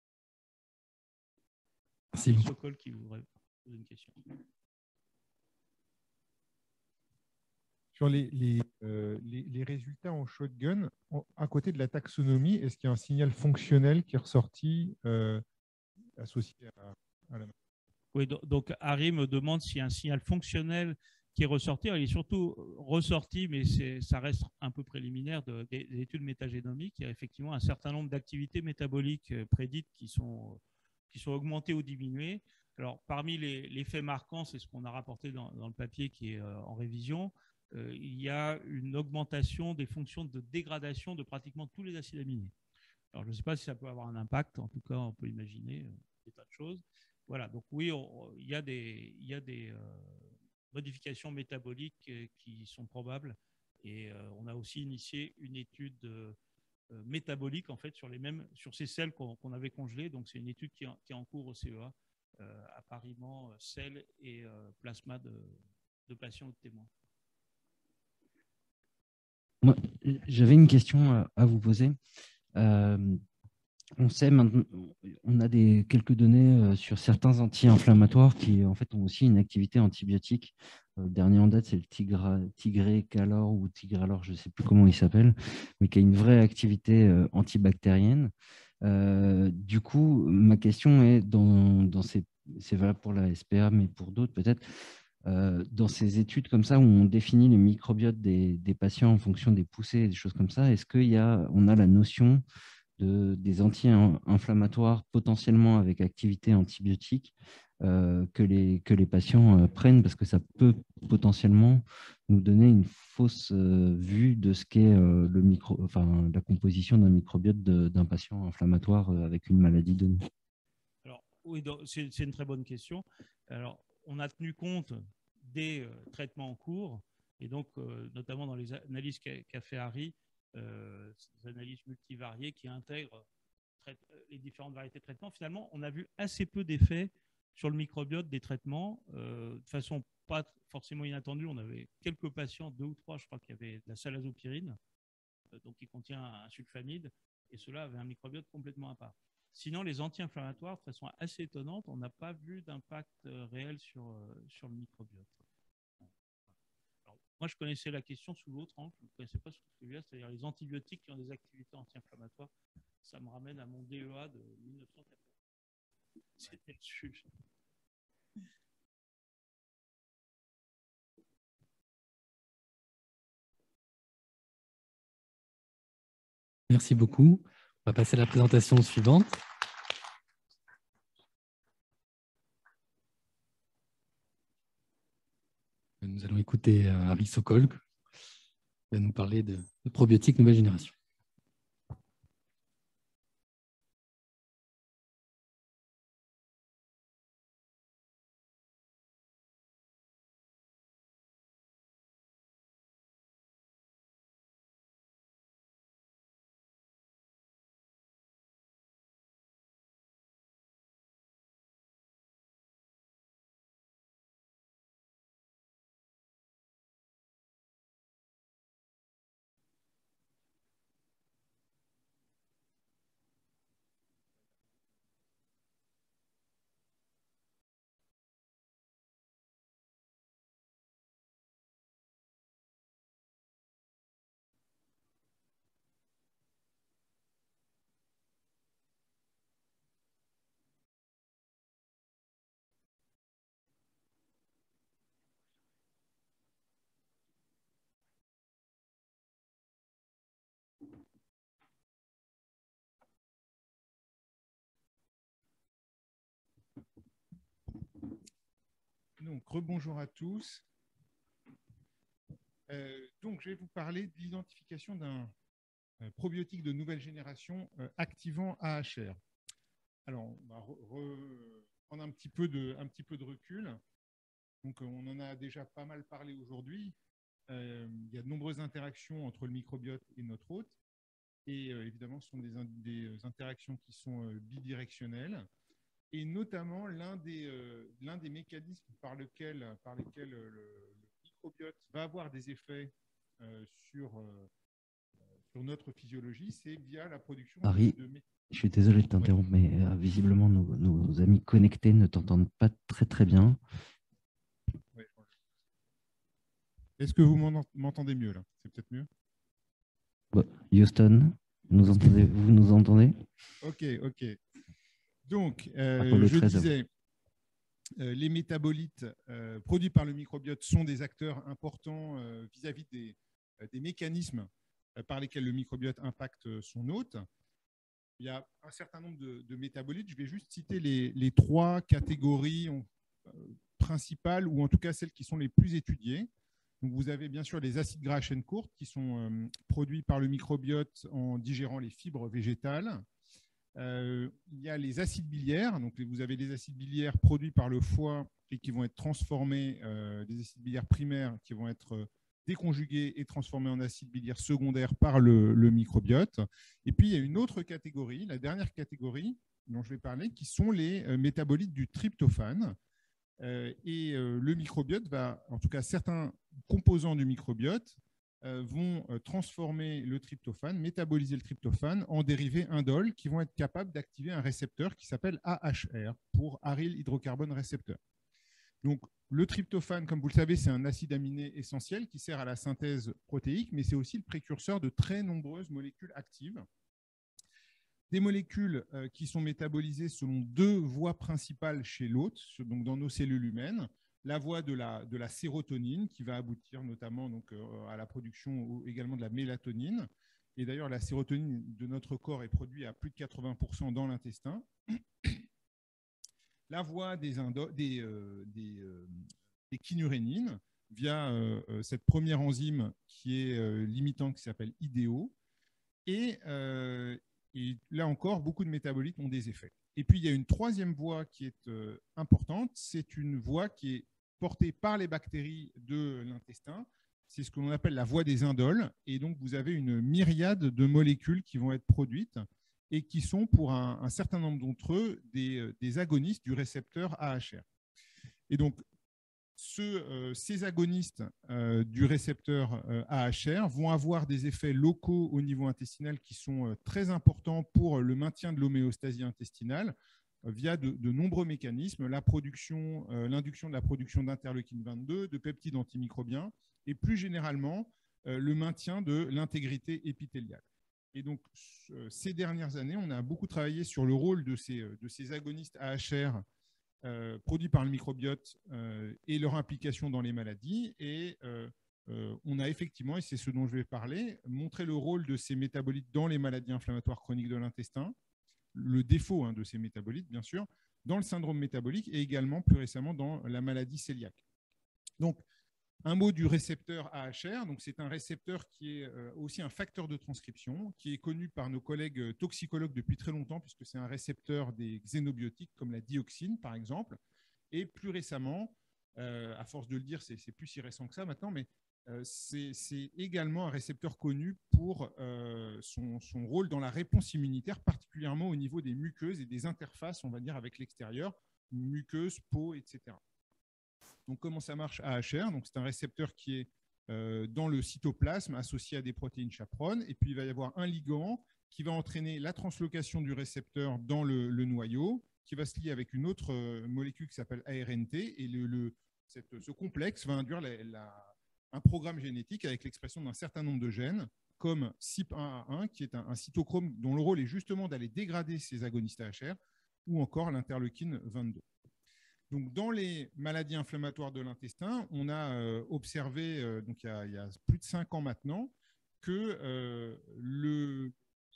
Merci beaucoup. Sokol qui voudrait poser une question. Sur les résultats en shotgun, à côté de la taxonomie, est-ce qu'il y a un signal fonctionnel qui est ressorti associé à la... Oui, donc Harry me demande s'il y a un signal fonctionnel qui est ressorti. Alors, il est surtout ressorti, mais ça reste un peu préliminaire des études métagénomiques. Il y a effectivement un certain nombre d'activités métaboliques prédites qui sont augmentées ou diminuées. Alors, parmi les faits marquants, c'est ce qu'on a rapporté dans le papier qui est en révision. Il y a une augmentation des fonctions de dégradation de pratiquement tous les acides aminés. Alors, je ne sais pas si ça peut avoir un impact. En tout cas, on peut imaginer des tas de choses. Voilà, donc oui, il y a des modifications métaboliques qui sont probables. Et on a aussi initié une étude métabolique en fait, sur ces selles qu'on avait congelées. Donc, c'est une étude qui est en cours au CEA, appariement selles et plasma de patients ou de témoins. J'avais une question à vous poser. On sait maintenant, on a quelques données sur certains anti-inflammatoires qui en fait ont aussi une activité antibiotique. Le dernier en date, c'est le Tigré-Calor ou Tigralor, je ne sais plus comment il s'appelle, mais qui a une vraie activité antibactérienne. Du coup, ma question est, c'est valable pour la SPA, mais pour d'autres peut-être, dans ces études comme ça où on définit les microbiotes des patients en fonction des poussées et des choses comme ça, est-ce qu'on a la notion des anti-inflammatoires potentiellement avec activité antibiotique que les patients prennent, parce que ça peut potentiellement nous donner une fausse vue de ce qu'est la composition d'un microbiote d'un patient inflammatoire avec une maladie donnée. Alors, oui, c'est une très bonne question. Alors, on a tenu compte des traitements en cours, et donc notamment dans les analyses qu'a fait Harry, ces analyses multivariées qui intègrent les différentes variétés de traitements. Finalement, on a vu assez peu d'effets sur le microbiote des traitements, de façon pas forcément inattendue. On avait quelques patients, 2 ou 3, je crois qu'il y avait de la salazopyrine, donc qui contient un sulfamide, et ceux-là avaient un microbiote complètement à part. Sinon, les anti-inflammatoires, de façon assez étonnante, on n'a pas vu d'impact réel sur le microbiote. Alors, moi, je connaissais la question sous l'autre angle, je ne connaissais pas sous celui-là, c'est-à-dire les antibiotiques qui ont des activités anti-inflammatoires. Ça me ramène à mon DEA de 1980. C'était le sujet. Merci beaucoup. On va passer à la présentation suivante. Nous allons écouter Harry Sokol, qui va nous parler de probiotiques nouvelle génération. donc rebonjour à tous. Donc, je vais vous parler de l'identification d'un probiotique de nouvelle génération activant AHR. Alors, on va prendre un petit peu de recul. Donc, on en a déjà pas mal parlé aujourd'hui. Il y a de nombreuses interactions entre le microbiote et notre hôte. Et évidemment, ce sont des interactions qui sont bidirectionnelles. Et notamment, l'un des mécanismes par lesquels le microbiote va avoir des effets sur notre physiologie, c'est via la production Harry, je suis désolé de t'interrompre, mais visiblement, nos amis connectés ne t'entendent pas très, très bien. Ouais. Est-ce que vous m'entendez mieux, là? C'est peut-être mieux? Houston, vous nous entendez? Ok. Donc, je disais, les métabolites produits par le microbiote sont des acteurs importants vis-à-vis des mécanismes par lesquels le microbiote impacte son hôte. Il y a un certain nombre de métabolites. Je vais juste citer les trois catégories principales, ou en tout cas celles qui sont les plus étudiées. Donc, vous avez bien sûr les acides gras à chaîne courte qui sont produits par le microbiote en digérant les fibres végétales. Il y a les acides biliaires. Donc, vous avez des acides biliaires produits par le foie et qui vont être transformés, des acides biliaires primaires qui vont être déconjugués et transformés en acides biliaires secondaires par le microbiote. Et puis, il y a une autre catégorie, la dernière catégorie dont je vais parler, qui sont les métabolites du tryptophane. Et le microbiote va, en tout cas certains composants du microbiote, vont transformer le tryptophane, métaboliser le tryptophane en dérivés indoles qui vont être capables d'activer un récepteur qui s'appelle AHR, pour aryl hydrocarbone récepteur. Donc, le tryptophane, comme vous le savez, c'est un acide aminé essentiel qui sert à la synthèse protéique, mais c'est aussi le précurseur de très nombreuses molécules actives. Des molécules qui sont métabolisées selon deux voies principales chez l'hôte, donc dans nos cellules humaines. La voie de la sérotonine qui va aboutir notamment donc, à la production également de la mélatonine. Et d'ailleurs, la sérotonine de notre corps est produite à plus de 80% dans l'intestin. La voie des kynurénines via cette première enzyme qui est limitante qui s'appelle IDO. Et là encore, beaucoup de métabolites ont des effets. Et puis, il y a une troisième voie qui est importante. C'est une voie qui est portée par les bactéries de l'intestin. C'est ce que l'on appelle la voie des indoles. Et donc, vous avez une myriade de molécules qui vont être produites et qui sont, pour un certain nombre d'entre eux, des agonistes du récepteur AHR. Et donc, ces agonistes du récepteur AHR vont avoir des effets locaux au niveau intestinal qui sont très importants pour le maintien de l'homéostasie intestinale via de nombreux mécanismes, l'induction de la production d'interleukine 22, de peptides antimicrobiens et plus généralement le maintien de l'intégrité épithéliale. Et donc, ces dernières années, on a beaucoup travaillé sur le rôle de ces agonistes AHR produits par le microbiote et leur implication dans les maladies. Et on a effectivement, et c'est ce dont je vais parler, montré le rôle de ces métabolites dans les maladies inflammatoires chroniques de l'intestin, le défaut de ces métabolites, bien sûr, dans le syndrome métabolique et également plus récemment dans la maladie cœliaque. Donc, un mot du récepteur AHR. Donc, c'est un récepteur qui est aussi un facteur de transcription, qui est connu par nos collègues toxicologues depuis très longtemps, puisque c'est un récepteur des xénobiotiques, comme la dioxine, par exemple. Et plus récemment, à force de le dire, c'est plus si récent que ça maintenant, mais c'est également un récepteur connu pour son rôle dans la réponse immunitaire, particulièrement au niveau des muqueuses et des interfaces, on va dire, avec l'extérieur, muqueuses, peau, etc. Donc, comment ça marche AHR? Donc, c'est un récepteur qui est dans le cytoplasme associé à des protéines chaperones. Et puis, il va y avoir un ligand qui va entraîner la translocation du récepteur dans le noyau, qui va se lier avec une autre molécule qui s'appelle ARNT. Et ce complexe va induire un programme génétique avec l'expression d'un certain nombre de gènes, comme CYP1A1, qui est un cytochrome dont le rôle est justement d'aller dégrader ces agonistes AHR, ou encore l'interleukine 22. Donc, dans les maladies inflammatoires de l'intestin, on a observé, donc il y a plus de 5 ans maintenant, que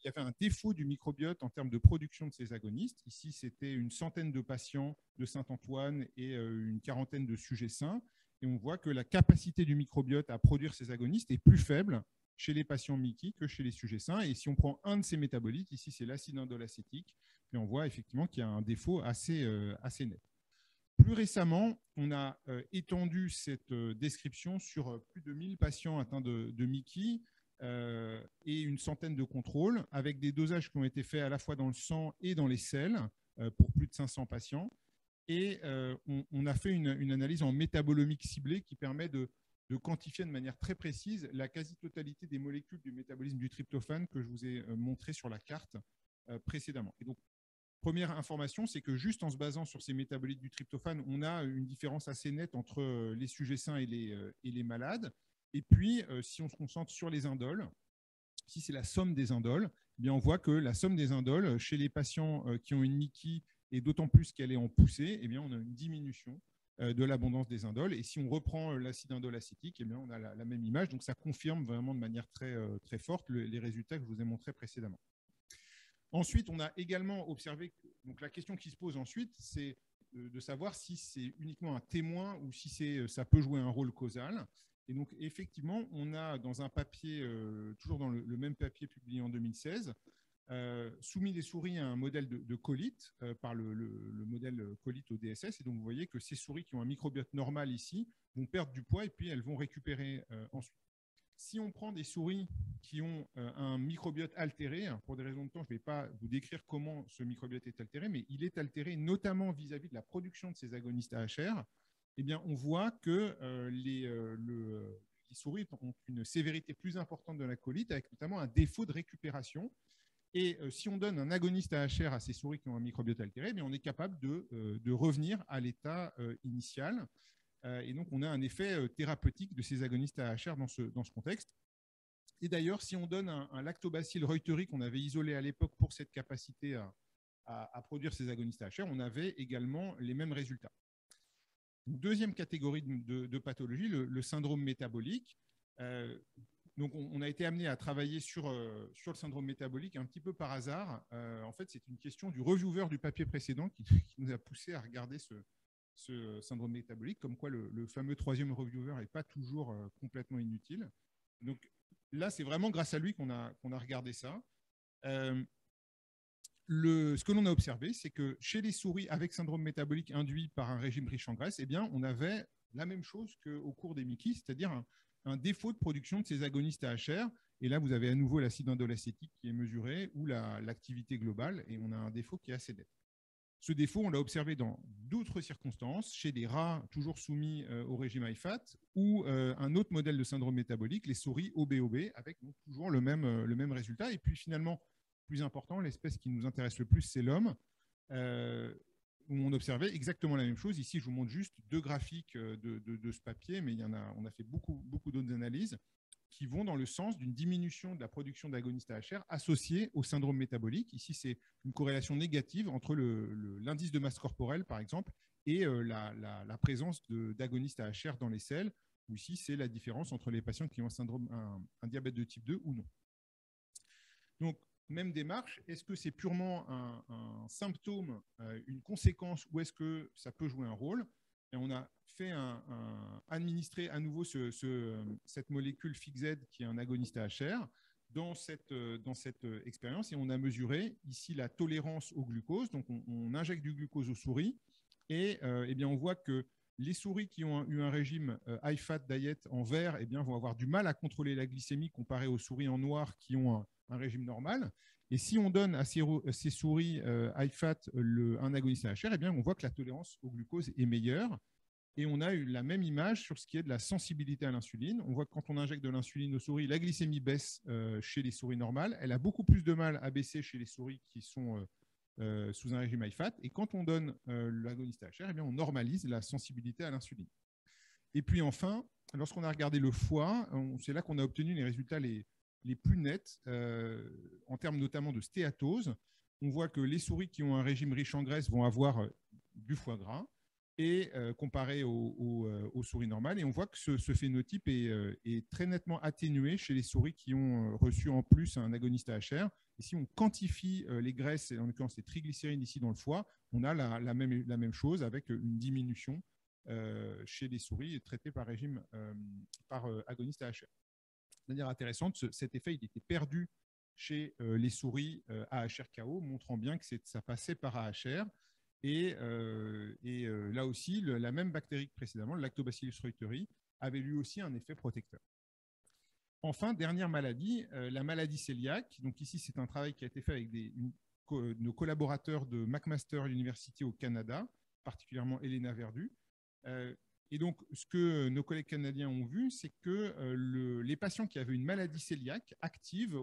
il y avait un défaut du microbiote en termes de production de ces agonistes. Ici, c'était une centaine de patients de Saint-Antoine et une quarantaine de sujets sains. Et on voit que la capacité du microbiote à produire ces agonistes est plus faible chez les patients MICI que chez les sujets sains. Et si on prend un de ces métabolites, ici c'est l'acide indolacétique, puis on voit effectivement qu'il y a un défaut assez net. Plus récemment, on a étendu cette description sur plus de 1000 patients atteints de MICI et une centaine de contrôles, avec des dosages qui ont été faits à la fois dans le sang et dans les selles pour plus de 500 patients. Et on a fait une analyse en métabolomique ciblée qui permet de quantifier de manière très précise la quasi-totalité des molécules du métabolisme du tryptophane que je vous ai montré sur la carte précédemment. Et donc, première information, c'est que juste en se basant sur ces métabolites du tryptophane, on a une différence assez nette entre les sujets sains et les malades. Et puis, si on se concentre sur les indoles, si c'est la somme des indoles, eh bien on voit que la somme des indoles chez les patients qui ont une MICI, et d'autant plus qu'elle est en poussée, eh bien on a une diminution de l'abondance des indoles. Et si on reprend l'acide indolacétique, eh bien on a la même image. Donc, ça confirme vraiment de manière très forte les résultats que je vous ai montrés précédemment. Ensuite, on a également observé que donc la question qui se pose ensuite, c'est de savoir si c'est uniquement un témoin ou si ça peut jouer un rôle causal. Et donc, effectivement, on a dans un papier, toujours dans le même papier publié en 2016, soumis des souris à un modèle de colite par le modèle colite au DSS. Et donc, vous voyez que ces souris qui ont un microbiote normal ici vont perdre du poids et puis elles vont récupérer ensuite. Si on prend des souris qui ont un microbiote altéré, pour des raisons de temps, je ne vais pas vous décrire comment ce microbiote est altéré, mais il est altéré notamment vis-à-vis de la production de ces agonistes AHR, eh bien, on voit que les souris ont une sévérité plus importante de la colite, avec notamment un défaut de récupération. Et si on donne un agoniste AHR à ces souris qui ont un microbiote altéré, eh bien, on est capable de revenir à l'état initial. Et donc, on a un effet thérapeutique de ces agonistes AHR dans ce contexte. Et d'ailleurs, si on donne un lactobacille reuteri qu'on avait isolé à l'époque pour cette capacité à produire ces agonistes AHR, on avait également les mêmes résultats. Une deuxième catégorie de pathologie, le syndrome métabolique. Donc, on a été amené à travailler sur le syndrome métabolique un petit peu par hasard. En fait, c'est une question du reviewer du papier précédent qui nous a poussé à regarder ce syndrome métabolique, comme quoi le fameux troisième reviewer n'est pas toujours complètement inutile. Donc là, c'est vraiment grâce à lui qu'on a regardé ça. Ce que l'on a observé, c'est que chez les souris avec syndrome métabolique induit par un régime riche en graisse, eh bien, on avait la même chose qu'au cours des MICI, c'est-à-dire un défaut de production de ces agonistes AHR. Et là, vous avez à nouveau l'acide indolacétique qui est mesuré ou l'activité globale, et on a un défaut qui est assez net. Ce défaut, on l'a observé dans d'autres circonstances, chez des rats toujours soumis au régime IFAT ou un autre modèle de syndrome métabolique, les souris OBOB, avec donc toujours le même résultat. Et puis finalement, plus important, l'espèce qui nous intéresse le plus, c'est l'homme, où on observait exactement la même chose. Ici, je vous montre juste deux graphiques de ce papier, mais on a fait beaucoup d'autres analyses qui vont dans le sens d'une diminution de la production d'agonistes AHR associée au syndrome métabolique. Ici, c'est une corrélation négative entre l'indice de masse corporelle, par exemple, et la présence d'agonistes AHR dans les selles, où ici, c'est la différence entre les patients qui ont un diabète de type 2 ou non. Donc, même démarche, est-ce que c'est purement un symptôme, une conséquence, ou est-ce que ça peut jouer un rôle? Et on a fait administrer à nouveau cette molécule FIGZ qui est un agoniste AHR dans cette expérience, et on a mesuré ici la tolérance au glucose. Donc on injecte du glucose aux souris et eh bien on voit que les souris qui ont eu un régime high fat diet en vert eh bien, vont avoir du mal à contrôler la glycémie comparé aux souris en noir qui ont un régime normal. Et si on donne à ces souris high fat un agoniste AHR, eh bien, on voit que la tolérance au glucose est meilleure. Et on a eu la même image sur ce qui est de la sensibilité à l'insuline. On voit que quand on injecte de l'insuline aux souris, la glycémie baisse chez les souris normales. Elle a beaucoup plus de mal à baisser chez les souris qui sont sous un régime high fat. Et quand on donne l'agoniste AHR, eh bien, on normalise la sensibilité à l'insuline. Et puis enfin, lorsqu'on a regardé le foie, c'est là qu'on a obtenu les résultats les plus nets en termes notamment de stéatose. On voit que les souris qui ont un régime riche en graisse vont avoir du foie gras et comparé aux souris normales. Et on voit que ce phénotype est très nettement atténué chez les souris qui ont reçu en plus un agoniste AHR. Et si on quantifie les graisses, et en l'occurrence les triglycérides ici dans le foie, on a la même chose avec une diminution chez les souris traitées par régime par agoniste AHR. De manière intéressante, cet effet il était perdu chez les souris AHR-KO, montrant bien que ça passait par AHR. Et là aussi, la même bactérie que précédemment, le Lactobacillus reuteri, avait lui aussi un effet protecteur. Enfin, dernière maladie, la maladie cœliaque. Donc ici, c'est un travail qui a été fait avec nos collaborateurs de McMaster University au Canada, particulièrement Elena Verdu. Et donc, ce que nos collègues canadiens ont vu, c'est que les patients qui avaient une maladie cœliaque active,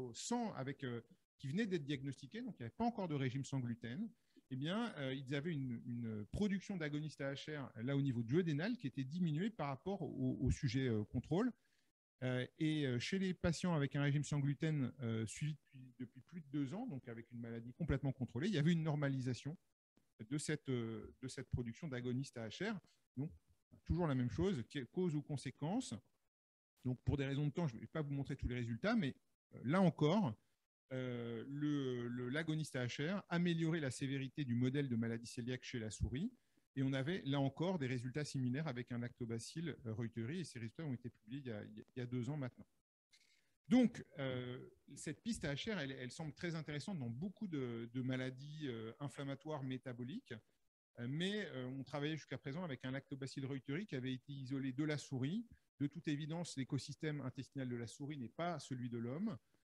qui venait d'être diagnostiqués, donc il n'y avait pas encore de régime sans gluten, eh bien, ils avaient une production d'agonistes AHR là au niveau duodénal qui était diminuée par rapport au sujet contrôle. Et chez les patients avec un régime sans gluten suivi depuis plus de 2 ans, donc avec une maladie complètement contrôlée, il y avait une normalisation de cette production d'agonistes AHR. Donc, toujours la même chose, cause ou conséquence. Donc, pour des raisons de temps, je ne vais pas vous montrer tous les résultats, mais là encore, l'agoniste AHR améliorait la sévérité du modèle de maladie cœliaque chez la souris. Et on avait là encore des résultats similaires avec un lactobacille reuteri. Et ces résultats ont été publiés il y a 2 ans maintenant. Donc, cette piste AHR, elle semble très intéressante dans beaucoup de maladies inflammatoires métaboliques. Mais on travaillait jusqu'à présent avec un lactobacille reuteri qui avait été isolé de la souris. De toute évidence, l'écosystème intestinal de la souris n'est pas celui de l'homme.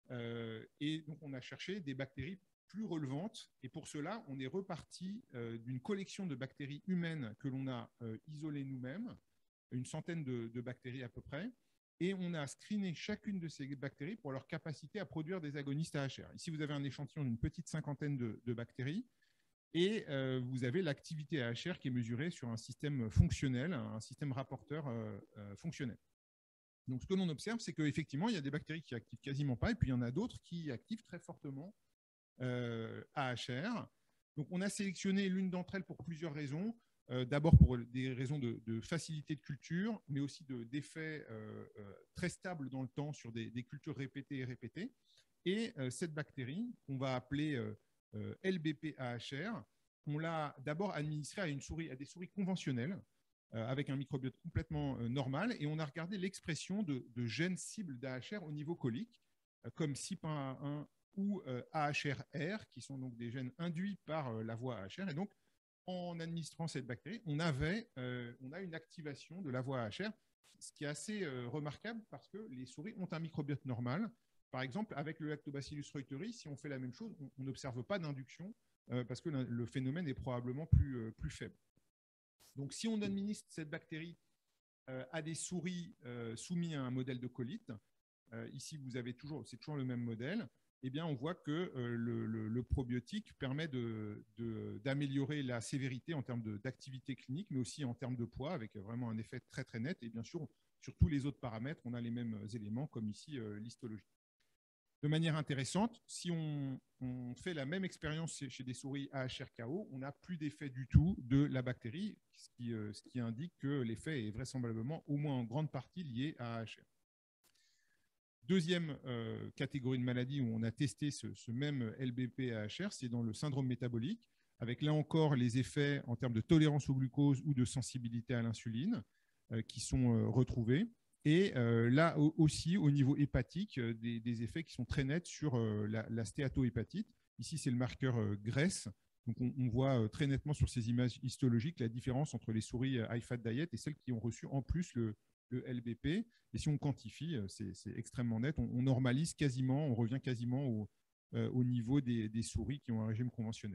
Et donc, on a cherché des bactéries plus relevantes. Et pour cela, on est reparti d'une collection de bactéries humaines que l'on a isolées nous-mêmes, une centaine de bactéries à peu près. Et on a screené chacune de ces bactéries pour leur capacité à produire des agonistes AHR. Ici, vous avez un échantillon d'une petite cinquantaine de bactéries. Et vous avez l'activité AHR qui est mesurée sur un système fonctionnel, un système rapporteur fonctionnel. Donc, ce que l'on observe, c'est qu'effectivement, il y a des bactéries qui activent quasiment pas, et puis il y en a d'autres qui activent très fortement AHR. Donc, on a sélectionné l'une d'entre elles pour plusieurs raisons. D'abord pour des raisons de facilité de culture, mais aussi d'effets très stables dans le temps sur des cultures répétées et répétées. Et cette bactérie, qu'on va appeler LBP-AHR, on l'a d'abord administrée à des souris conventionnelles, avec un microbiote complètement normal, et on a regardé l'expression de gènes cibles d'AHR au niveau colique, comme CYP1A1 ou AHRR, qui sont donc des gènes induits par la voie AHR. Et donc, en administrant cette bactérie, on a une activation de la voie AHR, ce qui est assez remarquable parce que les souris ont un microbiote normal. Par exemple, avec le Lactobacillus reuteri, si on fait la même chose, on n'observe pas d'induction parce que le phénomène est probablement plus faible. Donc, si on administre cette bactérie à des souris soumises à un modèle de colite, ici, c'est toujours le même modèle, eh bien, on voit que le probiotique permet d'améliorer la sévérité en termes d'activité clinique, mais aussi en termes de poids, avec vraiment un effet très, très net. Et bien sûr, sur tous les autres paramètres, on a les mêmes éléments, comme ici l'histologie. De manière intéressante, si on fait la même expérience chez des souris AHR-KO, on n'a plus d'effet du tout de la bactérie, ce qui indique que l'effet est vraisemblablement, au moins en grande partie, lié à AHR. Deuxième catégorie de maladie où on a testé ce même LBP-AHR, c'est dans le syndrome métabolique, avec là encore les effets en termes de tolérance au glucose ou de sensibilité à l'insuline qui sont retrouvés. Et là aussi, au niveau hépatique, des effets qui sont très nets sur la stéatohépatite. Ici, c'est le marqueur graisse. Donc, on voit très nettement sur ces images histologiques la différence entre les souris high fat diet et celles qui ont reçu en plus le LBP. Et si on quantifie, c'est extrêmement net. On normalise quasiment, on revient quasiment au niveau des souris qui ont un régime conventionnel.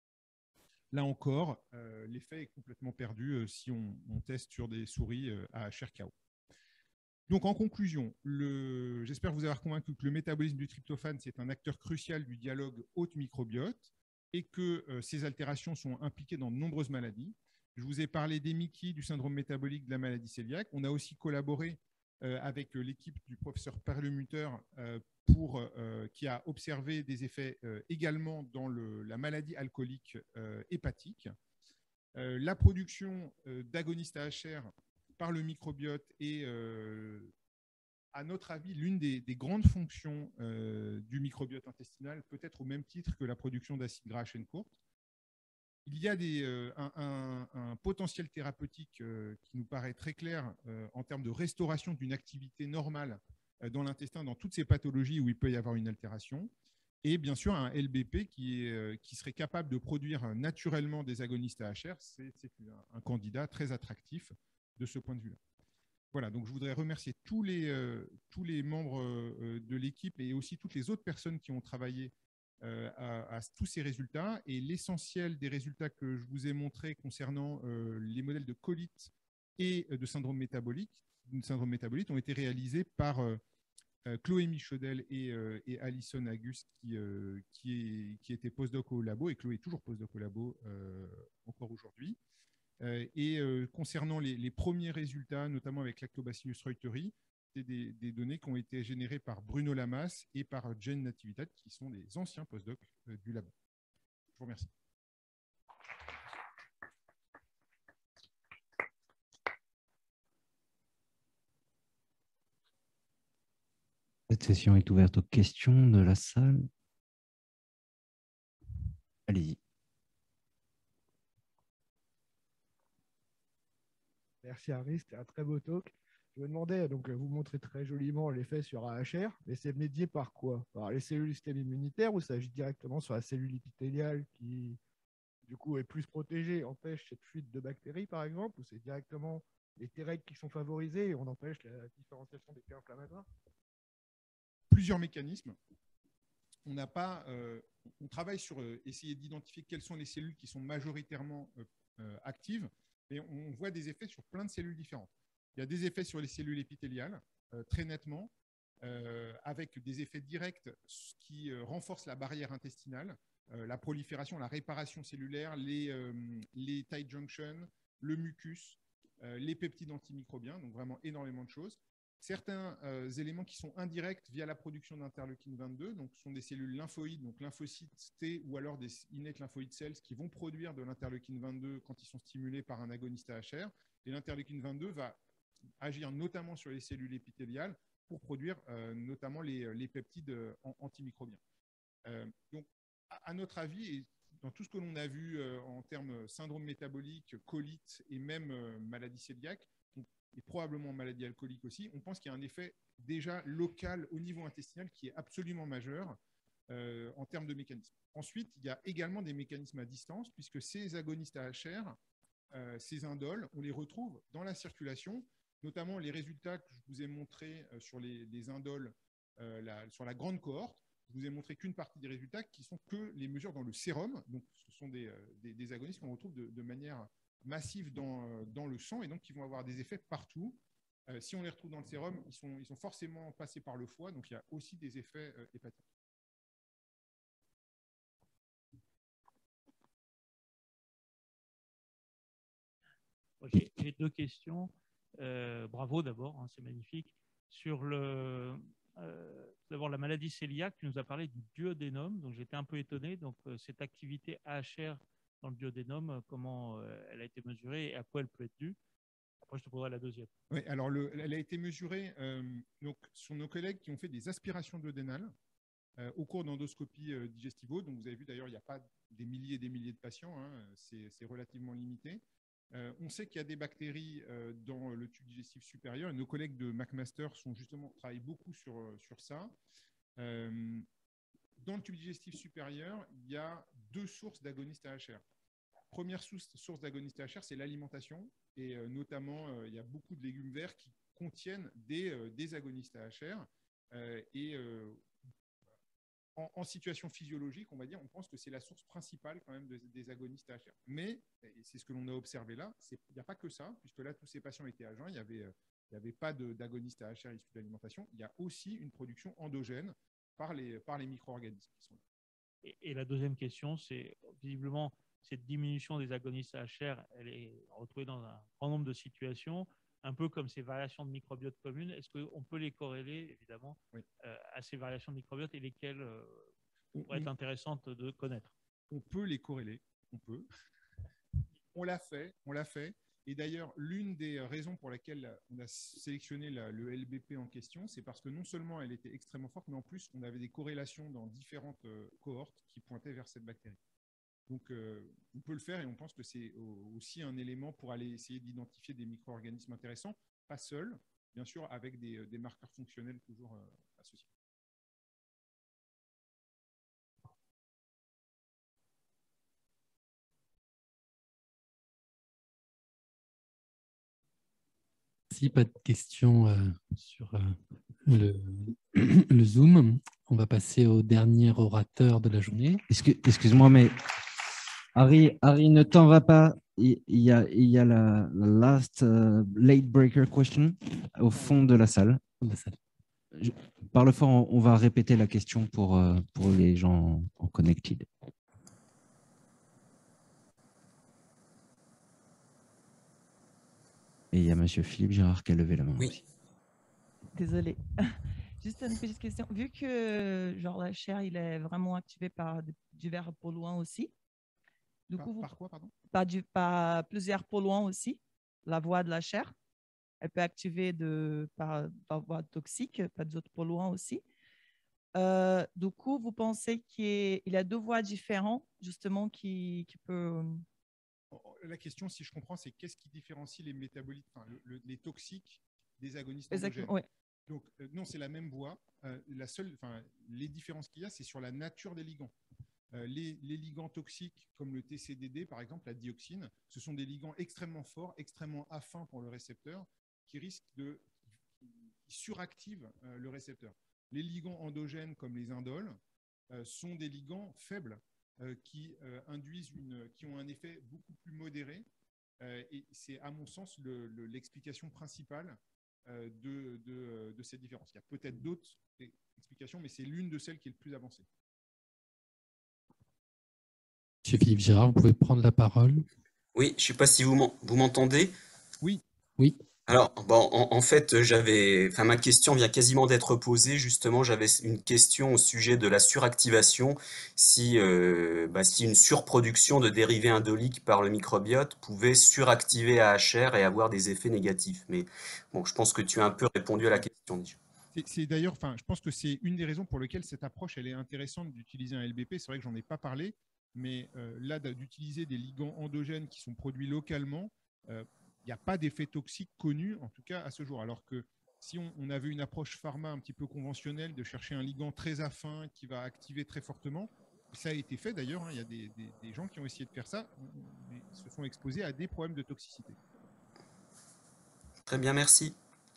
Là encore, l'effet est complètement perdu si on teste sur des souris AHR-KO. Donc, en conclusion, j'espère vous avoir convaincu que le métabolisme du tryptophane, c'est un acteur crucial du dialogue hôte-microbiote et que ces altérations sont impliquées dans de nombreuses maladies. Je vous ai parlé des MICI, du syndrome métabolique, de la maladie cœliaque. On a aussi collaboré avec l'équipe du professeur Perlemutter qui a observé des effets également dans la maladie alcoolique hépatique. La production d'agonistes AHR par le microbiote est, à notre avis, l'une des grandes fonctions du microbiote intestinal, peut-être au même titre que la production d'acides gras à chaîne courte. Il y a un potentiel thérapeutique qui nous paraît très clair en termes de restauration d'une activité normale dans l'intestin, dans toutes ces pathologies où il peut y avoir une altération. Et bien sûr, un LBP qui serait capable de produire naturellement des agonistes AHR, c'est un candidat très attractif de ce point de vue-là. Voilà, donc je voudrais remercier tous les membres de l'équipe et aussi toutes les autres personnes qui ont travaillé à tous ces résultats. Et l'essentiel des résultats que je vous ai montrés concernant les modèles de colite et de syndrome métabolique ont été réalisés par Chloé Michaudel et Alison Agus qui étaient postdoc au labo, et Chloé est toujours postdoc au labo encore aujourd'hui. Concernant les premiers résultats, notamment avec Lactobacillus reuteri, c'est des données qui ont été générées par Bruno Lamas et par Jane Natividad, qui sont des anciens postdocs du labo. Je vous remercie. Cette session est ouverte aux questions de la salle. Allez-y. Merci Harry, c'était un très beau talk. Je me demandais, donc vous montrez très joliment l'effet sur AHR, mais c'est médié par quoi? Par les cellules du système immunitaire, ou ça agit directement sur la cellule épithéliale qui, du coup, est plus protégée, empêche cette fuite de bactéries, par exemple, ou c'est directement les Treg qui sont favorisés et on empêche la différenciation des cas inflammatoires? Plusieurs mécanismes. On travaille sur essayer d'identifier quelles sont les cellules qui sont majoritairement actives, et on voit des effets sur plein de cellules différentes. Il y a des effets sur les cellules épithéliales, très nettement, avec des effets directs qui renforcent la barrière intestinale, la prolifération, la réparation cellulaire, les tight junctions, le mucus, les peptides antimicrobiens, donc vraiment énormément de choses. Certains éléments qui sont indirects via la production d'interleukine 22, donc ce sont des cellules lymphoïdes, donc lymphocytes T ou alors des innate lymphoid cells qui vont produire de l'interleukine 22 quand ils sont stimulés par un agoniste AHR. Et l'interleukine 22 va agir notamment sur les cellules épithéliales pour produire notamment les peptides antimicrobiens. Donc, à notre avis, et dans tout ce que l'on a vu en termes syndrome métabolique, colite et même maladie cœliaque, et probablement maladie alcoolique aussi, on pense qu'il y a un effet déjà local au niveau intestinal qui est absolument majeur en termes de mécanismes. Ensuite, il y a également des mécanismes à distance, puisque ces agonistes AHR, ces indoles, on les retrouve dans la circulation, notamment les résultats que je vous ai montrés sur les indoles sur la grande cohorte. Je vous ai montré qu'une partie des résultats qui sont que les mesures dans le sérum. Donc, ce sont des agonistes qu'on retrouve de manière massive dans le sang et donc qui vont avoir des effets partout. Si on les retrouve dans le sérum, ils sont forcément passés par le foie, donc il y a aussi des effets hépatiques. Okay. J'ai deux questions. Bravo d'abord, hein, c'est magnifique. Sur d'abord la maladie cœliaque, tu nous as parlé du duodénum, donc j'étais un peu étonné. Donc cette activité AHR dans le duodénum, comment elle a été mesurée et à quoi elle peut être due? Après, je te poserai la deuxième. Oui, alors elle a été mesurée donc, sur nos collègues qui ont fait des aspirations duodénales au cours d'endoscopie digestivo. Donc vous avez vu d'ailleurs, il n'y a pas des milliers et des milliers de patients, hein, c'est relativement limité. On sait qu'il y a des bactéries dans le tube digestif supérieur et nos collègues de McMaster travaillent beaucoup sur ça. Dans le tube digestif supérieur, il y a deux sources d'agonistes AHR. Première source d'agonistes AHR, c'est l'alimentation et notamment il y a beaucoup de légumes verts qui contiennent des agonistes AHR en situation physiologique, on va dire, on pense que c'est la source principale quand même des agonistes AHR. Mais, et c'est ce que l'on a observé là, il n'y a pas que ça, puisque là, tous ces patients étaient à jeun, il n'y avait pas d'agonistes AHR issus de l'alimentation. Il y a aussi une production endogène par les micro-organismes qui sont là. Et la deuxième question, c'est visiblement cette diminution des agonistes AHR, elle est retrouvée dans un grand nombre de situations, un peu comme ces variations de microbiote communes. Est-ce qu'on peut les corréler, évidemment, oui, à ces variations de microbiote et lesquelles pourraient être intéressantes de connaître? On peut les corréler, on peut. On l'a fait. Et d'ailleurs, l'une des raisons pour laquelle on a sélectionné le LBP en question, c'est parce que non seulement elle était extrêmement forte, mais en plus, on avait des corrélations dans différentes cohortes qui pointaient vers cette bactérie. Donc, on peut le faire et on pense que c'est aussi un élément pour aller essayer d'identifier des micro-organismes intéressants, pas seul, bien sûr, avec des marqueurs fonctionnels toujours associés. Si pas de questions sur le Zoom, on va passer au dernier orateur de la journée. Excuse-moi, mais Harry, ne t'en va pas. Il y a la last late breaker question au fond de la salle. Parle fort, on va répéter la question pour les gens en connected. Et il y a monsieur Philippe Girard qui a levé la main. Oui. Désolée. Juste une petite question. Vu que genre, la chair il est vraiment activé par divers polluants aussi. Du coup, par quoi, pardon? Par plusieurs polluants aussi. La voie de la chair, elle peut activer par voie toxique, par d'autres polluants aussi. Du coup, vous pensez qu'il y a deux voies différentes, justement, qui peut... La question, si je comprends, c'est qu'est-ce qui différencie les métabolites, enfin, les toxiques des agonistes endogènes. Ouais. Donc, non, c'est la même voie. Les différences qu'il y a, c'est sur la nature des ligands. Les ligands toxiques, comme le TCDD, par exemple, la dioxine, ce sont des ligands extrêmement forts, extrêmement affins pour le récepteur, qui suractivent le récepteur. Les ligands endogènes, comme les indoles, sont des ligands faibles, qui ont un effet beaucoup plus modéré. Et c'est, à mon sens, l'explication principale de ces différences. Il y a peut-être d'autres explications, mais c'est l'une de celles qui est le plus avancée. Monsieur Philippe Girard, vous pouvez prendre la parole. Oui, je ne sais pas si vous m'entendez. Oui. Oui. Alors, bon, en fait, ma question vient quasiment d'être posée. Justement, j'avais une question au sujet de la suractivation. Si une surproduction de dérivés indoliques par le microbiote pouvait suractiver AHR et avoir des effets négatifs. Mais bon, je pense que tu as un peu répondu à la question. C'est d'ailleurs, je pense que c'est une des raisons pour lesquelles cette approche elle est intéressante d'utiliser un LBP. C'est vrai que j'en ai pas parlé, mais là, d'utiliser des ligands endogènes qui sont produits localement, il n'y a pas d'effet toxique connu, en tout cas à ce jour. Alors que si on avait une approche pharma un petit peu conventionnelle de chercher un ligand très affin qui va activer très fortement, ça a été fait d'ailleurs, hein, il y a des gens qui ont essayé de faire ça, mais se sont exposés à des problèmes de toxicité. Très bien, merci.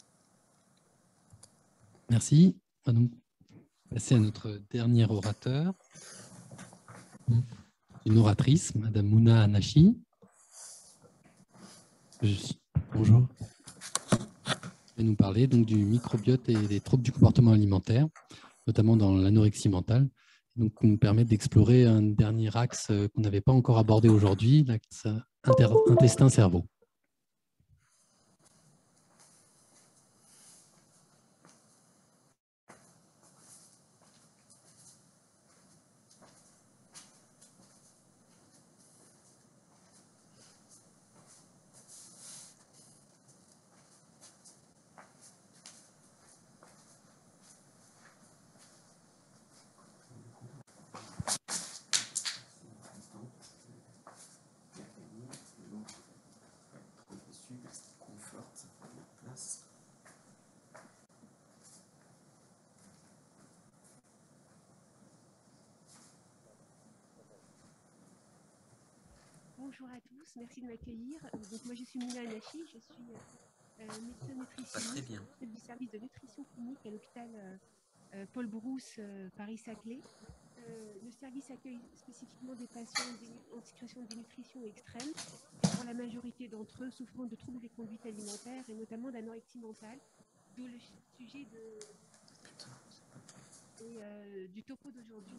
Merci. On va donc passer à notre dernier orateur. Une oratrice, Madame Mouna Anachi. Bonjour. Elle va nous parler donc du microbiote et des troubles du comportement alimentaire, notamment dans l'anorexie mentale. Donc, nous permet d'explorer un dernier axe qu'on n'avait pas encore abordé aujourd'hui, l'axe intestin-cerveau. Bonjour à tous, merci de m'accueillir. Donc moi je suis Mouna Anachi, je suis médecin nutritionniste du service de nutrition clinique à l'hôpital Paul Brousse Paris-Saclay. Le service accueille spécifiquement des patients en situation de dénutrition extrême, et pour la majorité d'entre eux souffrant de troubles des conduites alimentaires et notamment d'anorexie mentale, d'où le sujet du topo d'aujourd'hui.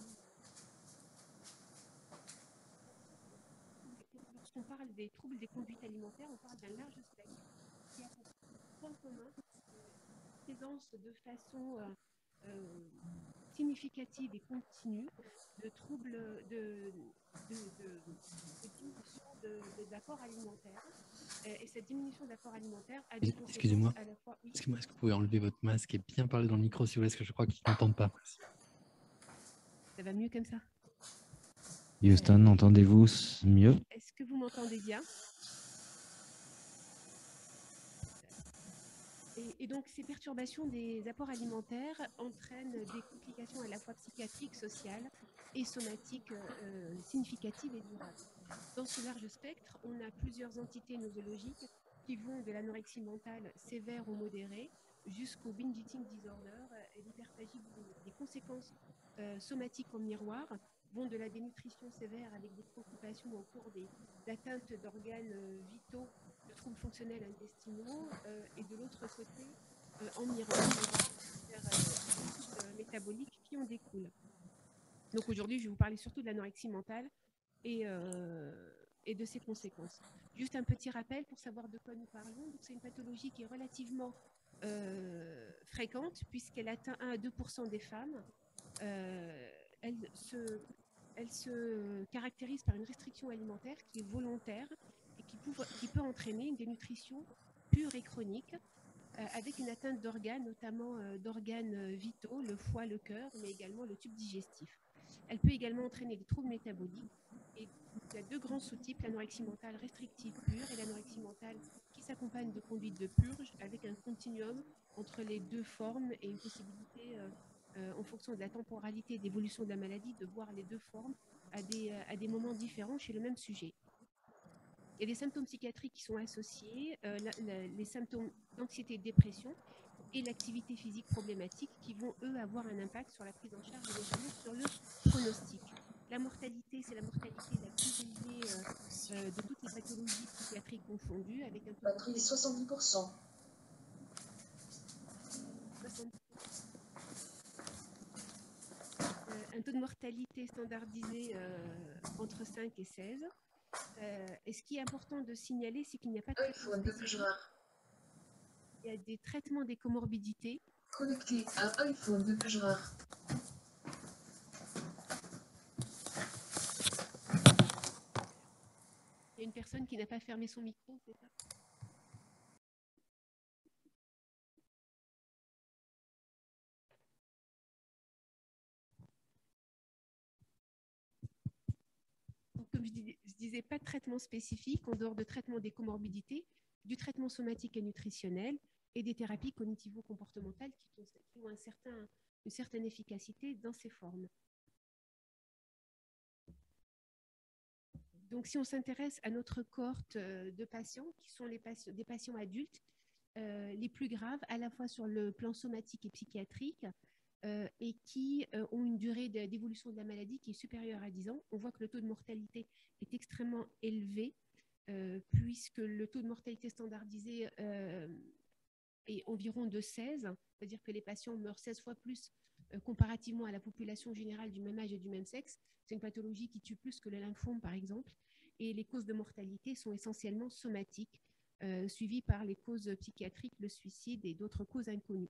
Lorsqu'on parle des troubles des conduites alimentaires, on parle d'un large spectre qui a pour point commun la présence de façon significative et continue de troubles de diminution de l'apport alimentaire. Et cette diminution d'apport alimentaire a des conséquences Excusez-moi, à la fois… Oui. excusez-moi, est-ce que vous pouvez enlever votre masque et bien parler dans le micro, si vous voulez, parce que je crois qu'ils n'entendent pas. Ça va mieux comme ça? Houston, entendez-vous mieux? Est-ce que vous m'entendez bien? Et donc, ces perturbations des apports alimentaires entraînent des complications à la fois psychiatriques, sociales et somatiques significatives et durables. Dans ce large spectre, on a plusieurs entités nosologiques qui vont de l'anorexie mentale sévère ou modérée jusqu'au binge eating disorder et l'hyperphagie boulimique. Les conséquences somatiques en miroir vont de la dénutrition sévère avec des préoccupations au cours d'atteintes d'organes vitaux, de troubles fonctionnels intestinaux, et de l'autre côté, en miroir, vers les troubles métaboliques qui en découlent. Donc aujourd'hui, je vais vous parler surtout de l'anorexie mentale et de ses conséquences. Juste un petit rappel pour savoir de quoi nous parlons. C'est une pathologie qui est relativement fréquente puisqu'elle atteint 1 à 2% des femmes. Elle se caractérise par une restriction alimentaire qui est volontaire et qui peut entraîner une dénutrition pure et chronique avec une atteinte d'organes, notamment d'organes vitaux, le foie, le cœur, mais également le tube digestif. Elle peut également entraîner des troubles métaboliques. Et il y a deux grands sous-types, l'anorexie mentale restrictive pure et l'anorexie mentale qui s'accompagne de conduite de purge avec un continuum entre les deux formes et une possibilité, en fonction de la temporalité et d'évolution de la maladie, de voir les deux formes à des moments différents chez le même sujet. Il y a des symptômes psychiatriques qui sont associés, les symptômes d'anxiété et de dépression et l'activité physique problématique qui vont, eux, avoir un impact sur la prise en charge et notamment sur le pronostic. La mortalité, c'est la mortalité la plus élevée de toutes les pathologies psychiatriques confondues, avec un taux de 70%. Un taux de mortalité standardisé entre 5 et 16. Et ce qui est important de signaler, c'est qu'il n'y a pas de traitement spécifique. Il y a des traitements des comorbidités. Connecté à iPhone de Pujrar. Il y a une personne qui n'a pas fermé son micro, c'est ça? Donc, comme je disais, pas de traitement spécifique en dehors de traitement des comorbidités, du traitement somatique et nutritionnel et des thérapies cognitivo-comportementales qui ont une certaine efficacité dans ces formes. Donc, si on s'intéresse à notre cohorte de patients, qui sont des patients adultes, les plus graves, à la fois sur le plan somatique et psychiatrique, et qui ont une durée d'évolution de la maladie qui est supérieure à 10 ans, on voit que le taux de mortalité est extrêmement élevé, puisque le taux de mortalité standardisé est environ de 16, c'est-à-dire que les patients meurent 16 fois plus comparativement à la population générale du même âge et du même sexe. C'est une pathologie qui tue plus que le lymphome, par exemple, et les causes de mortalité sont essentiellement somatiques, suivies par les causes psychiatriques, le suicide et d'autres causes inconnues.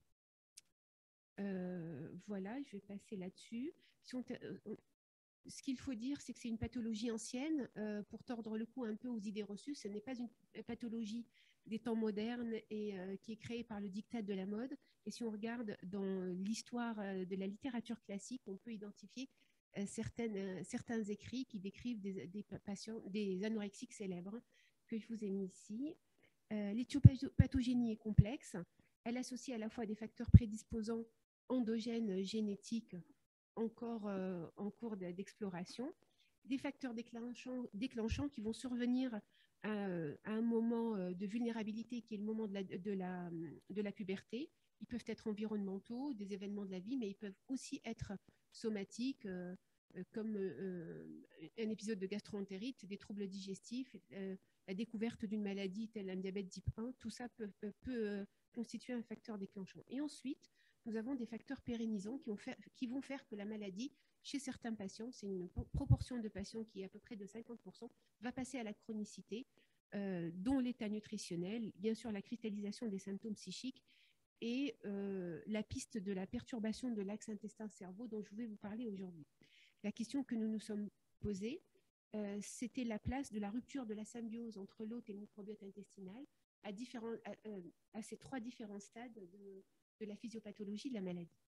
Voilà, je vais passer là-dessus. Ce qu'il faut dire, c'est que c'est une pathologie ancienne, pour tordre le cou un peu aux idées reçues. Ce n'est pas une pathologie des temps modernes et qui est créée par le diktat de la mode. Et si on regarde dans l'histoire de la littérature classique, on peut identifier certains écrits qui décrivent des patients, des anorexiques célèbres que je vous ai mis ici. L'éthiopathogénie est complexe. Elle associe à la fois des facteurs prédisposants endogènes génétiques encore en cours d'exploration, des facteurs déclenchants qui vont survenir à un moment de vulnérabilité qui est le moment de la puberté. Ils peuvent être environnementaux, des événements de la vie, mais ils peuvent aussi être somatiques, comme un épisode de gastro-entérite, des troubles digestifs, la découverte d'une maladie telle un diabète type 1. Tout ça peut constituer un facteur déclenchant. Et ensuite, nous avons des facteurs pérennisants qui vont faire que la maladie, chez certains patients, c'est une proportion de patients qui est à peu près de 50%, va passer à la chronicité, dont l'état nutritionnel, bien sûr la cristallisation des symptômes psychiques et la piste de la perturbation de l'axe intestin-cerveau dont je voulais vous parler aujourd'hui. La question que nous nous sommes posée, c'était la place de la rupture de la symbiose entre l'hôte et le microbiote intestinal à ces 3 différents stades de la physiopathologie de la maladie.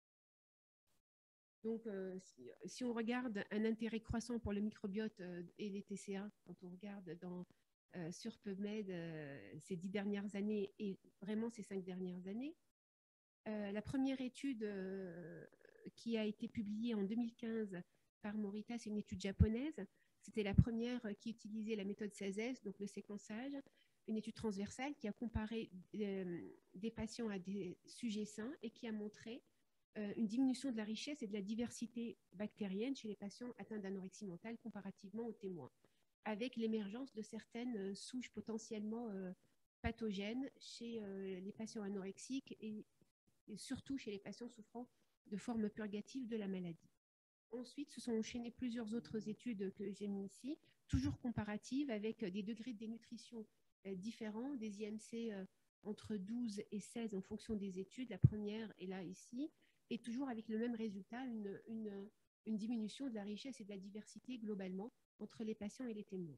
Donc, si on regarde un intérêt croissant pour le microbiote et les TCA, quand on regarde sur PubMed ces 10 dernières années et vraiment ces 5 dernières années, la première étude qui a été publiée en 2015 par Morita, c'est une étude japonaise. C'était la première qui utilisait la méthode 16S, donc le séquençage, une étude transversale qui a comparé des patients à des sujets sains et qui a montré une diminution de la richesse et de la diversité bactérienne chez les patients atteints d'anorexie mentale comparativement aux témoins, avec l'émergence de certaines souches potentiellement pathogènes chez les patients anorexiques et surtout chez les patients souffrant de formes purgatives de la maladie. Ensuite, se sont enchaînées plusieurs autres études que j'ai mis ici, toujours comparatives, avec des degrés de dénutrition différents, des IMC entre 12 et 16 en fonction des études. La première est là, ici, et toujours avec le même résultat, une diminution de la richesse et de la diversité globalement entre les patients et les témoins.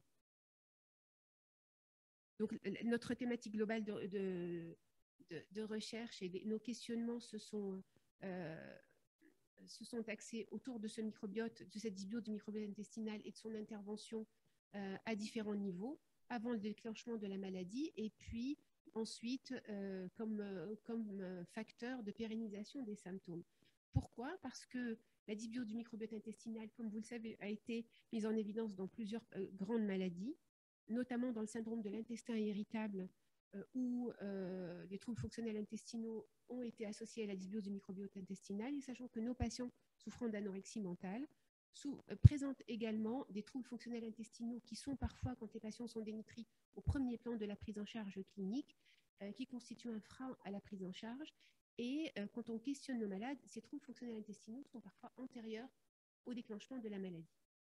Donc, notre thématique globale de recherche et nos questionnements se sont axés autour de ce microbiote, de cette dysbiose du microbiote intestinal et de son intervention à différents niveaux, avant le déclenchement de la maladie, et puis ensuite comme facteur de pérennisation des symptômes. Pourquoi? Parce que la dysbiose du microbiote intestinal, comme vous le savez, a été mise en évidence dans plusieurs grandes maladies, notamment dans le syndrome de l'intestin irritable, où les troubles fonctionnels intestinaux ont été associés à la dysbiose du microbiote intestinal, et sachant que nos patients souffrant d'anorexie mentale présentent également des troubles fonctionnels intestinaux qui sont parfois, quand les patients sont dénutris, au premier plan de la prise en charge clinique, qui constituent un frein à la prise en charge. Et quand on questionne nos malades, ces troubles fonctionnels intestinaux sont parfois antérieurs au déclenchement de la maladie.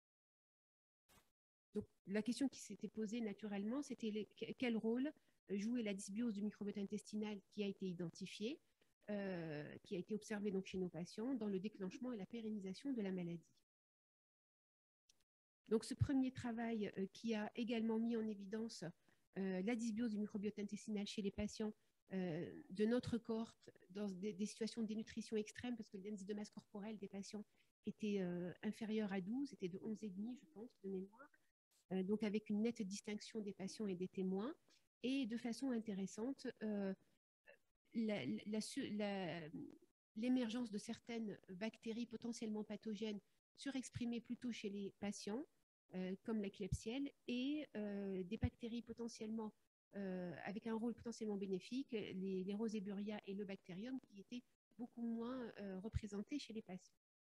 Donc, la question qui s'était posée naturellement, c'était quel rôle jouait la dysbiose du microbiote intestinal qui a été identifiée, qui a été observée donc chez nos patients dans le déclenchement et la pérennisation de la maladie. Donc, ce premier travail qui a également mis en évidence la dysbiose du microbiote intestinal chez les patients de notre cohorte dans des situations de dénutrition extrême, parce que l'indice de masse corporelle des patients était inférieur à 12, était de 11,5, je pense, de mémoire. Donc avec une nette distinction des patients et des témoins. Et de façon intéressante, l'émergence de certaines bactéries potentiellement pathogènes surexprimées plutôt chez les patients, comme la Klebsiella, et des bactéries potentiellement avec un rôle potentiellement bénéfique, les Roseburia et le Bacterium, qui étaient beaucoup moins représentés chez les patients.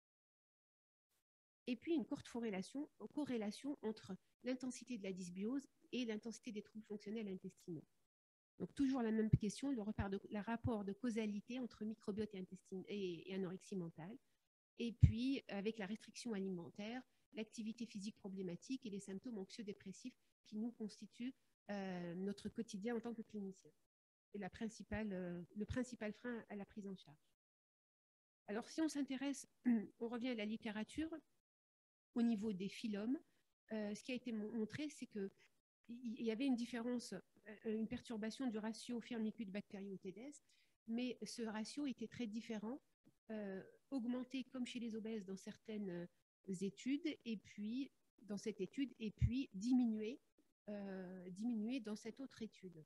Et puis une courte corrélation entre l'intensité de la dysbiose et l'intensité des troubles fonctionnels intestinaux. Donc toujours la même question, le rapport de causalité entre microbiote et anorexie mentale, et puis avec la restriction alimentaire, l'activité physique problématique et les symptômes anxieux-dépressifs qui nous constituent notre quotidien en tant que clinicien. C'est le principal frein à la prise en charge. Alors si on s'intéresse, on revient à la littérature. Au niveau des phyllomes, ce qui a été montré, c'est qu'il y avait une différence, une perturbation du ratio firmicute-bactériotédès, mais ce ratio était très différent, augmenté comme chez les obèses dans certaines études, et puis dans cette étude, et puis diminué dans cette autre étude.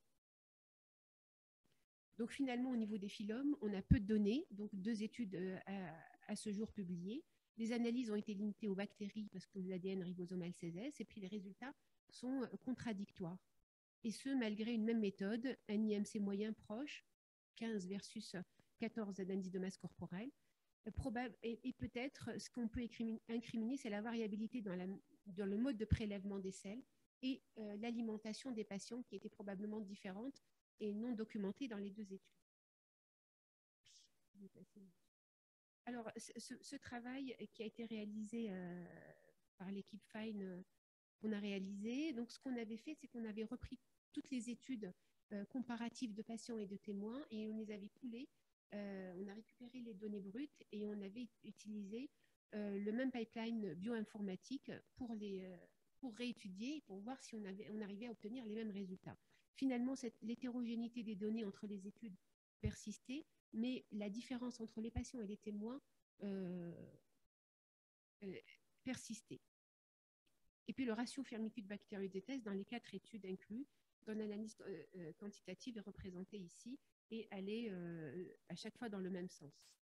Donc finalement, au niveau des phyllomes, on a peu de données, donc 2 études à ce jour publiées. Les analyses ont été limitées aux bactéries parce que l'ADN ribosomal 16S, et puis les résultats sont contradictoires. Et ce, malgré une même méthode, un IMC moyen proche, 15 versus 14 d'indice de masse corporelle. Et peut-être, ce qu'on peut incriminer, c'est la variabilité dans le mode de prélèvement des selles et l'alimentation des patients qui était probablement différente et non documentée dans les 2 études. Alors, ce travail qui a été réalisé par l'équipe Fine qu'on a réalisé, donc ce qu'on avait fait, c'est qu'on avait repris toutes les études comparatifs de patients et de témoins et on les avait poolés. On a récupéré les données brutes et on avait utilisé le même pipeline bioinformatique pour réétudier et pour voir si on arrivait à obtenir les mêmes résultats. Finalement, l'hétérogénéité des données entre les études persistait, mais la différence entre les patients et les témoins persistait. Et puis le ratio firmicute-bactériosétèse dans les 4 études inclus dans l'analyse quantitative est représenté ici et allait à chaque fois dans le même sens.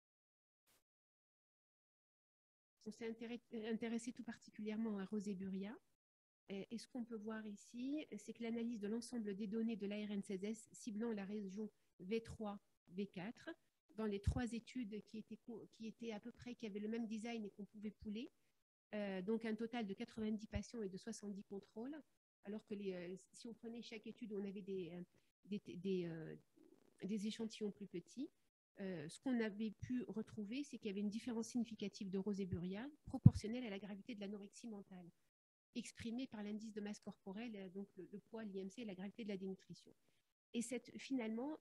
On s'est intéressé tout particulièrement à Roseburia. Et ce qu'on peut voir ici, c'est que l'analyse de l'ensemble des données de l'ARN16S ciblant la région V3, V4, dans les 3 études qui étaient à peu près, qui avaient le même design et qu'on pouvait pooler, donc un total de 90 patients et de 70 contrôles, alors que si on prenait chaque étude, on avait des échantillons plus petits. Ce qu'on avait pu retrouver, c'est qu'il y avait une différence significative de Roseburia proportionnelle à la gravité de l'anorexie mentale, exprimée par l'indice de masse corporelle, donc le poids, l'IMC et la gravité de la dénutrition. Et finalement,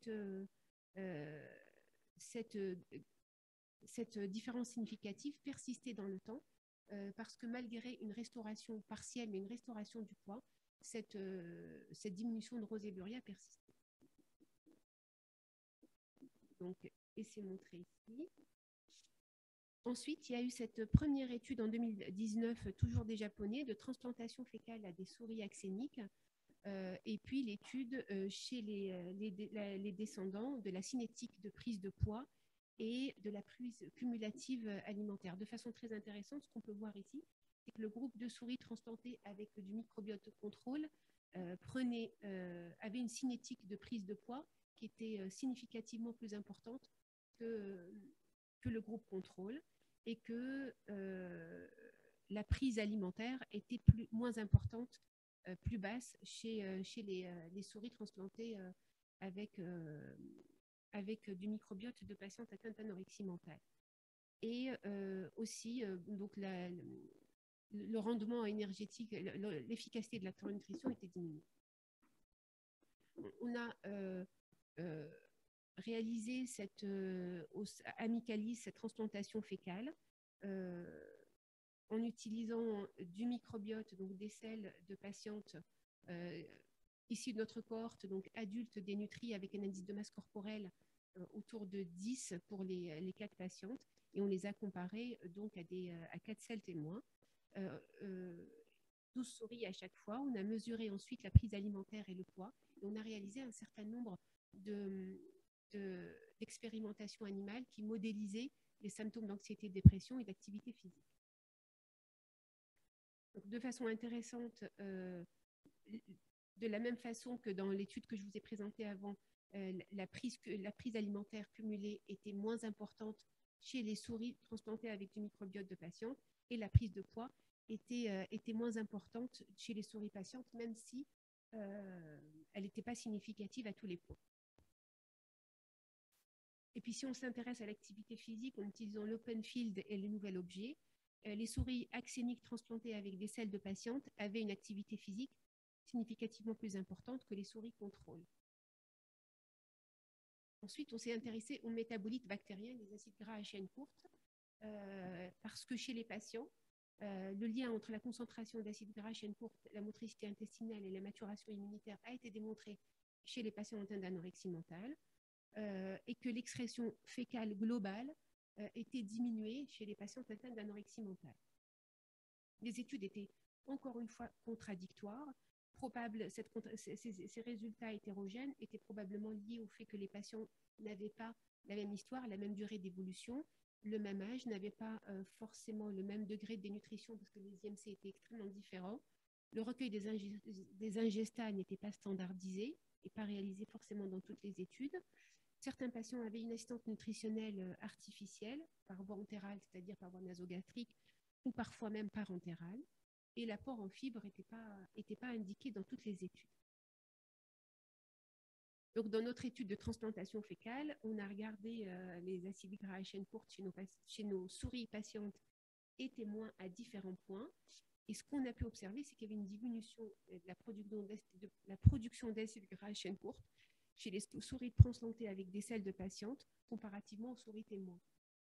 cette différence significative persistait dans le temps parce que malgré une restauration partielle, mais une restauration du poids, cette diminution de Roseburia persistait. Donc, et c'est montré ici. Ensuite, il y a eu cette première étude en 2019, toujours des Japonais, de transplantation fécale à des souris axéniques. Et puis l'étude chez les descendants de la cinétique de prise de poids et de la prise cumulative alimentaire. De façon très intéressante, ce qu'on peut voir ici, c'est que le groupe de souris transplantées avec du microbiote contrôle avait une cinétique de prise de poids qui était significativement plus importante que le groupe contrôle et que la prise alimentaire était moins importante, plus basse chez les souris transplantées avec du microbiote de patientes atteintes d'anorexie mentale. Et aussi, donc le rendement énergétique, l'efficacité de la nutrition était diminuée. On a réalisé à Micalis cette transplantation fécale en utilisant du microbiote, donc des selles de patientes issues de notre cohorte, donc adultes dénutris avec un indice de masse corporelle autour de 10 pour les 4 patientes, et on les a comparées donc à 4 selles témoins. 12 souris à chaque fois. On a mesuré ensuite la prise alimentaire et le poids, et on a réalisé un certain nombre d'expérimentations animales qui modélisaient les symptômes d'anxiété, de dépression et d'activité physique. Donc, de façon intéressante, de la même façon que dans l'étude que je vous ai présentée avant, la prise alimentaire cumulée était moins importante chez les souris transplantées avec du microbiote de patientes, et la prise de poids était moins importante chez les souris patientes, même si elle n'était pas significative à tous les points. Et puis si on s'intéresse à l'activité physique en utilisant l'open field et le nouvel objet, les souris axéniques transplantées avec des selles de patientes avaient une activité physique significativement plus importante que les souris contrôle. Ensuite, on s'est intéressé aux métabolites bactériens des acides gras à chaîne courte, parce que chez les patients, le lien entre la concentration d'acides gras à chaîne courte, la motricité intestinale et la maturation immunitaire a été démontré chez les patients atteints d'anorexie mentale, et que l'excrétion fécale globale était diminuée chez les patients atteints d'anorexie mentale. Les études étaient encore une fois contradictoires. Ces résultats hétérogènes étaient probablement liés au fait que les patients n'avaient pas la même histoire, la même durée d'évolution, le même âge, n'avaient pas forcément le même degré de dénutrition parce que les IMC étaient extrêmement différents. Le recueil des ingestats n'était pas standardisé et pas réalisé forcément dans toutes les études. Certains patients avaient une assistance nutritionnelle artificielle par voie entérale, c'est-à-dire par voie nasogastrique, ou parfois même parentérale. Et l'apport en fibres n'était pas indiqué dans toutes les études. Donc, dans notre étude de transplantation fécale, on a regardé les acides gras à chaîne courte chez nos souris patientes et témoins à différents points. Et ce qu'on a pu observer, c'est qu'il y avait une diminution de la production d'acides gras à chaîne courte chez les souris transplantées avec des selles de patientes comparativement aux souris témoins.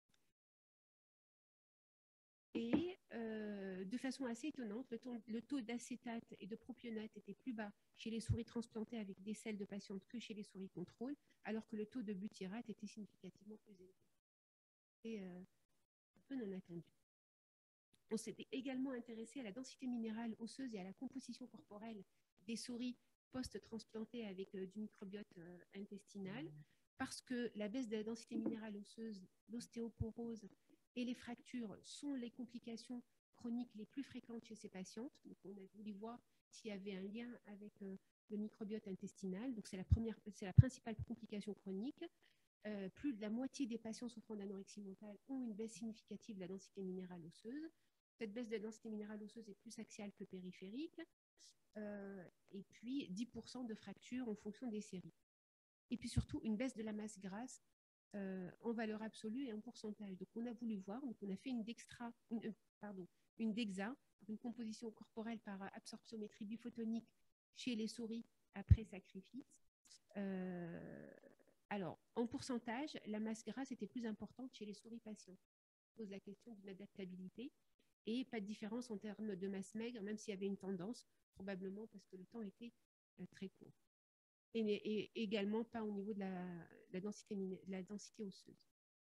Et de façon assez étonnante, le taux d'acétate et de propionate était plus bas chez les souris transplantées avec des selles de patientes que chez les souris contrôle, alors que le taux de butyrate était significativement plus élevé. Et un peu non attendu. On s'était également intéressé à la densité minérale osseuse et à la composition corporelle des souris post-transplantées avec du microbiote intestinal, parce que la baisse de la densité minérale osseuse, l'ostéoporose et les fractures sont les complications chroniques les plus fréquentes chez ces patientes. Donc, on a voulu voir s'il y avait un lien avec le microbiote intestinal. Donc, c'est la principale complication chronique. Plus de la moitié des patients souffrant d'anorexie mentale ont une baisse significative de la densité minérale osseuse. Cette baisse de la densité minérale osseuse est plus axiale que périphérique. Et puis, 10% de fractures en fonction des séries. Et puis surtout, une baisse de la masse grasse en valeur absolue et en pourcentage. Donc, on a voulu voir, donc on a fait une DEXA, une composition corporelle par absorptiométrie biphotonique chez les souris après sacrifice. Alors, en pourcentage, la masse grasse était plus importante chez les souris patients. On pose la question d'une adaptabilité et pas de différence en termes de masse maigre, même s'il y avait une tendance, probablement parce que le temps était très court. Et également pas au niveau de la densité osseuse.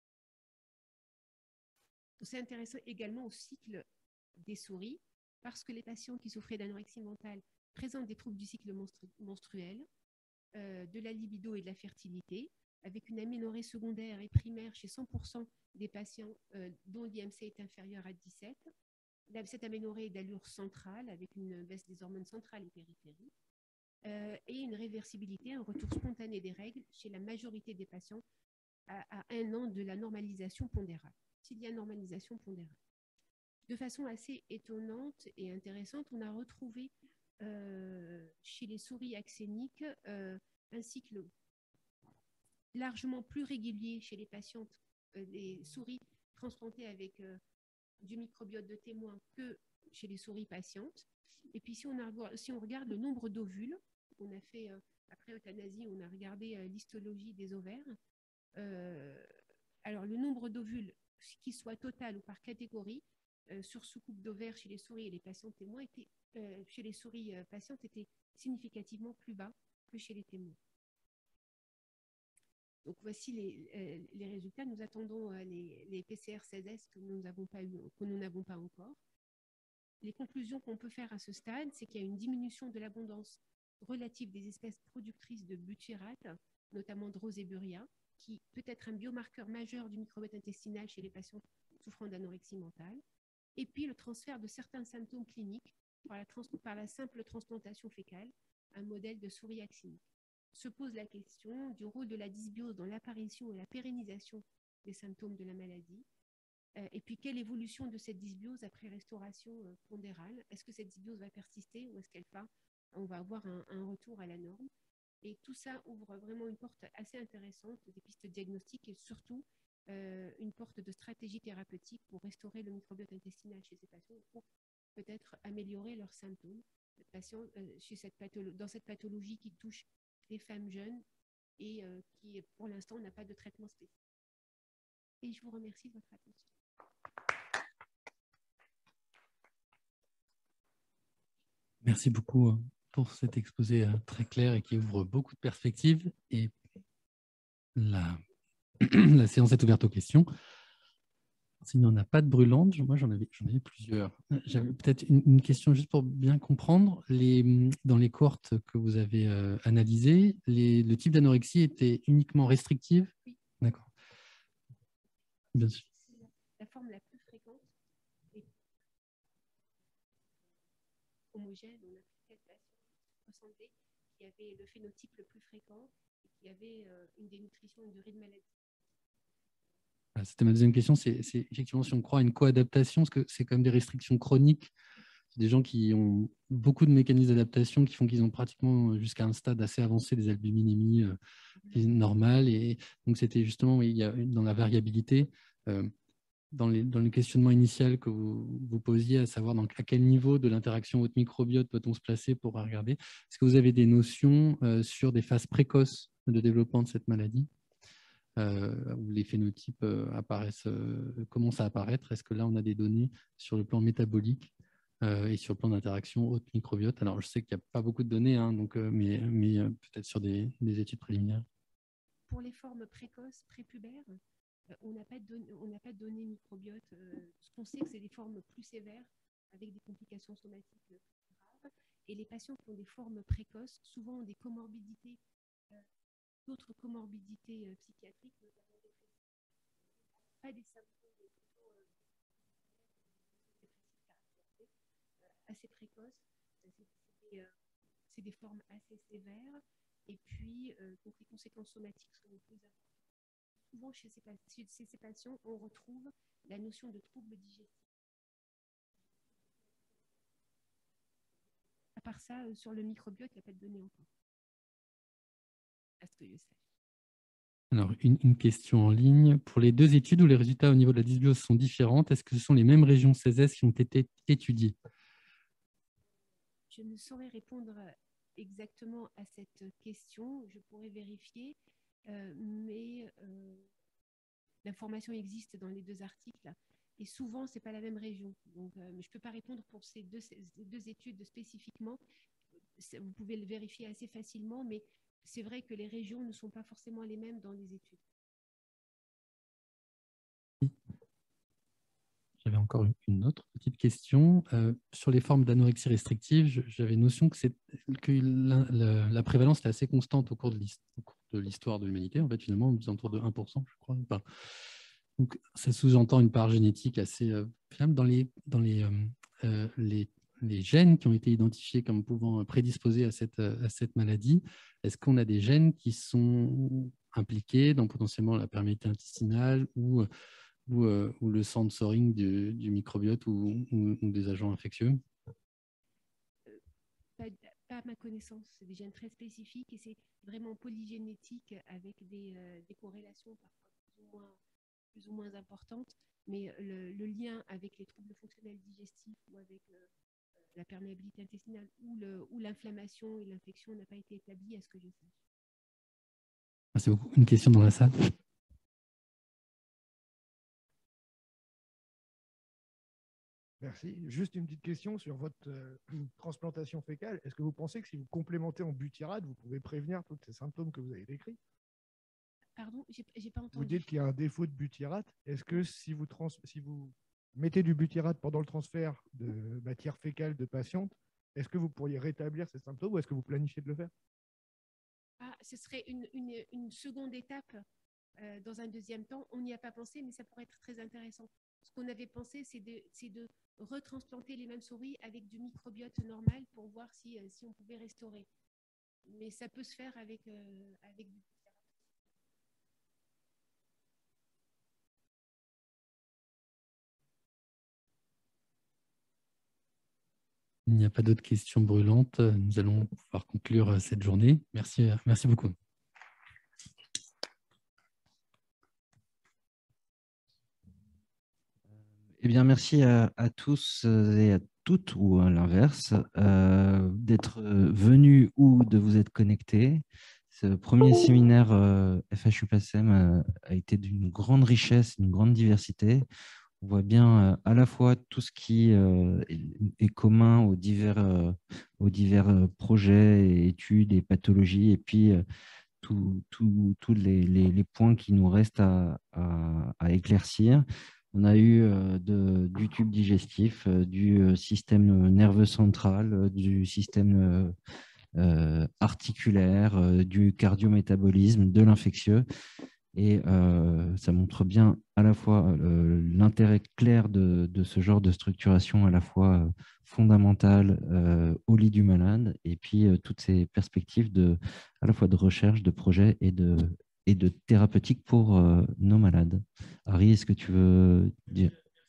C'est intéressant également au cycle des souris, parce que les patients qui souffraient d'anorexie mentale présentent des troubles du cycle menstruel, de la libido et de la fertilité, avec une aménorrhée secondaire et primaire chez 100% des patients dont l'IMC est inférieur à 17. Cette aménorrhée est d'allure centrale, avec une baisse des hormones centrales et périphériques, et une réversibilité, un retour spontané des règles chez la majorité des patients à 1 an de la normalisation pondérale, s'il y a normalisation pondérale. De façon assez étonnante et intéressante, on a retrouvé chez les souris axéniques un cycle largement plus régulier chez les patientes, les souris transplantées avec du microbiote de témoin que chez les souris patientes. Et puis si on regarde le nombre d'ovules, on a fait, après euthanasie, on a regardé l'histologie des ovaires. Alors le nombre d'ovules, qu'il soit total ou par catégorie, sur sous-coupe d'ovaires chez les souris et les patients témoins, chez les souris patientes, était significativement plus bas que chez les témoins. Donc voici les résultats. Nous attendons les PCR-16S que nous n'avons pas encore. Les conclusions qu'on peut faire à ce stade, c'est qu'il y a une diminution de l'abondance relative des espèces productrices de butyrate, notamment Droséburia, qui peut être un biomarqueur majeur du microbiote intestinal chez les patients souffrant d'anorexie mentale. Et puis le transfert de certains symptômes cliniques par la simple transplantation fécale, un modèle de souris axénique. Se pose la question du rôle de la dysbiose dans l'apparition et la pérennisation des symptômes de la maladie. Et puis, quelle évolution de cette dysbiose après restauration pondérale? Est-ce que cette dysbiose va persister ou est-ce on va avoir un retour à la norme? Et tout ça ouvre vraiment une porte assez intéressante des pistes diagnostiques et surtout une porte de stratégie thérapeutique pour restaurer le microbiote intestinal chez ces patients pour peut-être améliorer leurs symptômes. Dans cette pathologie qui touche les femmes jeunes et qui, pour l'instant, n'a pas de traitement spécifique. Et je vous remercie de votre attention. Merci beaucoup pour cet exposé très clair et qui ouvre beaucoup de perspectives. Et la séance est ouverte aux questions. S'il n'y en a pas de brûlantes, moi j'en avais plusieurs. J'avais peut-être une question juste pour bien comprendre. Dans les cohortes que vous avez analysées, le type d'anorexie était uniquement restrictive? Oui. D'accord. Bien sûr. La forme la plus fréquente est homogène. On a pris 4 patients ressemblés qui avaient le phénotype le plus fréquent et qui avaient une dénutrition, une durée de maladie. C'était ma deuxième question, c'est effectivement si on croit à une coadaptation, parce que c'est quand même des restrictions chroniques, des gens qui ont beaucoup de mécanismes d'adaptation qui font qu'ils ont pratiquement jusqu'à un stade assez avancé des albuminémies normales, et donc c'était justement, il y a dans la variabilité, dans le questionnement initial que vous posiez, à savoir à quel niveau de l'interaction hôte microbiote peut-on se placer pour regarder, est-ce que vous avez des notions sur des phases précoces de développement de cette maladie, où les phénotypes commencent à apparaître? Est-ce que là, on a des données sur le plan métabolique et sur le plan d'interaction hôte microbiote? Alors, je sais qu'il n'y a pas beaucoup de données, hein, donc, mais peut-être sur des études préliminaires. Pour les formes précoces, prépubères, on n'a pas de données microbiote. Ce qu'on sait, que c'est des formes plus sévères avec des complications somatiques graves. Et les patients qui ont des formes précoces, souvent ont des comorbidités, d'autres comorbidités psychiatriques, notamment pas des symptômes assez précoces. C'est des formes assez sévères. Et puis, donc les conséquences somatiques sont les plus importantes. Souvent, chez ces patients, on retrouve la notion de trouble digestif. À part ça, sur le microbiote, il n'y a pas de données encore. À ce que je sache. Alors, une question en ligne. Pour les deux études où les résultats au niveau de la dysbiose sont différents, est-ce que ce sont les mêmes régions CESES qui ont été étudiées? Je ne saurais répondre exactement à cette question. Je pourrais vérifier. Mais l'information existe dans les deux articles et souvent ce n'est pas la même région. Donc, mais je ne peux pas répondre pour ces deux études spécifiquement. Vous pouvez le vérifier assez facilement, mais c'est vrai que les régions ne sont pas forcément les mêmes dans les études. J'avais encore une autre petite question. Sur les formes d'anorexie restrictive, j'avais notion que la prévalence était assez constante au cours de l'histoire de l'humanité, en fait, finalement, autour de 1%, je crois. Enfin, donc, ça sous-entend une part génétique assez fiable. Dans les gènes qui ont été identifiés comme pouvant prédisposer à cette maladie, est-ce qu'on a des gènes qui sont impliqués dans potentiellement la perméabilité intestinale ou le censoring du microbiote ou des agents infectieux? Pas à ma connaissance. C'est des gènes très spécifiques et c'est vraiment polygénétique avec des corrélations parfois plus ou moins importantes. Mais le lien avec les troubles fonctionnels digestifs ou avec la perméabilité intestinale ou l'inflammation et l'infection n'a pas été établi à ce que je sache. Merci beaucoup. Une question dans la salle? Merci. Juste une petite question sur votre transplantation fécale. Est-ce que vous pensez que si vous complémentez en butyrate, vous pouvez prévenir tous ces symptômes que vous avez décrits? Pardon, j'ai pas entendu. Vous dites qu'il y a un défaut de butyrate. Est-ce que si vous mettez du butyrate pendant le transfert de matière fécale de patiente, est-ce que vous pourriez rétablir ces symptômes ou est-ce que vous planifiez de le faire? Ce serait une seconde étape dans un deuxième temps. On n'y a pas pensé, mais ça pourrait être très intéressant. Ce qu'on avait pensé, c'est de retransplanter les mêmes souris avec du microbiote normal pour voir si on pouvait restaurer. Mais ça peut se faire avec du butyrate. Il n'y a pas d'autres questions brûlantes. Nous allons pouvoir conclure cette journée. Merci beaucoup. Eh bien, merci à tous et à toutes, ou à l'inverse, d'être venus ou de vous être connectés. Ce premier séminaire FHUPACEM a été d'une grande richesse, d'une grande diversité. On voit bien à la fois tout ce qui est commun aux divers projets, et études et pathologies, et puis tous les points qui nous restent à éclaircir. On a eu du tube digestif, du système nerveux central, du système articulaire, du cardiométabolisme, de l'infectieux. Et ça montre bien à la fois l'intérêt clair de ce genre de structuration, à la fois fondamentale au lit du malade, et puis toutes ces perspectives à la fois de recherche, de projet et de thérapeutique pour nos malades. Harry, est-ce que tu veux dire?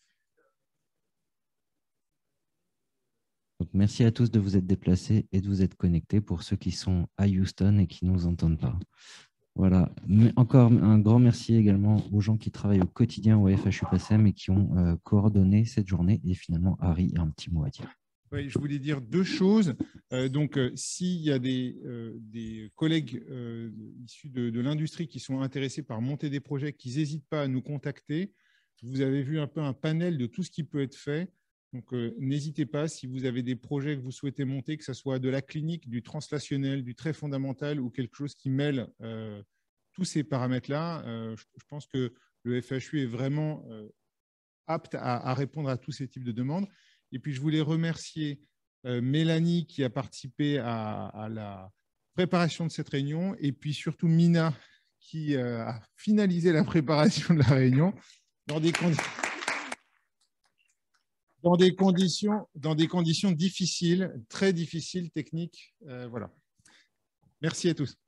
Donc, merci à tous de vous être déplacés et de vous être connectés pour ceux qui sont à Houston et qui ne nous entendent pas. Voilà. Mais encore un grand merci également aux gens qui travaillent au quotidien au FHUPACEM et qui ont coordonné cette journée. Et finalement, Harry a un petit mot à dire. Oui, je voulais dire deux choses. S'il y a des collègues issus de l'industrie qui sont intéressés par monter des projets, qu'ils n'hésitent pas à nous contacter. Vous avez vu un peu un panel de tout ce qui peut être fait. Donc, n'hésitez pas, si vous avez des projets que vous souhaitez monter, que ce soit de la clinique, du translationnel, du très fondamental ou quelque chose qui mêle tous ces paramètres-là, je pense que le FHU est vraiment apte à répondre à tous ces types de demandes. Et puis, je voulais remercier Mélanie qui a participé à la préparation de cette réunion et puis surtout Mina qui a finalisé la préparation de la réunion dans des conditions difficiles, très difficiles, techniques. Voilà. Merci à tous.